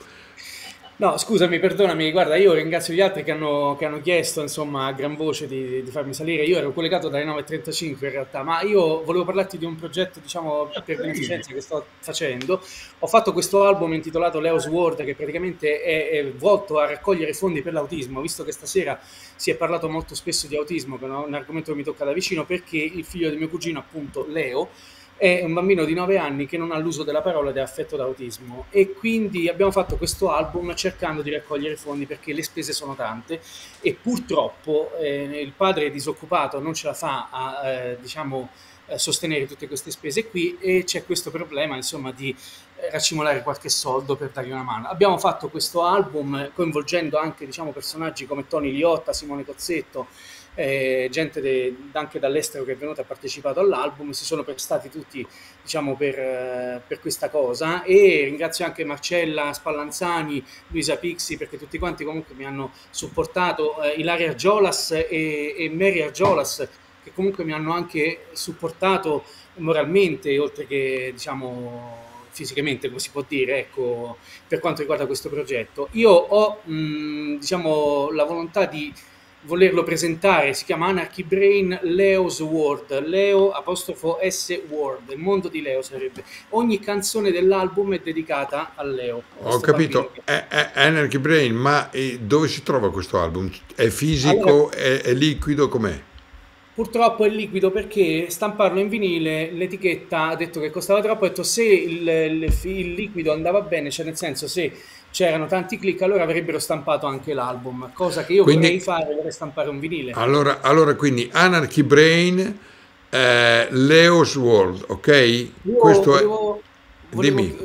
No, scusami, perdonami, guarda, io ringrazio gli altri che hanno, che hanno chiesto, insomma, a gran voce di, di farmi salire. Io ero collegato dalle nove e trentacinque in realtà, ma io volevo parlarti di un progetto, diciamo, per beneficenza che sto facendo. Ho fatto questo album intitolato Leo's World, che praticamente è, è volto a raccogliere fondi per l'autismo, visto che stasera si è parlato molto spesso di autismo, che è un argomento che mi tocca da vicino, perché il figlio di mio cugino, appunto, Leo, è un bambino di nove anni che non ha l'uso della parola ed è affetto da autismo, e quindi abbiamo fatto questo album cercando di raccogliere fondi perché le spese sono tante e purtroppo eh, il padre è disoccupato, non ce la fa a eh, diciamo eh, sostenere tutte queste spese qui, e c'è questo problema, insomma, di eh, raccimolare qualche soldo per dargli una mano. Abbiamo fatto questo album eh, coinvolgendo anche, diciamo, personaggi come Tony Liotta, Simone Cozzetto, eh, gente de, anche dall'estero che è venuta e ha partecipato all'album, si sono prestati tutti, diciamo, per, eh, per questa cosa, e ringrazio anche Marcella Spallanzani, Luisa Pixi, perché tutti quanti comunque mi hanno supportato, eh, Ilaria Argiolas e, e Mary Argiolas, che comunque mi hanno anche supportato moralmente, oltre che, diciamo, fisicamente, come si può dire, ecco, per quanto riguarda questo progetto. Io ho, mh, diciamo, la volontà di volerlo presentare, si chiama Anarchy Brain Leo's World, Leo apostrofo S World, il mondo di Leo sarebbe. Ogni canzone dell'album è dedicata a Leo. Ho capito, è, è Anarchy Brain, ma eh, dove si trova questo album? È fisico, Allora, è, è liquido, com'è? purtroppo è liquido perché stamparlo in vinile, l'etichetta ha detto che costava troppo, ha detto se il, il, il liquido andava bene, cioè nel senso se c'erano tanti click, allora avrebbero stampato anche l'album, cosa che io Quindi, vorrei fare, vorrei stampare un vinile. allora, allora quindi Anarchy Brain, eh, Leo's World, ok? Io Questo è... volevo, volevo, Dimmi. eh,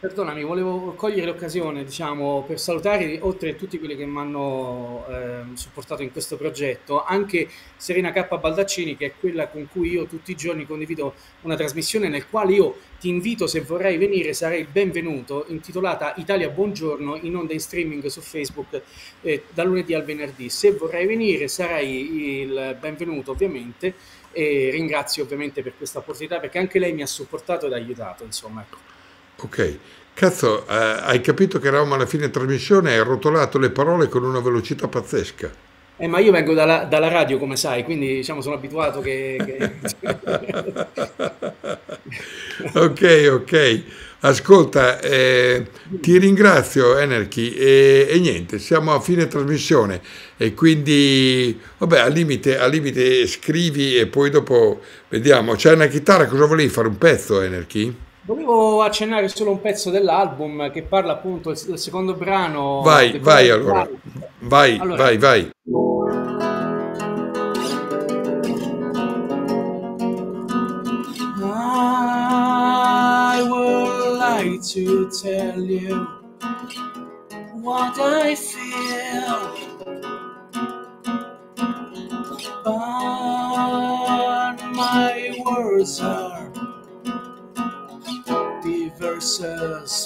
Perdonami, volevo cogliere l'occasione, diciamo, per salutare, oltre a tutti quelli che mi hanno ehm, supportato in questo progetto, anche Serena K. Baldaccini, che è quella con cui io tutti i giorni condivido una trasmissione nel quale io ti invito, se vorrai venire, sarei benvenuto, intitolata Italia Buongiorno, in onda in streaming su Facebook eh, dal lunedì al venerdì. Se vorrai venire, sarai il benvenuto, ovviamente, e ringrazio ovviamente per questa opportunità, perché anche lei mi ha supportato ed aiutato, insomma, ecco. Ok, cazzo, eh, hai capito che eravamo alla fine trasmissione e hai rotolato le parole con una velocità pazzesca. Eh, ma io vengo dalla, dalla radio, come sai, quindi diciamo sono abituato che... che... Ok, ok. Ascolta, eh, ti ringrazio Energy e, e niente, siamo a fine trasmissione e quindi, vabbè, al limite, al limite scrivi e poi dopo vediamo. C'è una chitarra, cosa volevi fare? Un pezzo, Energy? Volevo accennare solo un pezzo dell'album che parla appunto del, del secondo brano. Vai, vai allora, vai, allora. vai, vai. I would like to tell you what I feel, but my words are verses.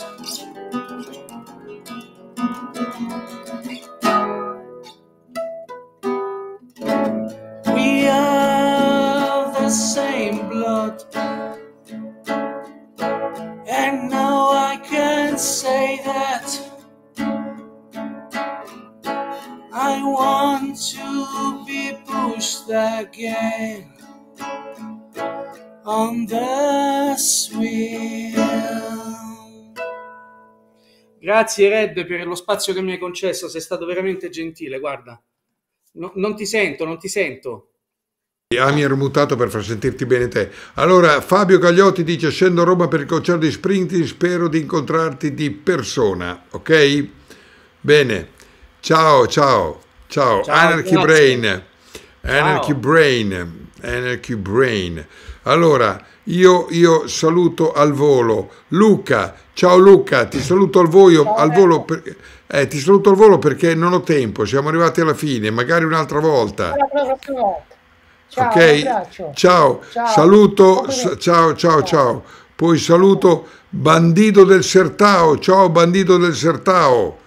We have the same blood, and now I can say that I want to be pushed again on the wheel. Grazie Red per lo spazio che mi hai concesso, sei stato veramente gentile, guarda. No, non ti sento, non ti sento. Ah, mi ero mutato per far sentirti bene te. Allora, Fabio Gagliotti dice: scendo a Roma per il concerto di Springsteen, spero di incontrarti di persona, ok? Bene, ciao, ciao, ciao, ciao Anarchy grazie. Brain, Anarchy ciao. Brain, Anarchy Brain. Allora, io, io saluto al volo Luca. Ciao Luca, ti saluto al volo, al volo per, eh, ti saluto al volo perché non ho tempo, siamo arrivati alla fine, magari un'altra volta. Ciao, ok? Ciao, ciao, saluto, ciao, ciao, ciao. Poi saluto Bandito del Sertao, ciao Bandito del Sertao.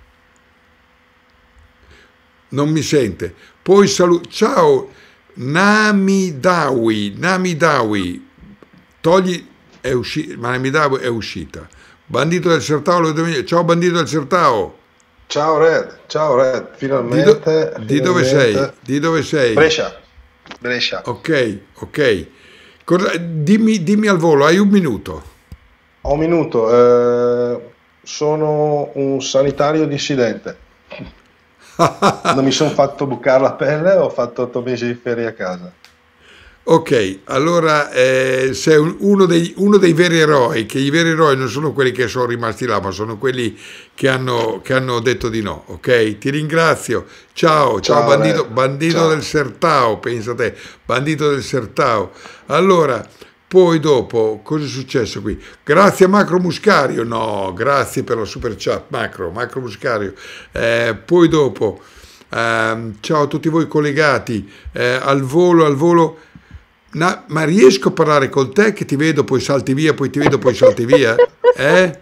Non mi sente. Poi saluto, ciao Namidawi, Namidawi. Togli, è uscita, ma Namidawi è uscita. Bandito del Sertao, ciao Bandito del Sertao. Ciao Red, ciao Red, finalmente. Di, do, finalmente. Di dove sei? Di dove sei? Brescia. Brescia. Ok, ok. Cosa, dimmi, dimmi al volo, hai un minuto. Ho un minuto. Eh, sono un sanitario dissidente. Non mi sono fatto bucare la pelle, ho fatto otto mesi di ferie a casa. Ok, allora eh, sei un, uno, dei, uno dei veri eroi, che i veri eroi non sono quelli che sono rimasti là, ma sono quelli che hanno, che hanno detto di no, ok? Ti ringrazio, ciao, ciao, ciao bandito, bandito ciao. del Sertao, pensa te, bandito del Sertao. Allora, poi dopo, cosa è successo qui? Grazie a Macro Muscario, no, grazie per la super chat, Macro, Macro Muscario. Eh, poi dopo, eh, ciao a tutti voi collegati, eh, al volo, al volo. No, ma riesco a parlare con te che ti vedo, poi salti via, poi ti vedo, poi salti via? Eh?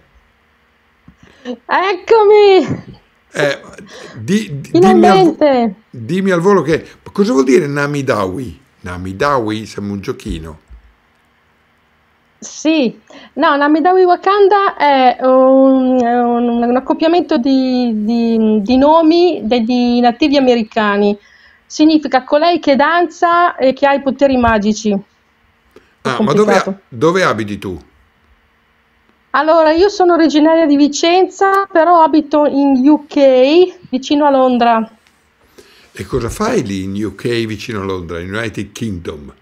Eccomi! Eh, di, di, dimmi, al, dimmi al volo che... Cosa vuol dire Namidawi? Namidawi sembra un giochino. Sì, no, Namidawi Wakanda è un, un, un accoppiamento di, di, di nomi degli nativi americani. Significa colei che danza e che ha i poteri magici. Ah, ma dove, dove abiti tu? Allora, io sono originaria di Vicenza, però abito in U K, vicino a Londra. E cosa fai lì in U K, vicino a Londra, United Kingdom?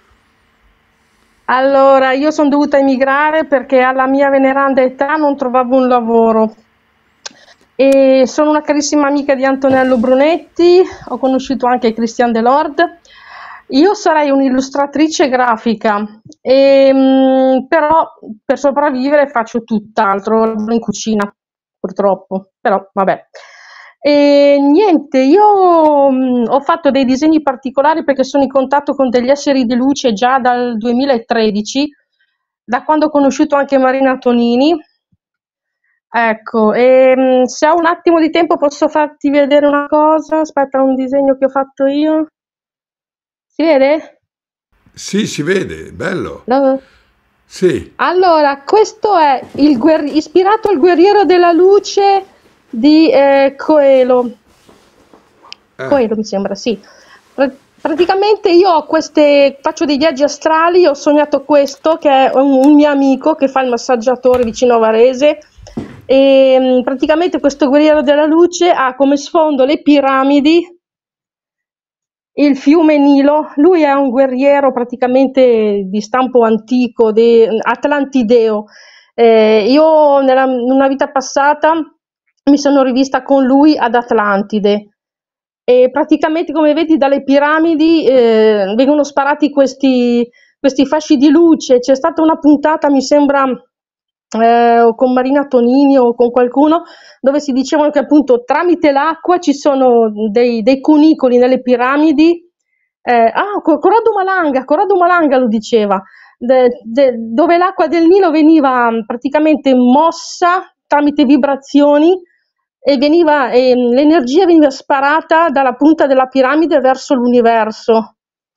Allora, io sono dovuta emigrare perché alla mia veneranda età non trovavo un lavoro. E sono una carissima amica di Antonello Brunetti, ho conosciuto anche Christian Delord Io sarei un'illustratrice grafica, ehm, però per sopravvivere faccio tutt'altro, lavoro in cucina, purtroppo, però vabbè. E niente, io mh, ho fatto dei disegni particolari perché sono in contatto con degli esseri di luce già dal duemilatredici, da quando ho conosciuto anche Marina Tonini. Ecco, e, mh, se ho un attimo di tempo posso farti vedere una cosa. Aspetta, un disegno che ho fatto io. Si vede? Sì, si vede, bello. Dove? Sì, Allora, questo è il guerri- ispirato al Guerriero della Luce di eh, Coelho. eh, Coelho mi sembra, sì. Pra- praticamente io ho queste, faccio dei viaggi astrali, ho sognato questo che è un, un mio amico che fa il massaggiatore vicino a Varese e mh, praticamente questo Guerriero della Luce ha come sfondo le piramidi, il fiume Nilo. Lui è un guerriero praticamente di stampo antico, de- atlantideo. Eh, io nella, in una vita passata mi sono rivista con lui ad Atlantide e praticamente come vedi dalle piramidi eh, vengono sparati questi, questi fasci di luce. C'è stata una puntata, mi sembra, eh, o con Marina Tonini o con qualcuno, dove si dicevano che appunto tramite l'acqua ci sono dei, dei cunicoli nelle piramidi. Eh, ah, Co- Corrado Malanga, Corrado Malanga lo diceva, de- de- dove l'acqua del Nilo veniva mh, praticamente mossa tramite vibrazioni e veniva, e, mh, l'energia veniva sparata dalla punta della piramide verso l'universo.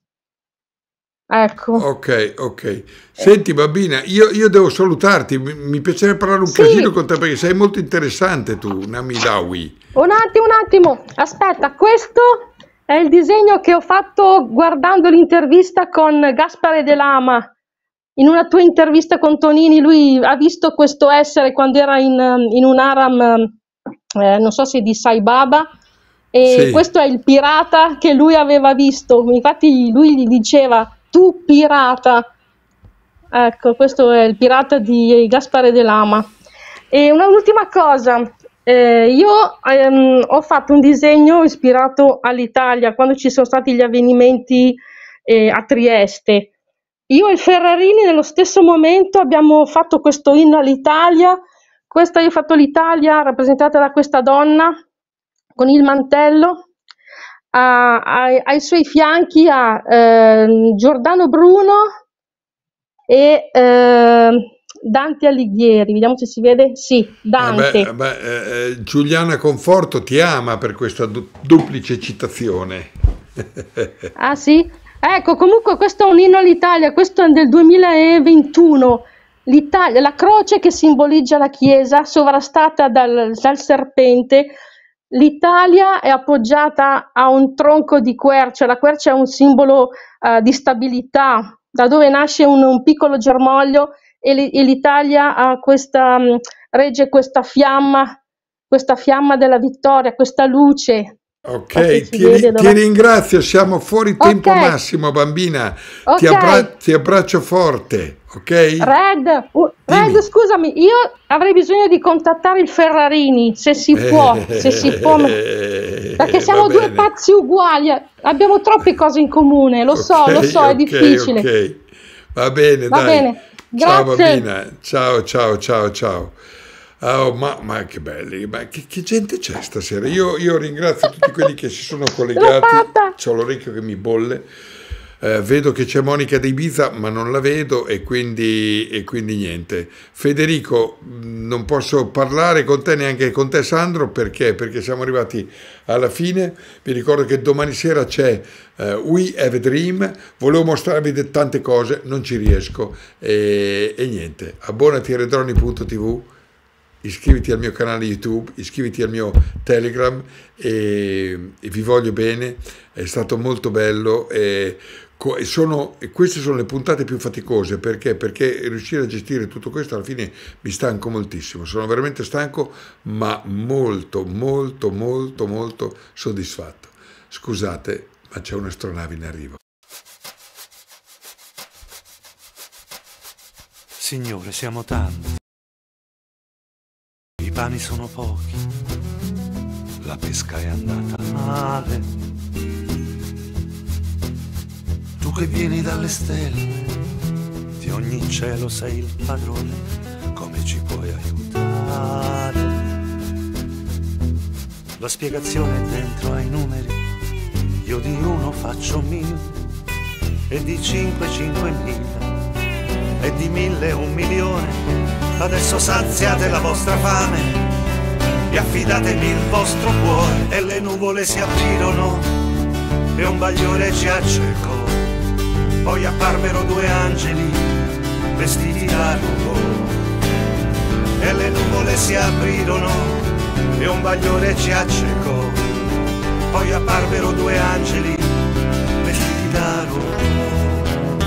Ecco. ok, ok. Senti, bambina, io, io devo salutarti. Mi, mi piacerebbe parlare un Sì, casino con te perché sei molto interessante tu, Namidawi. un attimo, un attimo, aspetta, questo è il disegno che ho fatto guardando l'intervista con Gaspare De Lama. In una tua intervista con Tonini, lui ha visto questo essere quando era in, in un haram, eh, non so se di Sai Baba, e Sì, questo è il pirata che lui aveva visto. Infatti lui gli diceva, tu pirata. Ecco, questo è il pirata di Gaspare De Lama. E una ultima cosa, eh, io ehm, ho fatto un disegno ispirato all'Italia quando ci sono stati gli avvenimenti eh, a Trieste. Io e Ferrarini nello stesso momento abbiamo fatto questo inno all'Italia. Questa io ho fatto l'Italia rappresentata da questa donna con il mantello. A- ai, ai suoi fianchi ha ehm, Giordano Bruno e ehm, Dante Alighieri. Vediamo se si vede. Sì, eh Dante. beh, beh, eh, eh, Giuliana Conforto ti ama per questa du- duplice citazione. Ah sì? Ecco, comunque questo è un inno all'Italia, questo è del duemilaventuno. L'Italia, la croce che simboleggia la Chiesa, sovrastata dal, dal serpente. L'Italia è appoggiata a un tronco di quercia. La quercia è un simbolo eh, di stabilità, da dove nasce un, un piccolo germoglio e, li- e l'Italia ha questa, mh, regge questa fiamma, questa fiamma della vittoria, questa luce. Ok, So se si ti, vede ri- ti dov'è. ringrazio, siamo fuori tempo Ok, massimo, bambina. Ti, ok. abbra- ti abbraccio forte, ok? Red, uh, Red, Dimmi. scusami, io avrei bisogno di contattare il Ferrarini, se si può, se si può, perché Eh, va siamo due bene. pazzi uguali, abbiamo troppe cose in comune, lo so, lo Ok, so, è ok, difficile. ok. Va bene, Va dai. bene, Ciao grazie. bambina, ciao, ciao, ciao, ciao. Oh, ma, ma che belli, ma che, che gente c'è stasera? Io, io ringrazio tutti quelli che si sono L'ho collegati, fatta! c'ho l'orecchio che mi bolle. Eh, vedo che c'è Monica di Ibiza, ma non la vedo e quindi, e quindi niente. Federico, mh, non posso parlare con te neanche con te Sandro, perché? Perché siamo arrivati alla fine. Vi ricordo che domani sera c'è eh, We Have a Dream, volevo mostrarvi de- tante cose, non ci riesco e, e niente. Abbonati a redroni punto tv, iscriviti al mio canale YouTube, iscriviti al mio Telegram e, e vi voglio bene, è stato molto bello e, co- e sono, e queste sono le puntate più faticose perché? Perché riuscire a gestire tutto questo alla fine mi stanco moltissimo, sono veramente stanco ma molto molto molto molto soddisfatto. Scusate, ma c'è un'astronave in arrivo. Signore, siamo tanti. I pani sono pochi, la pesca è andata male. Tu che vieni dalle stelle, di ogni cielo sei il padrone, come ci puoi aiutare? La spiegazione è dentro ai numeri, io di uno faccio mille, e di cinque cinquemila, e di mille un milione. Adesso saziate la vostra fame e affidatemi il vostro cuore, e le nuvole si aprirono e un bagliore ci accecò. Poi apparvero due angeli vestiti da rubò, e le nuvole si aprirono e un bagliore ci accecò. Poi apparvero due angeli vestiti da rubò.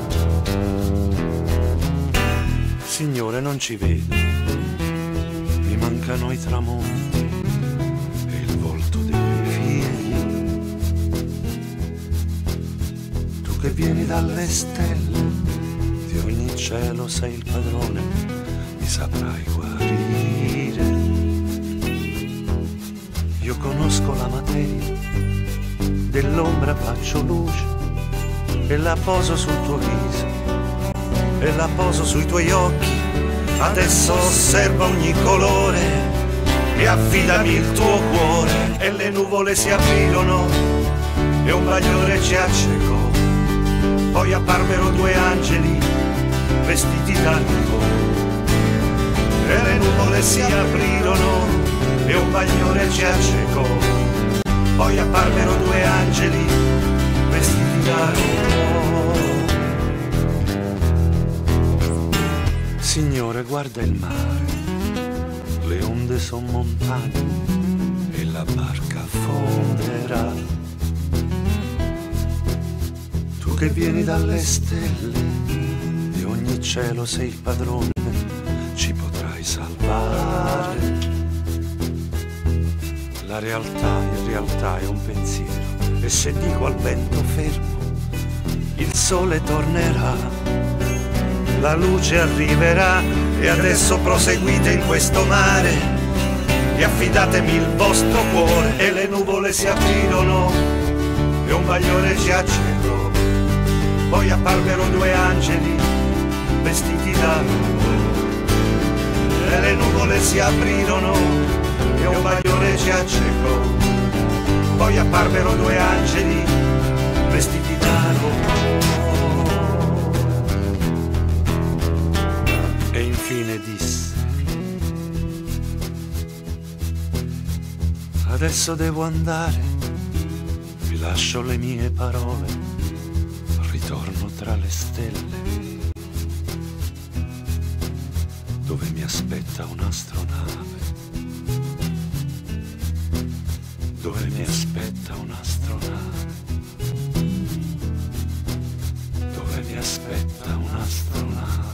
Signore, non ci vedo, mi mancano i tramonti e il volto dei miei figli. Tu che vieni dalle stelle, di ogni cielo sei il padrone, mi saprai guarire. Io conosco la materia, dell'ombra faccio luce e la poso sul tuo viso e la poso sui tuoi occhi. Adesso osserva ogni colore e affidami il tuo cuore, e le nuvole si aprirono e un bagliore ci accecò. Poi apparvero due angeli vestiti da rubò, e le nuvole si aprirono e un bagliore ci accecò. Poi apparvero due angeli vestiti da rubò. Signore, guarda il mare, le onde son montagne e la barca affonderà. Tu che vieni dalle stelle, di ogni cielo sei il padrone, ci potrai salvare. La realtà in realtà è un pensiero, e se dico al vento fermo, il sole tornerà. La luce arriverà, e adesso proseguite in questo mare e affidatemi il vostro cuore, e le nuvole si aprirono e un bagliore ci accecò. Poi apparvero due angeli vestiti da rubò, e le nuvole si aprirono e un bagliore ci accecò. Poi apparvero due angeli vestiti da rubò. E infine disse: adesso devo andare, vi lascio le mie parole, ritorno tra le stelle, dove mi aspetta un'astronave, dove mi aspetta un'astronave, dove mi aspetta un'astronave.